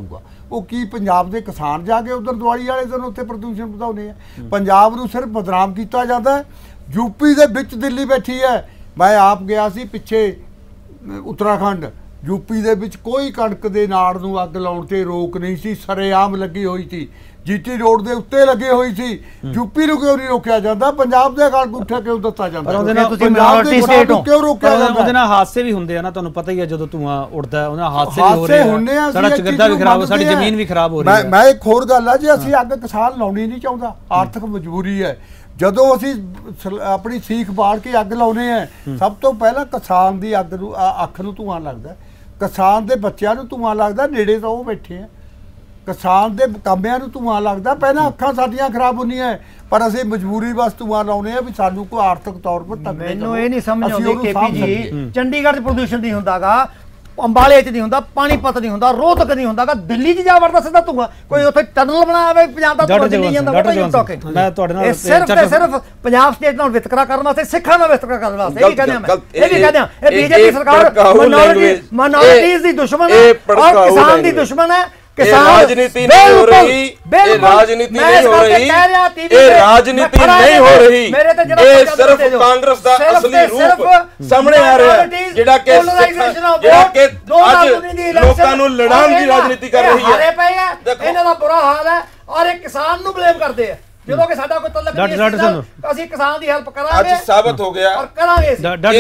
ਉਹ ਕੀ ਪੰਜਾਬ ਦੇ ਕਿਸਾਨ ਜਾ ਕੇ ਉਧਰ ਦੀਵਾਲੀ ਵਾਲੇ ਦਿਨ ਉੱਥੇ ਪ੍ਰਦੂਸ਼ਣ ਵਧਾਉਂਦੇ ਆ? ਪੰਜਾਬ ਨੂੰ ਸਿਰਫ ਬਦਨਾਮ ਕੀਤਾ ਜਾਂਦਾ। ਯੂਪੀ ਦੇ ਵਿੱਚ ਦਿੱਲੀ ਬੈਠੀ ਹੈ। ਮੈਂ ਆਪ ਗਿਆ ਸੀ ਪਿੱਛੇ ਉੱਤਰਾਖੰਡ, ਯੂਪੀ ਦੇ ਵਿੱਚ ਕੋਈ ਕਣਕ ਦੇ ਨਾੜ ਨੂੰ ਅੱਗ ਲਾਉਣ ਤੇ ਰੋਕ ਨਹੀਂ ਸੀ, ਸਰੇਆਮ ਲੱਗੀ ਹੋਈ ਸੀ, ਜੀਟੀ ਰੋਡ ਦੇ ਉੱਤੇ ਲੱਗੇ ਹੋਈ ਸੀ। ਯੂਪੀ ਨੂੰ ਕਿਉਂ ਨਹੀਂ ਰੋਕਿਆ ਜਾਂਦਾ? ਪੰਜਾਬ ਦੇ ਗੱਲ ਉੱਠਿਆ ਕਿਉਂ ਦਿੱਤਾ ਜਾਂਦਾ? ਉਹਦੇ ਨਾਲ ਤੁਸੀਂ ਮਿਨੋਰਟੀ ਸਟੇਟ ਹੋ, ਕਿਉਂ ਰੋਕਿਆ ਜਾਂਦਾ? ਉਹਦੇ ਨਾਲ ਹਾਦਸੇ ਵੀ ਹੁੰਦੇ ਆ ਨਾ, ਤੁਹਾਨੂੰ ਪਤਾ ਹੀ ਹੈ, ਜਦੋਂ ਧੂਆਂ ਉੱਡਦਾ ਉਹਦੇ ਨਾਲ ਹਾਦਸੇ ਵੀ ਹੋ ਰਹੇ ਆ, ਸਾਡਾ ਚਗੱਦਾ ਵੀ ਖਰਾਬ, ਸਾਡੀ ਜ਼ਮੀਨ ਵੀ ਖਰਾਬ ਹੋ ਰਹੀ ਹੈ। ਮੈਂ ਇੱਕ ਹੋਰ ਗੱਲ ਆ, ਜੇ ਅਸੀਂ ਅੱਗ ਕਿਸਾਨ ਲਾਉਣੀ ਨਹੀਂ ਚਾਹੁੰਦਾ, ਆਰਥਿਕ ਮਜਬੂਰੀ ਹੈ, ਜਦੋਂ ਅਸੀਂ ਆਪਣੀ ਸੀਖ ਬਾਲ ਕੇ ਅੱਗ ਲਾਉਨੇ ਆ, ਸਭ ਤੋਂ ਪਹਿਲਾਂ ਕਿਸਾਨ ਦੀ ਅੱਗ ਨੂੰ ਅੱਖ ਨੂੰ ਧੂਆਂ ਲੱਗਦਾ, ਕਿਸਾਨ ਦੇ ਬੱਚਿਆਂ ਨੂੰ ਧੂਆਂ ਲੱਗਦਾ, ਨੇੜੇ ਤਾਂ ਉਹ ਬੈਠੇ ਆ, ਕਿਸਾਨ ਦੇ ਕਾਮਿਆਂ ਨੂੰ ਧੂਆਂ ਲੱਗਦਾ, ਪਹਿਲਾਂ ਅੱਖਾਂ ਸਾਡੀਆਂ ਖਰਾਬ ਹੁੰਦੀਆਂ, ਪਰ ਅਸੀਂ ਮਜਬੂਰੀ ਬਸ ਧੂਆਂ ਲਾਉਨੇ ਆ ਵੀ ਸਾਨੂੰ ਕੋਈ ਆਰਥਿਕ ਤੌਰ 'ਤੇ। ਮੈਨੂੰ ਇਹ ਨਹੀਂ ਸਮਝ ਆਉਂਦੀ ਕੇਪੀ ਜੀ, ਚੰਡੀਗੜ੍ਹ 'ਚ ਪ੍ਰਦੂਸ਼ਣ ਨਹੀਂ ਹੁੰਦਾਗਾ, ਅੰਬਾਲੇ 'ਚ ਨਹੀਂ ਹੁੰਦਾ, ਪਾਣੀਪਤ ਨਹੀਂ ਹੁੰਦਾ, ਰੋਹਤਕ ਨਹੀਂ ਹੁੰਦਾਗਾ, ਦਿੱਲੀ 'ਚ ਜਾ ਵੜਦਾ ਸਿੱਧਾ ਧੂਆਂ। ਕੋਈ ਉੱਥੇ ਟਨਲ ਬਣਾਇਆ ਹੋਵੇ ਪੰਜਾਬ ਦਾ ਧੂਆਂ ਦਿੱਲੀ ਜਾਂਦਾ। ਮੈਂ ਤੁਹਾਡੇ ਨਾਲ ਸਿਰਫ ਤੇ ਸਿਰਫ ਪੰਜਾਬ ਸਟੇਟ ਨਾਲ ਵਿਤਕਰਾ ਕਰਨ ਵਾਸਤੇ, ਸਿੱਖਾਂ ਨਾਲ ਵਿਤਕਰਾ ਕਰਨ ਵਾਸਤੇ ਇਹ ਕਹਿੰਦੇ ਆ। ਮੈਂ ਇਹ ਵੀ ਕਹਿੰਦੇ ਆ, ਇਹ ਬੀਜੇਪੀ ਸਰਕਾਰ ਮਾਈਨੋਰਿਟੀ ਮਾਈਨੋਰਿਟੀਜ਼ ਦੀ ਦੁਸ਼ਮਣ ਹੈ ਔਰ ਕਿਸਾਨ ਦੀ ਦੁਸ਼ਮਣ ਹੈ। राजनीति नहीं हो रही, ये राजनीति नहीं हो रही, ये राजनीति नहीं हो रही, ये सिर्फ कांग्रेस का असली रूप सामने आ रहा है, ਜਿਹੜਾ ਕਿ ਜਿਹੜਾ ਕਿ ਅੱਜ ਲੋਕਾਂ ਨੂੰ ਲੜਾਉਣ ਦੀ ਰਾਜਨੀਤੀ ਕਰ ਰਹੀ ਹੈ। ਇਹਨਾਂ ਦਾ ਬੁਰਾ ਹਾਲ ਹੈ ਔਰ ਇਹ ਕਿਸਾਨ ਨੂੰ ਬਲੇਮ ਕਰਦੇ ਆ, ਜਦੋਂ ਕਿ ਸਾਡਾ ਕੋਈ ਤਲਕ ਨਹੀਂ, ਅਸੀਂ ਕਿਸਾਨ ਦੀ ਹੈਲਪ ਕਰਾਂਗੇ। ਅੱਜ ਸਾਬਤ ਹੋ ਗਿਆ ਔਰ ਕਰਾਂਗੇ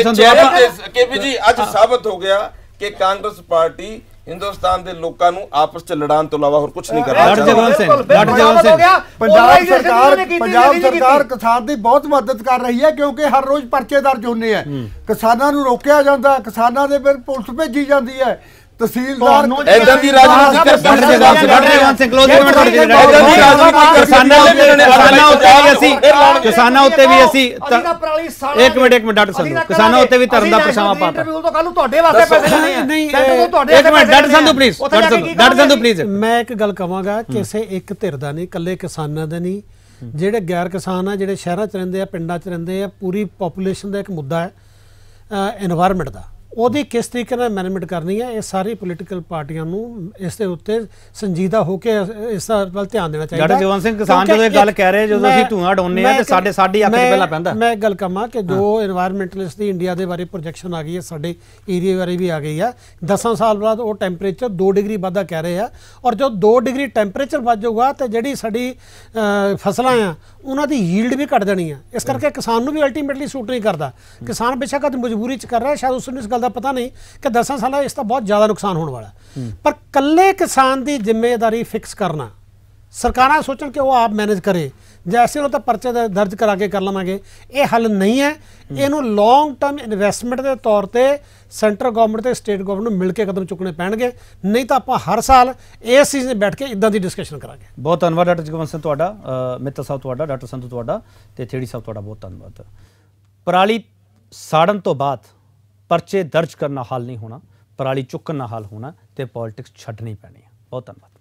ਕੇਪੀ ਜੀ, ਅੱਜ ਸਾਬਤ ਹੋ ਗਿਆ ਕਿ ਕਾਂਗਰਸ ਪਾਰਟੀ ਹਿੰਦੁਸਤਾਨ ਦੇ ਲੋਕਾਂ ਨੂੰ ਆਪਸ ਚ ਲੜਾਉਣ ਤੋਂ ਇਲਾਵਾ ਹੋਰ ਕੁਝ ਨਹੀਂ ਕਰ ਰਹੀ। ਜਗਵੰਤ ਸਿੰਘ, ਜਗਵੰਤ ਸਿੰਘ, ਪੰਜਾਬ ਸਰਕਾਰ ਪੰਜਾਬ ਸਰਕਾਰ ਕਿਸਾਨ ਦੀ ਬਹੁਤ ਮਦਦ ਕਰ ਰਹੀ ਹੈ, ਕਿਉਂਕਿ ਹਰ ਰੋਜ਼ ਪਰਚੇ ਦਰਜ ਹੁੰਦੇ ਆ, ਕਿਸਾਨਾਂ ਨੂੰ ਰੋਕਿਆ ਜਾਂਦਾ, ਕਿਸਾਨਾਂ ਦੇ ਫਿਰ ਪੁਲਿਸ ਭੇਜੀ ਜਾਂਦੀ ਹੈ, ਤਹਿਸੀਲਦਾਰ ਐਦਾਂ ਦੀ ਰਾਜਨੀਤੀ ਕਰ ਜਗਵੰਤ ਸਿੰਘ ਕਲੋਜ਼ ਮਿੰਟ ਤੁਹਾਡੇ ਕਿਸਾਨਾਂ ਉੱਤੇ ਵੀ ਅਸੀਂ ਕਿਸਾਨਾਂ ਉੱਤੇ ਵੀ ਅਸੀਂ ਇੱਕ ਮਿੰਟ ਇੱਕ ਮਿੰਟ ਡਾਕਟਰ ਸੰਧੂ, ਕਿਸਾਨਾਂ ਉੱਤੇ ਵੀ ਧਰਨ ਦਾ ਪਰਛਾਵਾਂ ਪਾਤਾ। ਕੱਲ ਨੂੰ ਤੁਹਾਡੇ ਵਾਸਤੇ ਪੈਸੇ ਲੈਣੇ ਆ, ਨਹੀਂ ਇੱਕ minute doctor Sandhu please, doctor Sandhu please. ਮੈਂ ਇੱਕ ਗੱਲ ਕਹਾਂਗਾ, ਕਿਸੇ ਇੱਕ ਧਿਰ ਦਾ ਨਹੀਂ, ਇਕੱਲੇ ਕਿਸਾਨਾਂ ਦਾ ਨਹੀਂ, ਜਿਹੜੇ ਗੈਰ ਕਿਸਾਨ ਆ, ਜਿਹੜੇ ਸ਼ਹਿਰਾਂ 'ਚ ਰਹਿੰਦੇ ਆ, ਪਿੰਡਾਂ 'ਚ ਰਹਿੰਦੇ ਆ, ਪੂਰੀ ਪੋਪੂਲੇਸ਼ਨ ਦਾ ਇੱਕ ਮੁੱਦਾ ਹੈ ਐਨਵਾਇਰਨਮੈਂਟ ਦਾ। ਉਹਦੀ ਕਿਸ ਤਰੀਕੇ ਨਾਲ ਮੈਨੇਜਮੈਂਟ ਕਰਨੀ ਹੈ, ਇਹ ਸਾਰੀ ਪੋਲੀਟੀਕਲ ਪਾਰਟੀਆਂ ਨੂੰ ਇਸ ਦੇ ਉੱਤੇ ਸੰਜੀਦਾ ਹੋ ਕੇ ਇਸ ਵੱਲ ਧਿਆਨ ਦੇਣਾ ਚਾਹੀਦਾ। ਡਾਕਟਰ ਜਗਵੰਤ ਸਿੰਘ, ਕਿਸਾਨ ਜਦੋਂ ਇਹ ਗੱਲ ਕਹਿ ਰਹੇ, ਜਦੋਂ ਅਸੀਂ ਧੂਆਂ ਉਡਾਉਂਦੇ ਆ ਤੇ ਸਾਡੇ ਸਾਡੀ ਅੱਖ 'ਚ ਪਹਿਲਾਂ ਪੈਂਦਾ। ਮੈਂ ਇੱਕ ਗੱਲ ਕਹਾਂ ਕਿ ਜੋ এনवायरमेंटਲਿਸਟ ਦੀ ਇੰਡੀਆ ਦੇ ਬਾਰੇ ਪ੍ਰੋਜੈਕਸ਼ਨ ਆ ਗਈ ਹੈ, ਸਾਡੇ ਏਰੀਆ ਬਾਰੇ ਵੀ ਆ ਗਈ ਹੈ, ਦਸਾਂ ਸਾਲ ਬਾਅਦ ਉਹ ਟੈਂਪਰੇਚਰ ਦੋ ਡਿਗਰੀ ਵਾਧਾ ਕਹਿ ਰਹੇ ਆ, ਔਰ ਜੋ ਦੋ ਡਿਗਰੀ ਟੈਂਪਰੇਚਰ ਵੱਧ ਜਾਊਗਾ ਤਾਂ ਜਿਹੜੀ ਸਾਡੀ ਫਸਲਾਂ ਆ ਉਹਨਾਂ ਦੀ ਯੀਲਡ ਵੀ ਘਟ ਜਾਣੀ ਆ। ਇਸ ਕਰਕੇ ਕਿਸਾਨ ਨੂੰ ਵੀ ਅਲਟੀਮੇਟਲੀ ਸੂਟ ਨਹੀਂ ਕਰਦਾ। ਕਿਸਾਨ ਬੇਸ਼ੱਕ ਅੱਜ ਮਜਬੂਰੀ 'ਚ ਕਰ ਰਿਹਾ, ਸ਼ਾਇਦ ਉਸ ਨੂੰ ਇਸ ਗੱਲ ਦਾ ਪਤਾ ਨਹੀਂ ਕਿ ਦਸਾਂ ਸਾਲਾਂ ਇਸ ਦਾ ਬਹੁਤ ਜ਼ਿਆਦਾ ਨੁਕਸਾਨ ਹੋਣ ਵਾਲਾ, ਪਰ ਕੱਲੇ ਕਿਸਾਨ ਦੀ ਜ਼ਿੰਮੇਵਾਰੀ ਫਿਕਸ ਕਰਨਾ, ਸਰਕਾਰਾਂ ਸੋਚਣ ਕਿ ਉਹ ਆਪ ਮੈਨੇਜ ਕਰੇ, ਜੈਸੇ ਉਹ ਤਾਂ ਪਰਚੇ ਦਰਜ ਕਰਾ ਕੇ ਕਰ ਲਵਾਂਗੇ, ਇਹ ਹੱਲ ਨਹੀਂ ਹੈ। ਇਹਨੂੰ ਲੌਂਗ ਟਰਮ ਇਨਵੈਸਟਮੈਂਟ ਦੇ ਤੌਰ ਤੇ ਸੈਂਟਰ ਗਵਰਨਮੈਂਟ ਤੇ ਸਟੇਟ ਗਵਰਨਮੈਂਟ ਨੂੰ ਮਿਲ ਕੇ ਕਦਮ ਚੁੱਕਣੇ ਪੈਣਗੇ, ਨਹੀਂ ਤਾਂ ਆਪਾਂ ਹਰ ਸਾਲ ਇਸ ਚੀਜ਼ 'ਤੇ ਬੈਠ ਕੇ ਇਦਾਂ ਦੀ ਡਿਸਕਸ਼ਨ ਕਰਾਂਗੇ। ਬਹੁਤ ਧੰਨਵਾਦ ਡਾਕਟਰ ਜਗਵੰਤ ਸਿੰਘ ਤੁਹਾਡਾ, ਮਿੱਤਲ ਸਾਹਿਬ ਤੁਹਾਡਾ, ਡਾਕਟਰ ਸੰਧੂ ਤੁਹਾਡਾ ਤੇ ਥੇੜੀ ਸਾਹਿਬ ਤੁਹਾਡਾ ਬਹੁਤ ਧੰਨਵਾਦ। ਪਰਾਲੀ ਸਾੜਨ ਤੋਂ ਬਾਅਦ ਪਰਚੇ ਦਰਜ ਕਰਨਾ ਹੱਲ ਨਹੀਂ ਹੋਣਾ, ਪਰਾਲੀ ਚੁੱਕਣ ਨਾਲ ਹੱਲ ਹੋਣਾ ਤੇ ਪੋਲਿਟਿਕਸ ਛੱਡਣੀ ਪੈਣੀ ਹੈ। ਬਹੁਤ ਧੰਨਵਾਦ।